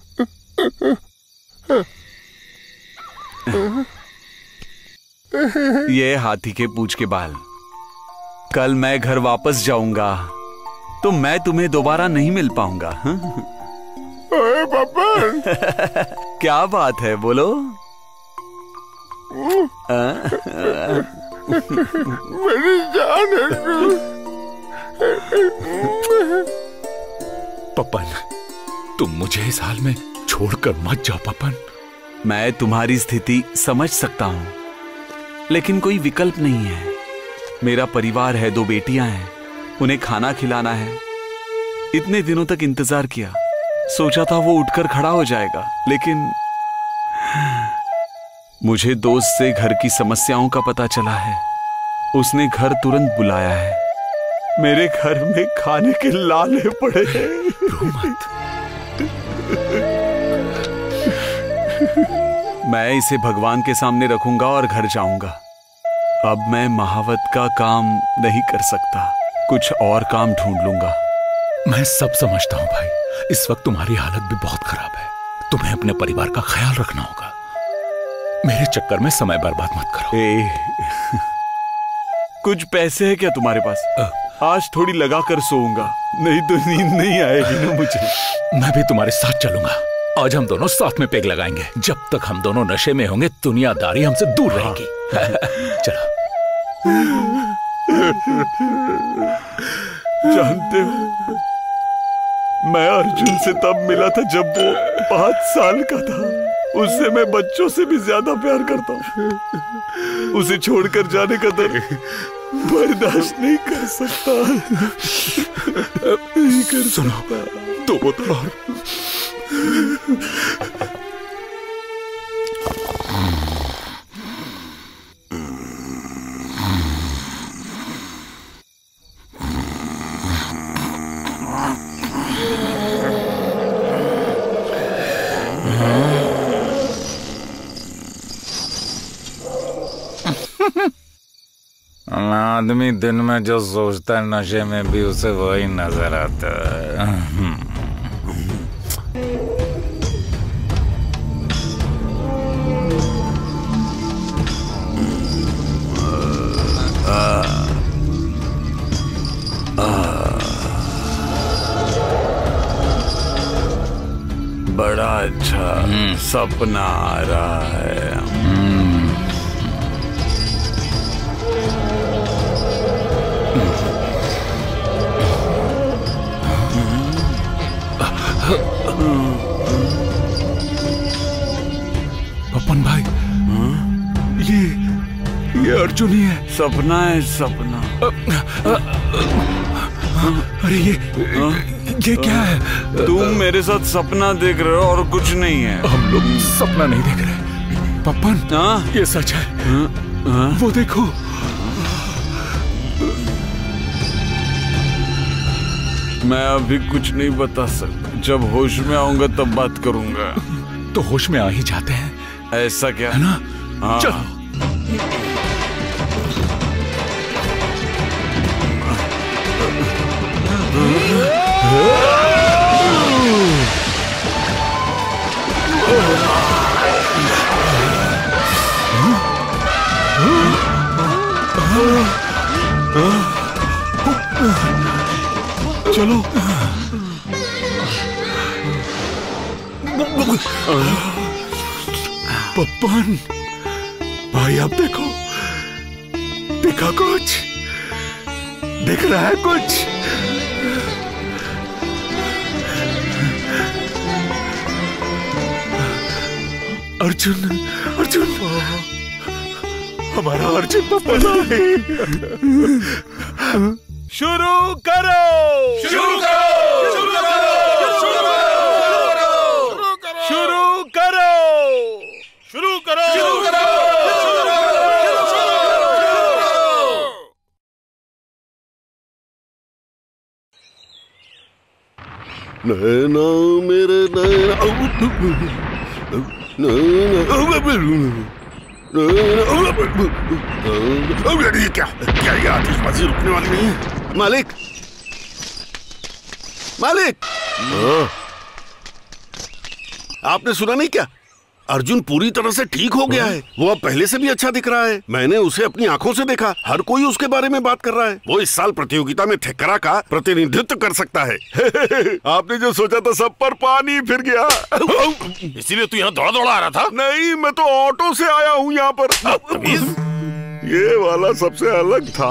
ये हाथी के पूंछ के बाल। कल मैं घर वापस जाऊंगा तो मैं तुम्हें दोबारा नहीं मिल पाऊंगा। पपन। क्या बात है, बोलो। मेरी जान है। पपन, तुम मुझे इस हाल में छोड़कर मत जाओ पपन। मैं तुम्हारी स्थिति समझ सकता हूँ, लेकिन कोई विकल्प नहीं है। मेरा परिवार है, दो बेटियां हैं, उन्हें खाना खिलाना है। इतने दिनों तक इंतजार किया, सोचा था वो उठकर खड़ा हो जाएगा, लेकिन मुझे दोस्त से घर की समस्याओं का पता चला है। उसने घर तुरंत बुलाया है। मेरे घर में खाने के लाले पड़े हैं। मैं इसे भगवान के सामने रखूंगा और घर जाऊंगा। अब मैं महावत का काम नहीं कर सकता, कुछ और काम ढूंढ लूंगा। मैं सब समझता हूँ भाई, इस वक्त तुम्हारी हालत भी बहुत खराब है। तुम्हें अपने परिवार का ख्याल रखना होगा। मेरे चक्कर में समय बर्बाद मत करो। ए, कुछ पैसे है क्या तुम्हारे पास? आज थोड़ी लगा कर सोऊंगा, नहीं तो नींद नहीं आएगी ना मुझे। मैं भी तुम्हारे साथ चलूंगा। आज हम दोनों साथ में पेग लगाएंगे। जब तक हम दोनों नशे में होंगे दुनियादारी हमसे दूर रहेगी। चलो। जानते हो, मैं अर्जुन से तब मिला था जब वो पांच साल का था। उससे मैं बच्चों से भी ज्यादा प्यार करता हूँ। उसे छोड़कर जाने का दर्द बर्दाश्त नहीं कर सकता। नहीं कर सुनो, दो बोतल और। आदमी दिन में जो सोचता है नशे में भी उसे वही नजर आता है। बड़ा अच्छा सपना आ रहा है। पपन भाई, ये ये अर्जुन ही है। सपना है, सपना। अरे ये ये क्या है? तुम मेरे साथ सपना देख रहे हो और कुछ नहीं है। हम लोग सपना नहीं देख रहे पपन। हाँ? ये सच है। हाँ? वो देखो। मैं अभी कुछ नहीं बता सकता, जब होश में आऊंगा तब बात करूंगा। तो होश में आ ही जाते हैं। ऐसा क्या है ना? हाँ। चलो। चलो। पपन भाई, आप देखो, दिखा कुछ? दिख रहा है कुछ? अर्जुन, अर्जुन, हमारा अर्जुन पपन है। शुरू करो, शुरू करो, शुरू करो, शुरू करो, शुरू करो, शुरू करो, शुरू करो। नैना मेरे नैना, ये क्या क्या ये आतिशबाजी रुकने वाली नहीं है? मालिक, मालिक, आपने सुना नहीं क्या? अर्जुन पूरी तरह से ठीक हो गया है। वो अब पहले से भी अच्छा दिख रहा है। मैंने उसे अपनी आंखों से देखा। हर कोई उसके बारे में बात कर रहा है। वो इस साल प्रतियोगिता में थेकरा का प्रतिनिधित्व कर सकता है। आपने जो सोचा था सब पर पानी फिर गया। इसीलिए तू यहाँ दौड़ा दौड़ा आ रहा था? नहीं, मैं तो ऑटो से आया हूँ यहाँ पर। ये वाला सबसे अलग था।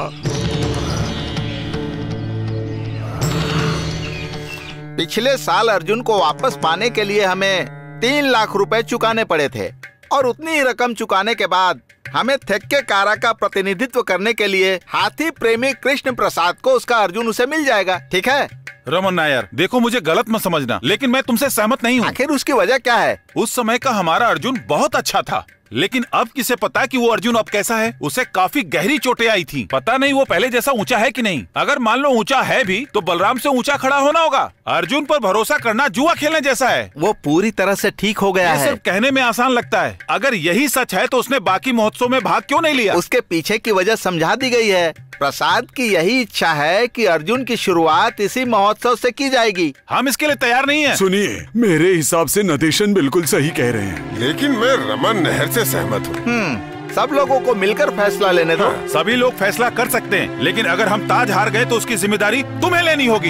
पिछले साल अर्जुन को वापस पाने के लिए हमें तीन लाख रुपए चुकाने पड़े थे, और उतनी ही रकम चुकाने के बाद हमें थेक्के कारा का प्रतिनिधित्व करने के लिए हाथी प्रेमी कृष्ण प्रसाद को उसका अर्जुन उसे मिल जाएगा। ठीक है रमन नायर, देखो मुझे गलत मत समझना, लेकिन मैं तुमसे सहमत नहीं हूँ। आखिर उसकी वजह क्या है? उस समय का हमारा अर्जुन बहुत अच्छा था। लेकिन अब किसे पता कि वो अर्जुन अब कैसा है। उसे काफी गहरी चोटें आई थी, पता नहीं वो पहले जैसा ऊंचा है कि नहीं। अगर मान लो ऊंचा है भी तो बलराम से ऊंचा खड़ा होना होगा। अर्जुन पर भरोसा करना जुआ खेलने जैसा है। वो पूरी तरह से ठीक हो गया ये है। सिर्फ कहने में आसान लगता है। अगर यही सच है तो उसने बाकी महोत्सव में भाग क्यों नहीं लिया? उसके पीछे की वजह समझा दी गई है। प्रसाद की यही इच्छा है कि अर्जुन की शुरुआत इसी महोत्सव से की जाएगी। हम इसके लिए तैयार नहीं हैं। सुनिए, मेरे हिसाब से नदेशन बिल्कुल सही कह रहे हैं। लेकिन मैं रमन नहर से सहमत हूँ। हम्म, सब लोगों को मिलकर फैसला लेने दो। सभी लोग फैसला कर सकते हैं, लेकिन अगर हम ताज हार गए तो उसकी जिम्मेदारी तुम्हें लेनी होगी।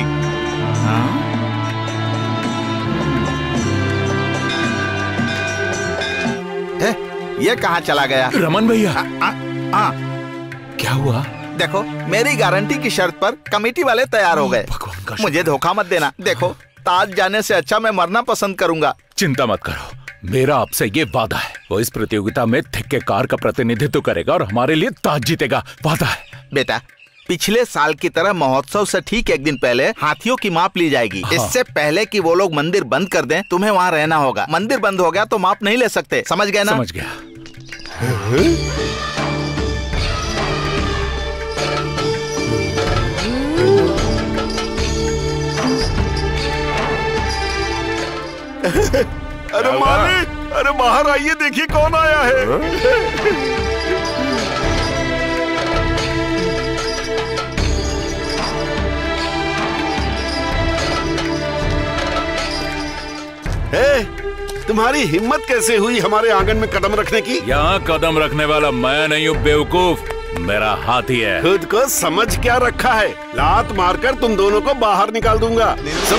ए, ये कहाँ चला गया? रमन भैया, क्या हुआ? देखो, मेरी गारंटी की शर्त पर कमेटी वाले तैयार हो गए। मुझे धोखा मत देना। देखो, ताज जाने से अच्छा मैं मरना पसंद करूंगा। चिंता मत करो, मेरा आपसे ये वादा है। वो इस प्रतियोगिता में थिक्केकार का प्रतिनिधित्व करेगा और हमारे लिए ताज जीतेगा, वादा है। बेटा, पिछले साल की तरह महोत्सव से ठीक एक दिन पहले हाथियों की माप ली जाएगी। हाँ। इससे पहले कि वो लोग मंदिर बंद कर दें, तुम्हें वहाँ रहना होगा। मंदिर बंद हो गया तो माप नहीं ले सकते, समझ गए ना? समझ गया। अरे मालिक, अरे बाहर आइए, देखिए कौन आया है। ए, तुम्हारी हिम्मत कैसे हुई हमारे आंगन में कदम रखने की? यहाँ कदम रखने वाला मैं नहीं हूँ बेवकूफ, मेरा हाथी है। खुद को समझ क्या रखा है? लात मारकर तुम दोनों को बाहर निकाल दूंगा।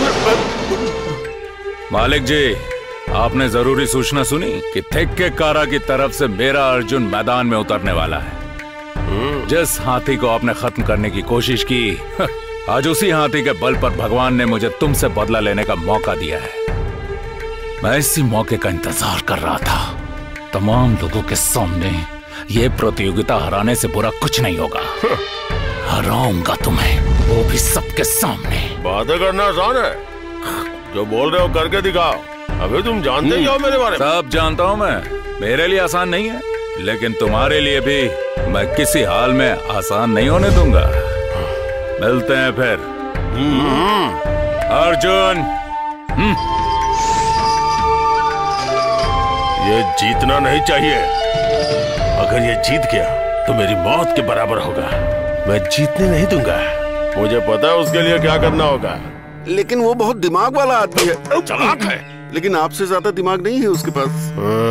मालिक जी, आपने जरूरी सूचना सुनी कि थिक्केकारा की तरफ से मेरा अर्जुन मैदान में उतरने वाला है। जिस हाथी को आपने खत्म करने की कोशिश की, आज उसी हाथी के बल पर भगवान ने मुझे तुमसे बदला लेने का मौका दिया है। मैं इसी मौके का इंतजार कर रहा था। तमाम लोगों के सामने ये प्रतियोगिता हराने से बुरा कुछ नहीं होगा। हराऊंगा तुम्हें, वो भी सबके सामने। बातें करना आसान है, जो बोल रहे हो करके दिखाओ। अभी तुम जानते हो मेरे बारे में? सब जानता हूँ मैं। मेरे लिए आसान नहीं है, लेकिन तुम्हारे लिए भी मैं किसी हाल में आसान नहीं होने दूंगा। मिलते हैं फिर। अर्जुन, ये जीतना नहीं चाहिए। अगर ये जीत गया तो मेरी मौत के बराबर होगा। मैं जीतने नहीं दूंगा। मुझे पता है उसके लिए क्या करना होगा। लेकिन वो बहुत दिमाग वाला आदमी है। चालाक है, लेकिन आपसे ज्यादा दिमाग नहीं है उसके पास।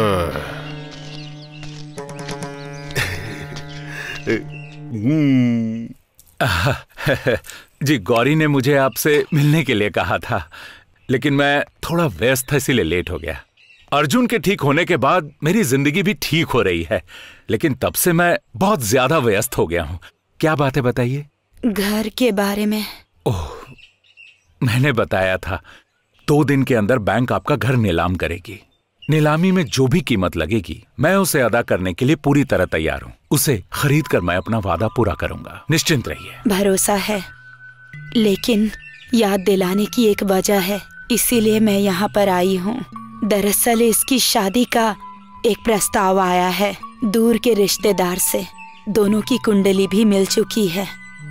जी, गौरी ने मुझे आपसे मिलने के लिए कहा था, लेकिन मैं थोड़ा व्यस्त था, इसीलिए लेट हो गया। अर्जुन के ठीक होने के बाद मेरी जिंदगी भी ठीक हो रही है, लेकिन तब से मैं बहुत ज्यादा व्यस्त हो गया हूँ। क्या बात है, बताइए। घर के बारे में। ओह, मैंने बताया था, दो दिन के अंदर बैंक आपका घर नीलाम करेगी। नीलामी में जो भी कीमत लगेगी, मैं उसे अदा करने के लिए पूरी तरह तैयार हूँ। उसे खरीद कर मैं अपना वादा पूरा करूंगा, निश्चिंत रहिए। भरोसा है, लेकिन याद दिलाने की एक वजह है, इसीलिए मैं यहाँ पर आई हूँ। दरअसल इसकी शादी का एक प्रस्ताव आया है दूर के रिश्तेदार से। दोनों की कुंडली भी मिल चुकी है।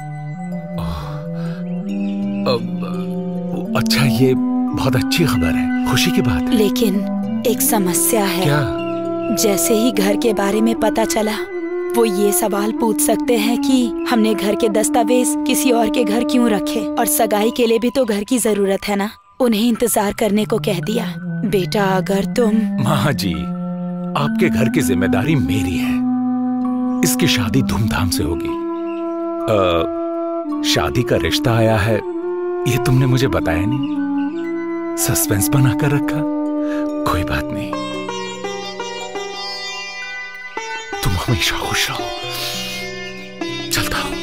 अच्छा, ये बहुत अच्छी खबर है, खुशी की बात है। लेकिन एक समस्या है। क्या? जैसे ही घर के बारे में पता चला, वो ये सवाल पूछ सकते हैं कि हमने घर के दस्तावेज किसी और के घर क्यों रखे, और सगाई के लिए भी तो घर की जरूरत है ना। उन्हें इंतजार करने को कह दिया। बेटा, अगर तुम। माँ जी, आपके घर की जिम्मेदारी मेरी है। इसकी शादी धूमधाम से होगी। आ, शादी का रिश्ता आया है, ये तुमने मुझे बताया नहीं। सस्पेंस बनाकर रखा। कोई बात नहीं, तुम हमेशा खुश रहो। चलता हूं।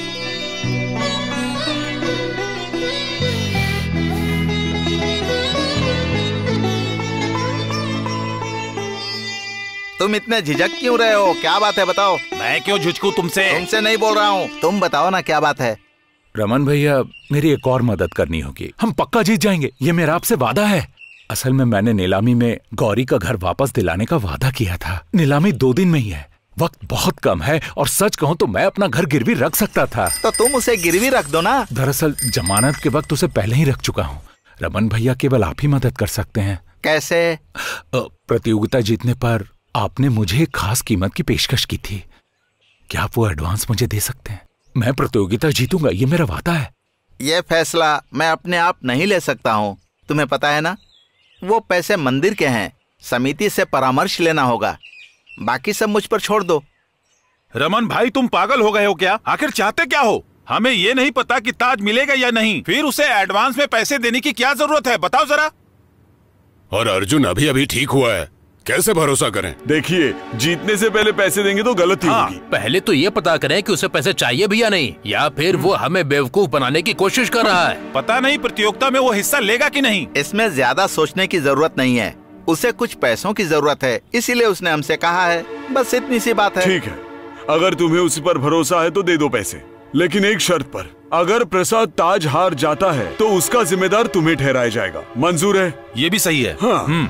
तुम इतने झिझक क्यों रहे हो? क्या बात है, बताओ। मैं क्यों झुझकूं तुमसे? तुमसे नहीं बोल रहा हूँ, तुम बताओ ना क्या बात है। रमन भैया, मेरी एक और मदद करनी होगी। हम पक्का जीत जाएंगे, ये मेरा आपसे वादा है। असल में मैंने नीलामी में गौरी का घर वापस दिलाने का वादा किया था। नीलामी दो दिन में ही है, वक्त बहुत कम है और सच कहूँ तो मैं अपना घर गिरवी रख सकता था। तो तुम उसे गिरवी रख दो ना। दरअसल जमानत के वक्त उसे पहले ही रख चुका हूँ। रमन भैया केवल आप ही मदद कर सकते हैं। कैसे? प्रतियोगिता जीतने पर आपने मुझे एक खास कीमत की पेशकश की थी, क्या आप वो एडवांस मुझे दे सकते हैं? मैं प्रतियोगिता जीतूंगा, ये मेरा वादा है। ये फैसला मैं अपने आप नहीं ले सकता हूँ, तुम्हें पता है ना। वो पैसे मंदिर के हैं, समिति से परामर्श लेना होगा। बाकी सब मुझ पर छोड़ दो। रमन भाई तुम पागल हो गए हो क्या? आखिर चाहते क्या हो? हमें ये नहीं पता कि ताज मिलेगा या नहीं, फिर उसे एडवांस में पैसे देने की क्या जरूरत है, बताओ जरा। और अर्जुन अभी अभी ठीक हुआ है, कैसे भरोसा करें? देखिए, जीतने से पहले पैसे देंगे तो गलती हाँ, होगी। पहले तो ये पता करें कि उसे पैसे चाहिए भी या नहीं, या फिर वो हमें बेवकूफ बनाने की कोशिश कर रहा है। पता नहीं प्रतियोगिता में वो हिस्सा लेगा कि नहीं। इसमें ज्यादा सोचने की जरूरत नहीं है, उसे कुछ पैसों की जरूरत है, इसीलिए उसने हमसे कहा है, बस इतनी सी बात है। ठीक है, अगर तुम्हें उसी पर भरोसा है तो दे दो पैसे, लेकिन एक शर्त पर। अगर प्रसाद ताज हार जाता है तो उसका जिम्मेदार तुम्हें ठहराया जाएगा। मंजूर है? ये भी सही है। हाँ। हम्म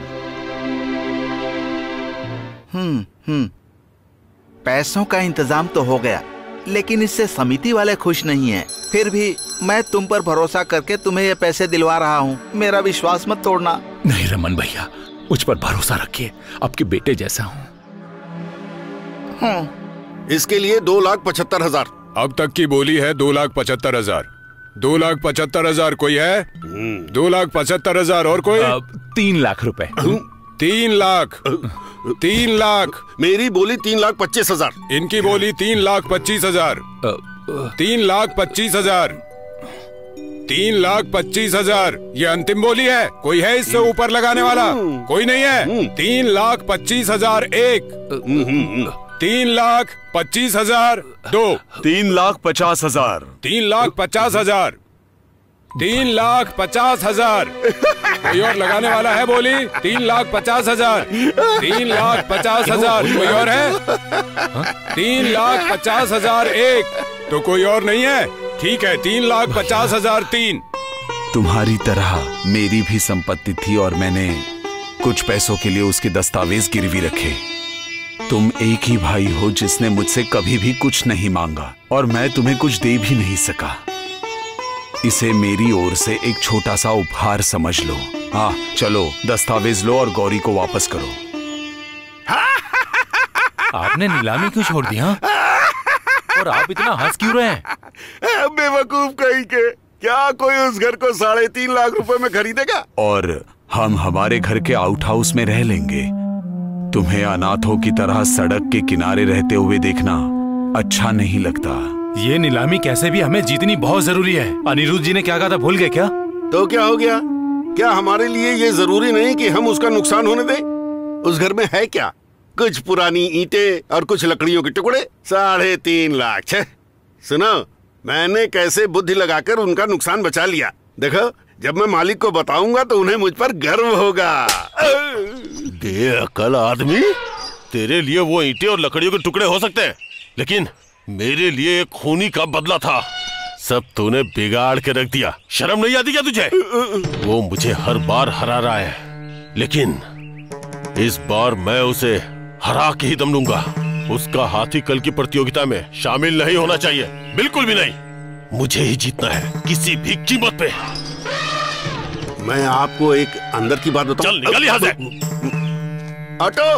हम्म पैसों का इंतजाम तो हो गया, लेकिन इससे समिति वाले खुश नहीं हैं। फिर भी मैं तुम पर भरोसा करके तुम्हें ये पैसे दिलवा रहा हूँ, मेरा विश्वास मत तोड़ना। नहीं रमन भैया, मुझ पर भरोसा रखिए, आपके बेटे जैसा हूँ। इसके लिए दो लाख पचहत्तर हजार अब तक की बोली है। दो लाख पचहत्तर हजार दो लाख पचहत्तर हजार कोई है? दो लाख पचहत्तर हजार और कोई? तीन लाख रुपए। तीन लाख तीन लाख मेरी बोली तीन लाख पच्चीस हजार इनकी बोली तीन लाख पच्चीस हजार तीन लाख पच्चीस हजार तीन लाख पच्चीस हजार ये अंतिम बोली है। कोई है इससे ऊपर लगाने वाला? कोई नहीं है। तीन लाख पच्चीस हजार एक तीन लाख पच्चीस हजार दो तीन लाख पचास हजार तीन लाख पचास हजार तीन लाख पचास हजार कोई और लगाने वाला है? बोली तीन लाख पचास हजार तीन लाख पचास हजार कोई और है? तीन लाख पचास हजार एक तो कोई और नहीं है। ठीक है, तीन लाख पचास हजार तीन। तुम्हारी तरह मेरी भी संपत्ति थी और मैंने कुछ पैसों के लिए उसके दस्तावेज गिरवी रखे। तुम एक ही भाई हो जिसने मुझसे कभी भी कुछ नहीं मांगा और मैं तुम्हें कुछ दे भी नहीं सका। इसे मेरी ओर से एक छोटा सा उपहार समझ लो। हाँ चलो, दस्तावेज लो और गौरी को वापस करो। आपने नीलामी क्यों छोड़ दी? हाँ? और आप इतना हंस क्यों रहे हैं? बेवकूफ कहीं के, क्या कोई उस घर को साढ़े तीन लाख रुपए में खरीदेगा? और हम हमारे घर के आउट हाउस में रह लेंगे। तुम्हें अनाथों की तरह सड़क के किनारे रहते हुए देखना अच्छा नहीं लगता। ये नीलामी कैसे भी हमें जीतनी बहुत जरूरी है। अनिरुद्ध जी ने क्या कहा था, भूल गए क्या? तो क्या हो गया? क्या हमारे लिए ये जरूरी नहीं कि हम उसका नुकसान होने दें? उस घर में है क्या? कुछ पुरानी ईंटें और कुछ लकड़ियों के टुकड़े। साढ़े तीन लाख छे। सुनो, मैंने कैसे बुद्धि लगाकर उनका नुकसान बचा लिया। देखो, जब मैं मालिक को बताऊंगा तो उन्हें मुझ पर गर्व होगा। बेअकल आदमी, तेरे लिए वो ईंटें और लकड़ियों के टुकड़े हो सकते हैं, लेकिन मेरे लिए एक खूनी का बदला था। सब तूने बिगाड़ के रख दिया। शर्म नहीं आती क्या तुझे? वो मुझे हर बार हरा रहा है, लेकिन इस बार मैं उसे हरा के ही दम लूंगा। उसका हाथी कल की प्रतियोगिता में शामिल नहीं होना चाहिए, बिल्कुल भी नहीं। मुझे ही जीतना है, किसी भी कीमत पे। मैं आपको एक अंदर की बात बताऊं? चल निकल यहाँ से। ऑटो।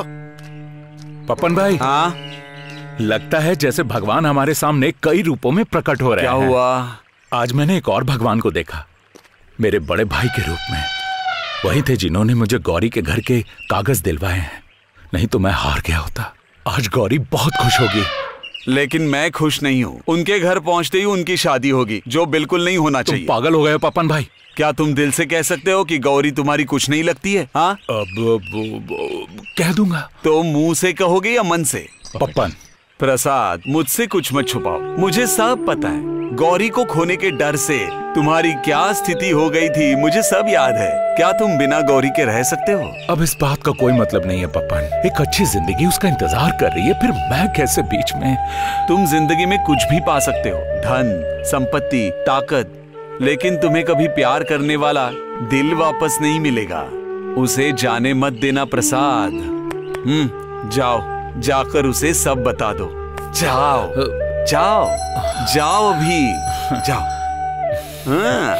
पपन भाई। हाँ? लगता है जैसे भगवान हमारे सामने कई रूपों में प्रकट हो रहे हैं। क्या हुआ? आज मैंने एक और भगवान को देखा, मेरे बड़े भाई के रूप में। वही थे जिन्होंने मुझे गौरी के घर के कागज दिलवाए हैं, नहीं तो मैं हार गया होता। आज गौरी बहुत खुश होगी। लेकिन मैं खुश नहीं हूँ। उनके घर पहुँचते ही उनकी शादी होगी, जो बिल्कुल नहीं होना चाहिए। तुम पागल हो गए पपन भाई। क्या तुम दिल से कह सकते हो कि गौरी तुम्हारी कुछ नहीं लगती है? हाँ, अब, अब, अब कह दूंगा। तो मुंह से कहोगे या मन से? पपन। प्रसाद, मुझसे कुछ मत छुपाओ, मुझे सब पता है। गौरी को खोने के डर से तुम्हारी क्या स्थिति हो गई थी, मुझे सब याद है। क्या तुम बिना गौरी के रह सकते हो? अब इस बात का कोई मतलब नहीं है पपन। एक अच्छी जिंदगी उसका इंतजार कर रही है, फिर मैं कैसे बीच में? तुम जिंदगी में कुछ भी पा सकते हो, धन, संपत्ति, ताकत, लेकिन तुम्हें कभी प्यार करने वाला दिल वापस नहीं मिलेगा। उसे जाने मत देना प्रसाद। हम्म, जाओ, जाकर उसे सब बता दो। जाओ जाओ जाओ अभी, जाओ। हाँ।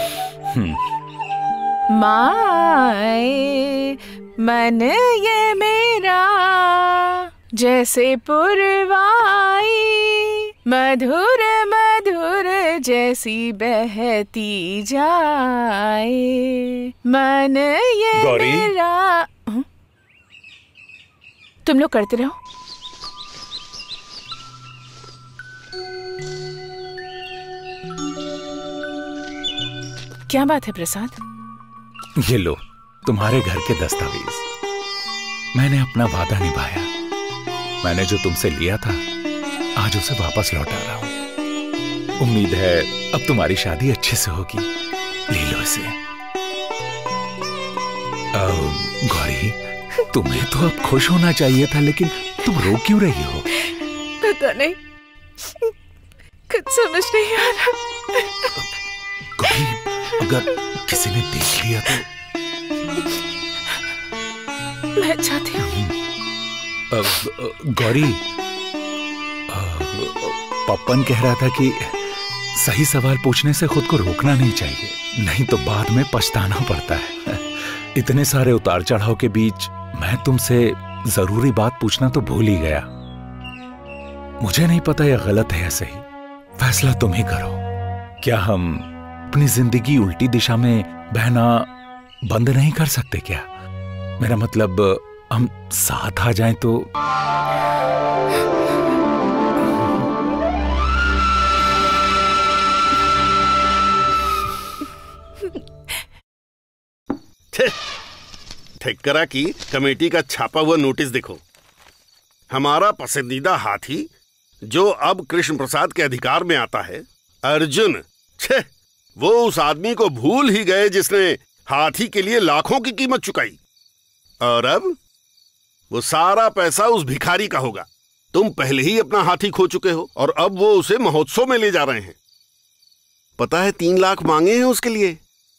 माए मन ये मेरा जैसे पुरवाई, मधुर मधुर जैसी बहती जाए, मन ये गौरी? मेरा। हं? तुम लोग करते रहो। क्या बात है प्रसाद? ये लो तुम्हारे घर के दस्तावेज। मैंने अपना वादा निभाया। मैंने जो तुमसे लिया था आज उसे वापस लौटा रहा हूं। उम्मीद है अब तुम्हारी शादी अच्छे से होगी। ले लो इसे। गौरी, तुम्हें तो अब खुश होना चाहिए था, लेकिन तुम रो क्यों रही हो? पता नहीं, कुछ समझ नहीं आ रहा। गौरी, अगर किसी ने देख लिया तो? मैं चाहती हूँ। गौरी, पप्पन कह रहा था कि सही सवाल पूछने से खुद को रोकना नहीं चाहिए, नहीं तो बाद में पछताना पड़ता है। इतने सारे उतार चढ़ाव के बीच मैं तुमसे जरूरी बात पूछना तो भूल ही गया। मुझे नहीं पता यह गलत है या सही, फैसला तुम ही करो। क्या हम अपनी जिंदगी उल्टी दिशा में बहना बंद नहीं कर सकते क्या? मेरा मतलब, हम साथ आ जाएं तो। ठेकरा की कमेटी का छापा हुआ नोटिस देखो। हमारा पसंदीदा हाथी जो अब कृष्ण प्रसाद के अधिकार में आता है, अर्जुन। छे, वो उस आदमी को भूल ही गए जिसने हाथी के लिए लाखों की कीमत चुकाई, और अब वो सारा पैसा उस भिखारी का होगा। तुम पहले ही अपना हाथी खो चुके हो और अब वो उसे महोत्सव में ले जा रहे हैं। पता है तीन लाख मांगे हैं उसके लिए।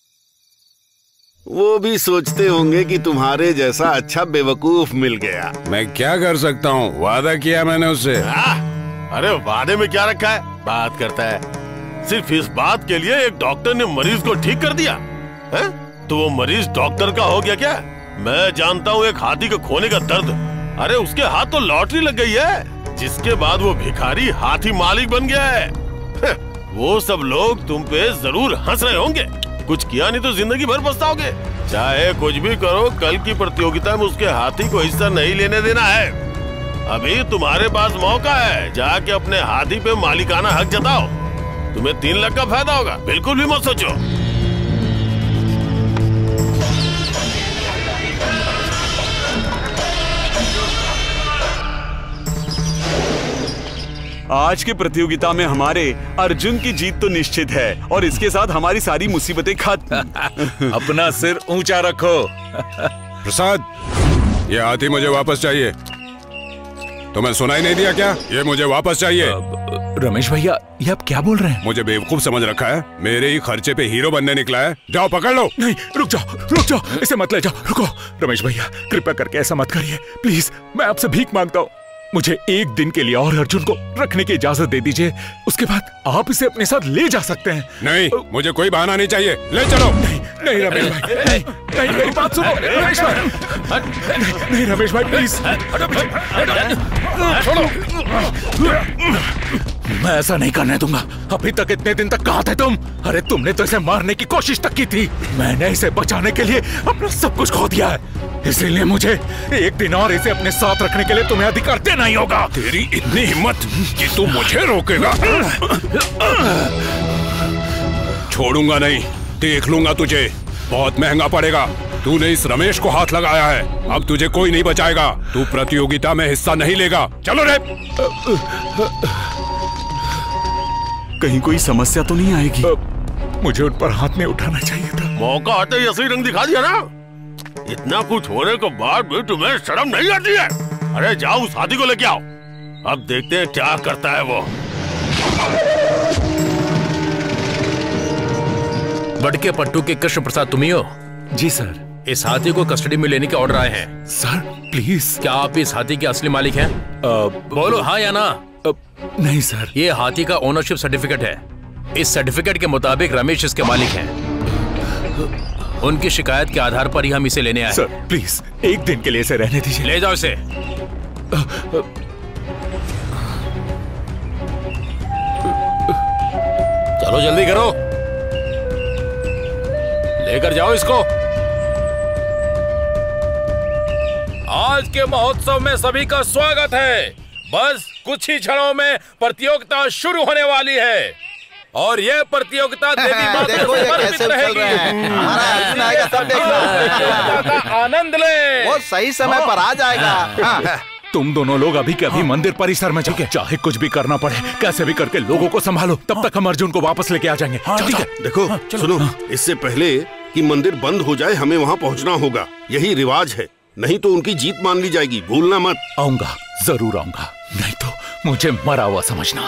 वो भी सोचते होंगे कि तुम्हारे जैसा अच्छा बेवकूफ मिल गया। मैं क्या कर सकता हूँ, वादा किया मैंने उससे। अरे वादे में क्या रखा है, बात करता है। सिर्फ इस बात के लिए एक डॉक्टर ने मरीज को ठीक कर दिया है? तो वो मरीज डॉक्टर का हो गया क्या? मैं जानता हूँ एक हाथी को खोने का दर्द। अरे उसके हाथ तो लॉटरी लग गई है, जिसके बाद वो भिखारी हाथी मालिक बन गया है। वो सब लोग तुम पे जरूर हंस रहे होंगे, कुछ किया नहीं तो जिंदगी भर पछताओगे। चाहे कुछ भी करो, कल की प्रतियोगिता में उसके हाथी को हिस्सा नहीं लेने देना है। अभी तुम्हारे पास मौका है, जाके अपने हाथी पे मालिकाना हक जताओ। तुम्हें तीन लाख का फायदा होगा, बिल्कुल भी मत सोचो। आज की प्रतियोगिता में हमारे अर्जुन की जीत तो निश्चित है और इसके साथ हमारी सारी मुसीबतें खत्म। अपना सिर ऊंचा रखो। प्रसाद, ये हाथी मुझे वापस चाहिए। तुम्हें सुनाई नहीं दिया क्या? ये मुझे वापस चाहिए। रमेश भैया, ये आप क्या बोल रहे हैं? मुझे बेवकूफ समझ रखा है? मेरे ही खर्चे पे हीरो बनने निकला है। जाओ पकड़ लो। नहीं, रुक जाओ, रुक जाओ, इसे मत ले जाओ। रुको रमेश भैया, कृपया करके ऐसा मत करिए प्लीज। मैं आपसे भीख मांगता हूँ, मुझे एक दिन के लिए और अर्जुन को रखने की इजाजत दे दीजिए। उसके बाद आप इसे अपने साथ ले जा सकते हैं। नहीं, मुझे कोई बहाना नहीं चाहिए। ले चलो। नहीं, नहीं रमेश भाई, नहीं, नहीं, मेरी बात सुनो रमेश भाई। नहीं, नहीं रमेश भाई प्लीज, छोड़ो। मैं ऐसा नहीं करने दूंगा। अभी तक इतने दिन तक कहाँ थे तुम? अरे तुमने तो इसे मारने की कोशिश तक की थी। मैंने इसे बचाने के लिए अपना सब कुछ खो दिया है, इसीलिए मुझे एक दिन और इसे अपने साथ रखने के लिए तुम्हें अधिकार देना ही होगा। तेरी इतनी हिम्मत कि तू मुझे रोकेगा? छोड़ूंगा नहीं, देख लूंगा तुझे। बहुत महंगा पड़ेगा। तूने इस रमेश को हाथ लगाया है, अब तुझे कोई नहीं बचाएगा। तू प्रतियोगिता में हिस्सा नहीं लेगा। चलो रे। कहीं कोई समस्या तो नहीं आएगी? मुझे उन पर हाथ नहीं उठाना चाहिए था। मौका आते ही असली रंग दिखा दिया ना। इतना कुछ होने के बाद भी तुम्हें शर्म नहीं आती है? अरे जाओ उस हाथी को लेके आओ, अब देखते हैं क्या करता है वो। बड़के पट्टू के कृष्ण प्रसाद तुम ही हो? जी सर। इस हाथी को कस्टडी में लेने के ऑर्डर आए हैं। Sir please. क्या आप इस हाथी के असली मालिक हैं? बोलो हाँ या ना। नहीं सर। ये हाथी का ओनरशिप सर्टिफिकेट है। इस सर्टिफिकेट के मुताबिक रमेश इसके मालिक हैं। उनकी शिकायत के आधार पर ही हम इसे लेने आए। सर प्लीज एक दिन के लिए इसे रहने दीजिए। ले जाओ इसे। चलो जल्दी करो, लेकर जाओ इसको। आज के महोत्सव में सभी का स्वागत है। बस कुछ ही क्षणों में प्रतियोगिता शुरू होने वाली है और यह प्रतियोगिता देवी माँ को समर्पित रहेगी। का आनंद ले। वो सही समय पर आ जाएगा। तुम दोनों लोग अभी के अभी मंदिर परिसर में जाओ। चाहे कुछ भी करना पड़े, कैसे भी करके लोगों को संभालो। तब तक हम अर्जुन को वापस लेके आ जाएंगे। ठीक है। देखो सुनो, इससे पहले कि मंदिर बंद हो जाए हमें वहाँ पहुँचना होगा। यही रिवाज है, नहीं तो उनकी जीत मान ली जाएगी। भूलना मत। आऊंगा, जरूर आऊंगा, नहीं तो मुझे मरा हुआ समझना।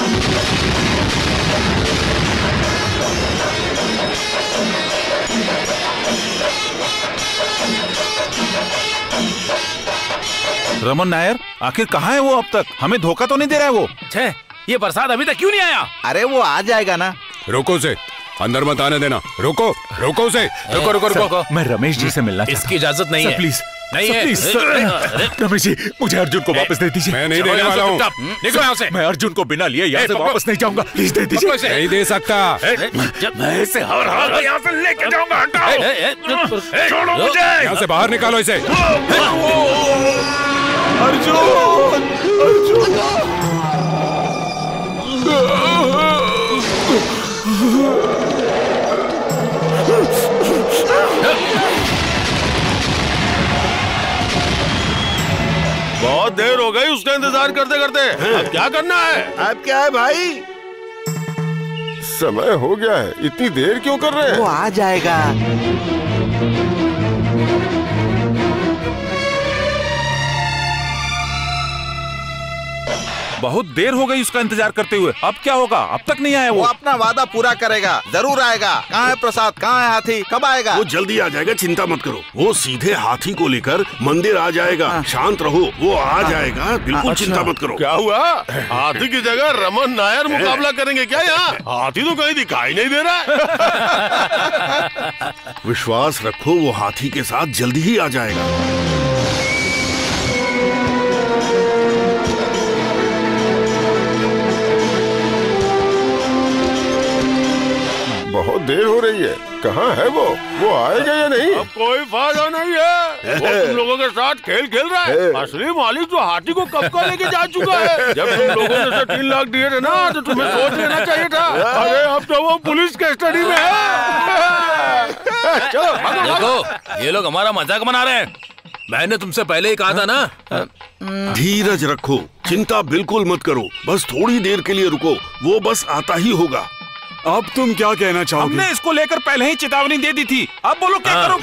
रमन नायर आखिर कहाँ है वो? अब तक हमें धोखा तो नहीं दे रहा है वो? छे, ये प्रसाद अभी तक क्यों नहीं आया? अरे वो आ जाएगा ना। रोको उसे, अंदर मत आने देना। रुको रुको उसे। रुको रुको रुको। मैं रमेश जी से मिलना चाहता हूं। इसकी इजाजत नहीं है। प्लीज नहीं है। प्लीज रमेश जी, मुझे अर्जुन को वापस दे दीजिए। मैं नहीं देने वाला हूँ। निकलो यहाँ से। मैं अर्जुन को बिना लिए यहाँ से वापस नहीं जाऊंगा। प्लीज दे दीजिए। नहीं दे सकता। मैं इसे हर हाल में यहाँ से लेके जाऊंगा। हटाओ, छोड़ो मुझे। यहाँ से बाहर निकालो इसे। अर्जुन, अर्जुन। बहुत देर हो गई उसका इंतजार करते करते। अब क्या करना है? अब क्या है भाई? समय हो गया है, इतनी देर क्यों कर रहे हैं? वो आ जाएगा। बहुत देर हो गई उसका इंतजार करते हुए। अब क्या होगा? अब तक नहीं आया वो। वो अपना वादा पूरा करेगा, जरूर आएगा। कहाँ है प्रसाद? कहाँ है हाथी? कब आएगा? वो जल्दी आ जाएगा, चिंता मत करो। वो सीधे हाथी को लेकर मंदिर आ जाएगा। शांत रहो, वो आ जाएगा, बिल्कुल चिंता मत करो। क्या हुआ? हाथी की जगह रमन नायर मुकाबला करेंगे क्या यहाँ? हाथी तो कहीं दिखाई नहीं दे रहा है। विश्वास रखो, वो हाथी के साथ जल्दी ही आ जाएगा। बहुत देर हो रही है। कहाँ है वो? वो आएगा या नहीं? अब कोई फायदा नहीं है। वो तुम लोगों के साथ खेल खेल रहा है। असली मालिक तो हाथी को कब का लेके जा चुका है। जब तुम लोगों ने तीन लाख दिए थे ना, तो तुम्हें सोच लेना चाहिए था। अरे अब तो वो पुलिस कस्टडी में है। चलो देखो, ये लोग हमारा मजाक बना रहे हैं। मैंने तुमसे पहले ही कहा था ना। धीरज रखो, चिंता बिल्कुल मत करो। बस थोड़ी देर के लिए रुको, वो बस आता ही होगा। अब तुम क्या कहना चाहोगे? हमने इसको लेकर पहले ही चेतावनी दे दी थी। अब बोलो क्या करोगे?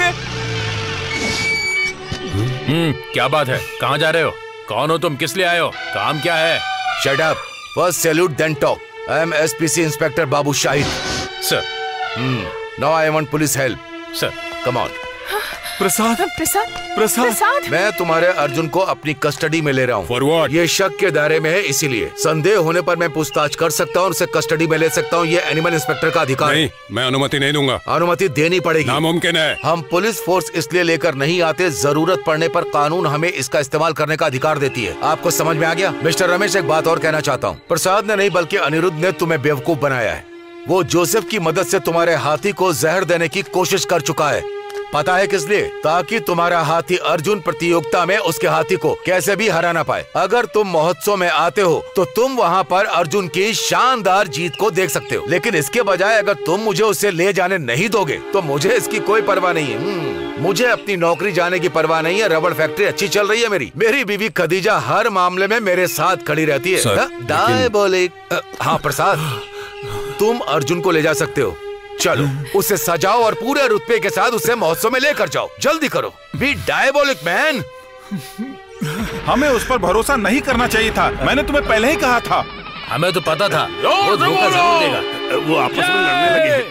हम्म, क्या बात है? कहाँ जा रहे हो? कौन हो तुम? किस लिए आए हो? काम क्या है? Shut up, first salute then talk. I am SPC inspector Babu Shahid. Sir, now I want police help. Sir, come on. Prasad, Prasad, Prasad, Prasad. मैं तुम्हारे अर्जुन को अपनी कस्टडी में ले रहा हूँ। For what? ये शक के दायरे में है, इसीलिए संदेह होने पर मैं पूछताछ कर सकता हूँ, उसे कस्टडी में ले सकता हूँ। ये एनिमल इंस्पेक्टर का अधिकार नहीं, है। मैं अनुमति नहीं दूंगा। अनुमति देनी पड़ेगी। नामुमकिन है। हम पुलिस फोर्स इसलिए लेकर नहीं आते, जरूरत पड़ने पर कानून हमें इसका इस्तेमाल करने का अधिकार देती है। आपको समझ में आ गया? मिस्टर रमेश, एक बात और कहना चाहता हूँ। प्रसाद ने नहीं बल्कि अनिरुद्ध ने तुम्हें बेवकूफ बनाया है। वो जोसेफ की मदद से तुम्हारे हाथी को जहर देने की कोशिश कर चुका है। पता है किस लिए? ताकि तुम्हारा हाथी अर्जुन प्रतियोगिता में उसके हाथी को कैसे भी हरा ना पाए। अगर तुम महोत्सव में आते हो तो तुम वहाँ पर अर्जुन की शानदार जीत को देख सकते हो, लेकिन इसके बजाय अगर तुम मुझे उसे ले जाने नहीं दोगे तो मुझे इसकी कोई परवाह नहीं है। मुझे अपनी नौकरी जाने की परवाह नहीं है। रबड़ फैक्ट्री अच्छी चल रही है मेरी। मेरी बीवी खदीजा हर मामले में मेरे साथ खड़ी रहती है। डायबोलिक। हाँ प्रसाद, तुम अर्जुन को ले जा सकते हो। चलो उसे सजाओ और पूरे रुतबे के साथ उसे महोत्सव में लेकर जाओ। जल्दी करो। Be diabolic man. हमें उस पर भरोसा नहीं करना चाहिए था। मैंने तुम्हें पहले ही कहा था। हमें तो पता था वो धोखा जरूर देगा। वो आपस में लड़ने लगे हैं।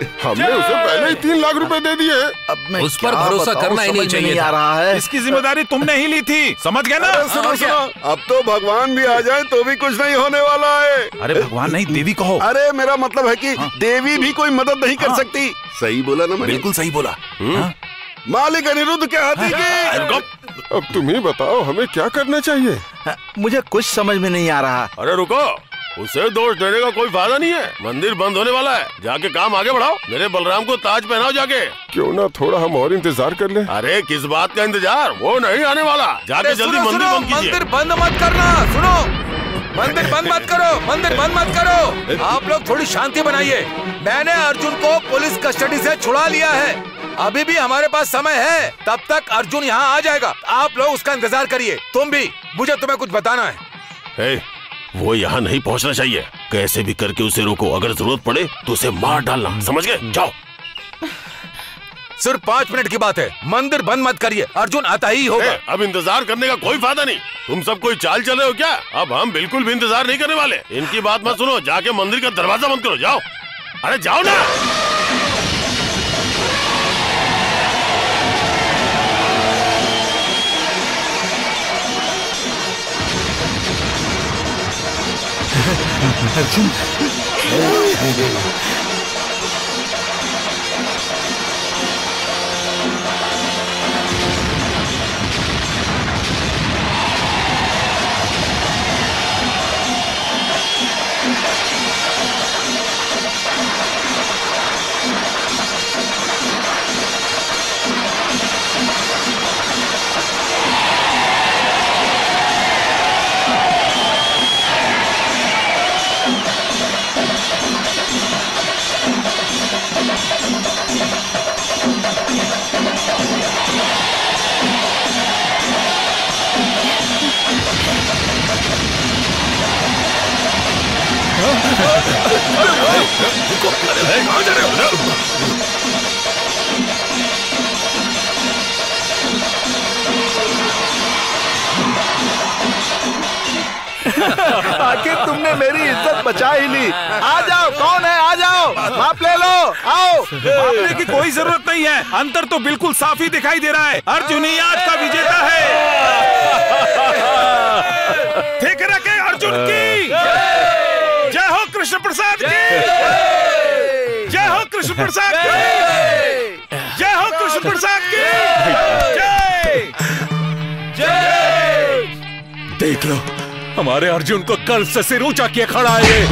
हमने उसे पहले ही तीन लाख रुपए दे दिए। अब मैं उस पर भरोसा करना ही नहीं चाहिए आ रहा है। इसकी जिम्मेदारी तुमने ही ली थी, समझ गए ना? सुनो सुनो, अब तो भगवान भी आ जाए तो भी कुछ नहीं होने वाला है। अरे भगवान नहीं, देवी कहो। अरे मेरा मतलब है कि देवी भी कोई मदद नहीं कर सकती। सही बोला ना मैंने? बिल्कुल सही बोला। मालिक अनिरुद्ध के हाथी की। अब तुम ही बताओ हमें क्या करना चाहिए? मुझे कुछ समझ में नहीं आ रहा। अरे रुको, उसे दोष देने का कोई फायदा नहीं है। मंदिर बंद होने वाला है, जाके काम आगे बढ़ाओ। मेरे बलराम को ताज पहनाओ जाके। क्यों ना थोड़ा हम और इंतजार कर लें? अरे किस बात का इंतजार, वो नहीं आने वाला। जाके जल्दी मंदिर बंद कीजिए। मंदिर बंद मत करना, सुनो, मंदिर बंद मत करो, मंदिर बंद मत करो। आप लोग थोड़ी शांति बनाइए। मैंने अर्जुन को पुलिस कस्टडी से छुड़ा लिया है। अभी भी हमारे पास समय है, तब तक अर्जुन यहाँ आ जाएगा। आप लोग उसका इंतजार करिए। तुम भी, मुझे तुम्हें कुछ बताना है। हे, वो यहाँ नहीं पहुँचना चाहिए। कैसे भी करके उसे रोको, अगर जरूरत पड़े तो उसे मार डालना, समझ गए? जाओ। सिर्फ पाँच मिनट की बात है, मंदिर बंद मत करिए, अर्जुन आता ही होगा। हे, अब इंतजार करने का कोई फायदा नहीं। तुम सब कोई चाल चले हो क्या? अब हम बिल्कुल भी इंतजार नहीं करने वाले। इनकी बात मत सुनो, जाके मंदिर का दरवाजा बंद करो। जाओ, अरे जाओ ना। अर्जुन, कहाँ जा रहे हो? आखिर तुमने मेरी इज्जत बचा ही ली। आ जाओ, कौन है? आ जाओ, माप ले लो, आओ। मापने की कोई जरूरत नहीं है, अंतर तो बिल्कुल साफ ही दिखाई दे रहा है। अर्जुन ही आज का विजेता है। ठीक रखे अर्जुन की। जय हो कृष्ण प्रसाद की। जय हो कृष्ण प्रसाद की। जय हो कृष्ण प्रसाद की। जय जय। देख लो, हमारे अर्जुन को कल से सिर ऊंचा किए खड़ा है ये।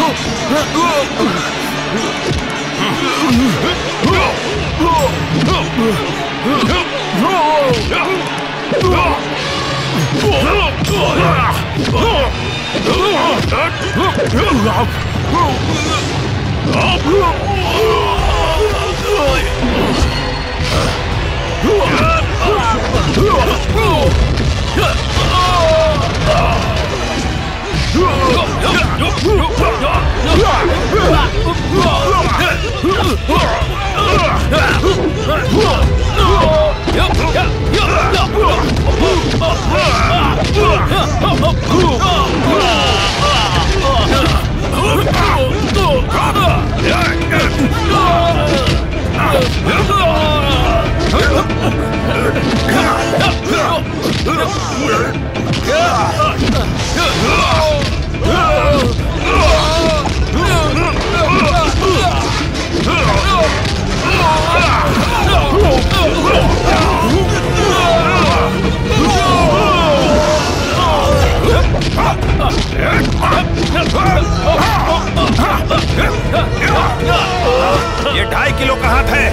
ये ढाई किलो का हाथ है।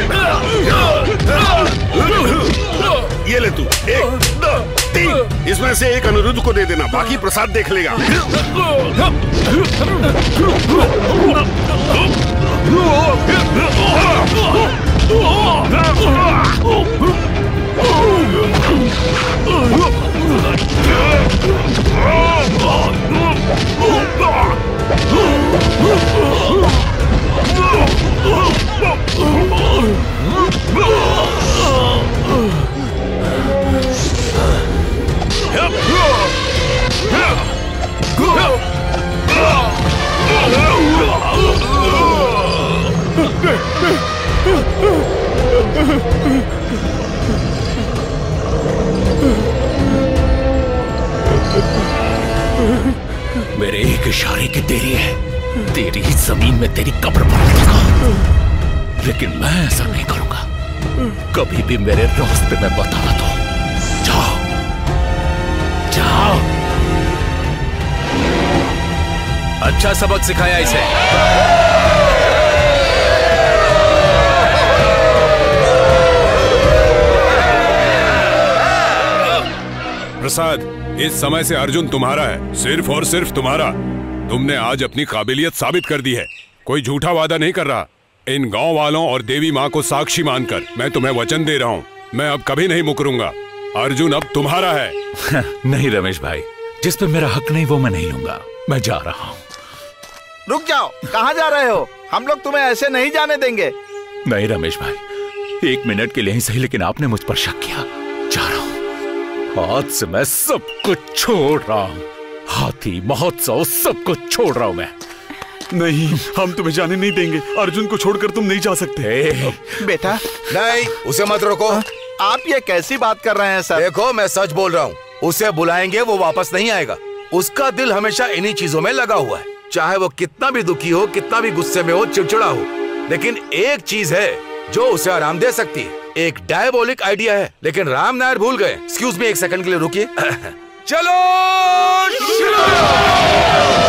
ये ले तू, एक दो तीन, इसमें से एक अनिरुद्ध को दे देना, बाकी प्रसाद देख लेगा। मेरे एक इशारे की देरी है, तेरी ही जमीन में तेरी कब्र बना दूंगा, लेकिन मैं ऐसा नहीं करूंगा। कभी भी मेरे रास्ते में मत आना तो। जाओ जाओ। अच्छा सबक सिखाया इसे। प्रसाद, इस समय से अर्जुन तुम्हारा है, सिर्फ और सिर्फ तुम्हारा। तुमने आज अपनी काबिलियत साबित कर दी है। कोई झूठा वादा नहीं कर रहा। इन गांव वालों और देवी माँ को साक्षी मानकर मैं तुम्हें वचन दे रहा हूँ, मैं अब कभी नहीं मुकरूंगा। अर्जुन अब तुम्हारा है। नहीं रमेश भाई, जिस पे मेरा हक नहीं वो मैं नहीं लूंगा। मैं जा रहा हूँ। रुक जाओ, कहाँ जा रहे हो? हम लोग तुम्हें ऐसे नहीं जाने देंगे। नहीं रमेश भाई, एक मिनट के लिए ही सही, लेकिन आपने मुझ पर शक किया। जा रहा हूँ। आज से मैं सब कुछ छोड़ रहा हूँ। हाथी महोत्सव सब कुछ छोड़ रहा हूँ मैं। नहीं, हम तुम्हें जाने नहीं देंगे। अर्जुन को छोड़कर तुम नहीं जा सकते। बेटा नहीं, उसे मत रोको। आप ये कैसी बात कर रहे हैं सर? देखो, मैं सच बोल रहा हूँ। उसे बुलाएंगे वो वापस नहीं आएगा। उसका दिल हमेशा इन्हीं चीजों में लगा हुआ है। चाहे वो कितना भी दुखी हो, कितना भी गुस्से में हो, चिड़चिड़ा हो, लेकिन एक चीज है जो उसे आराम दे सकती है। एक डायबोलिक आइडिया है, लेकिन राम नायर भूल गए। एक्सक्यूज मी, एक सेकंड के लिए रुकिए। चलो शुरू।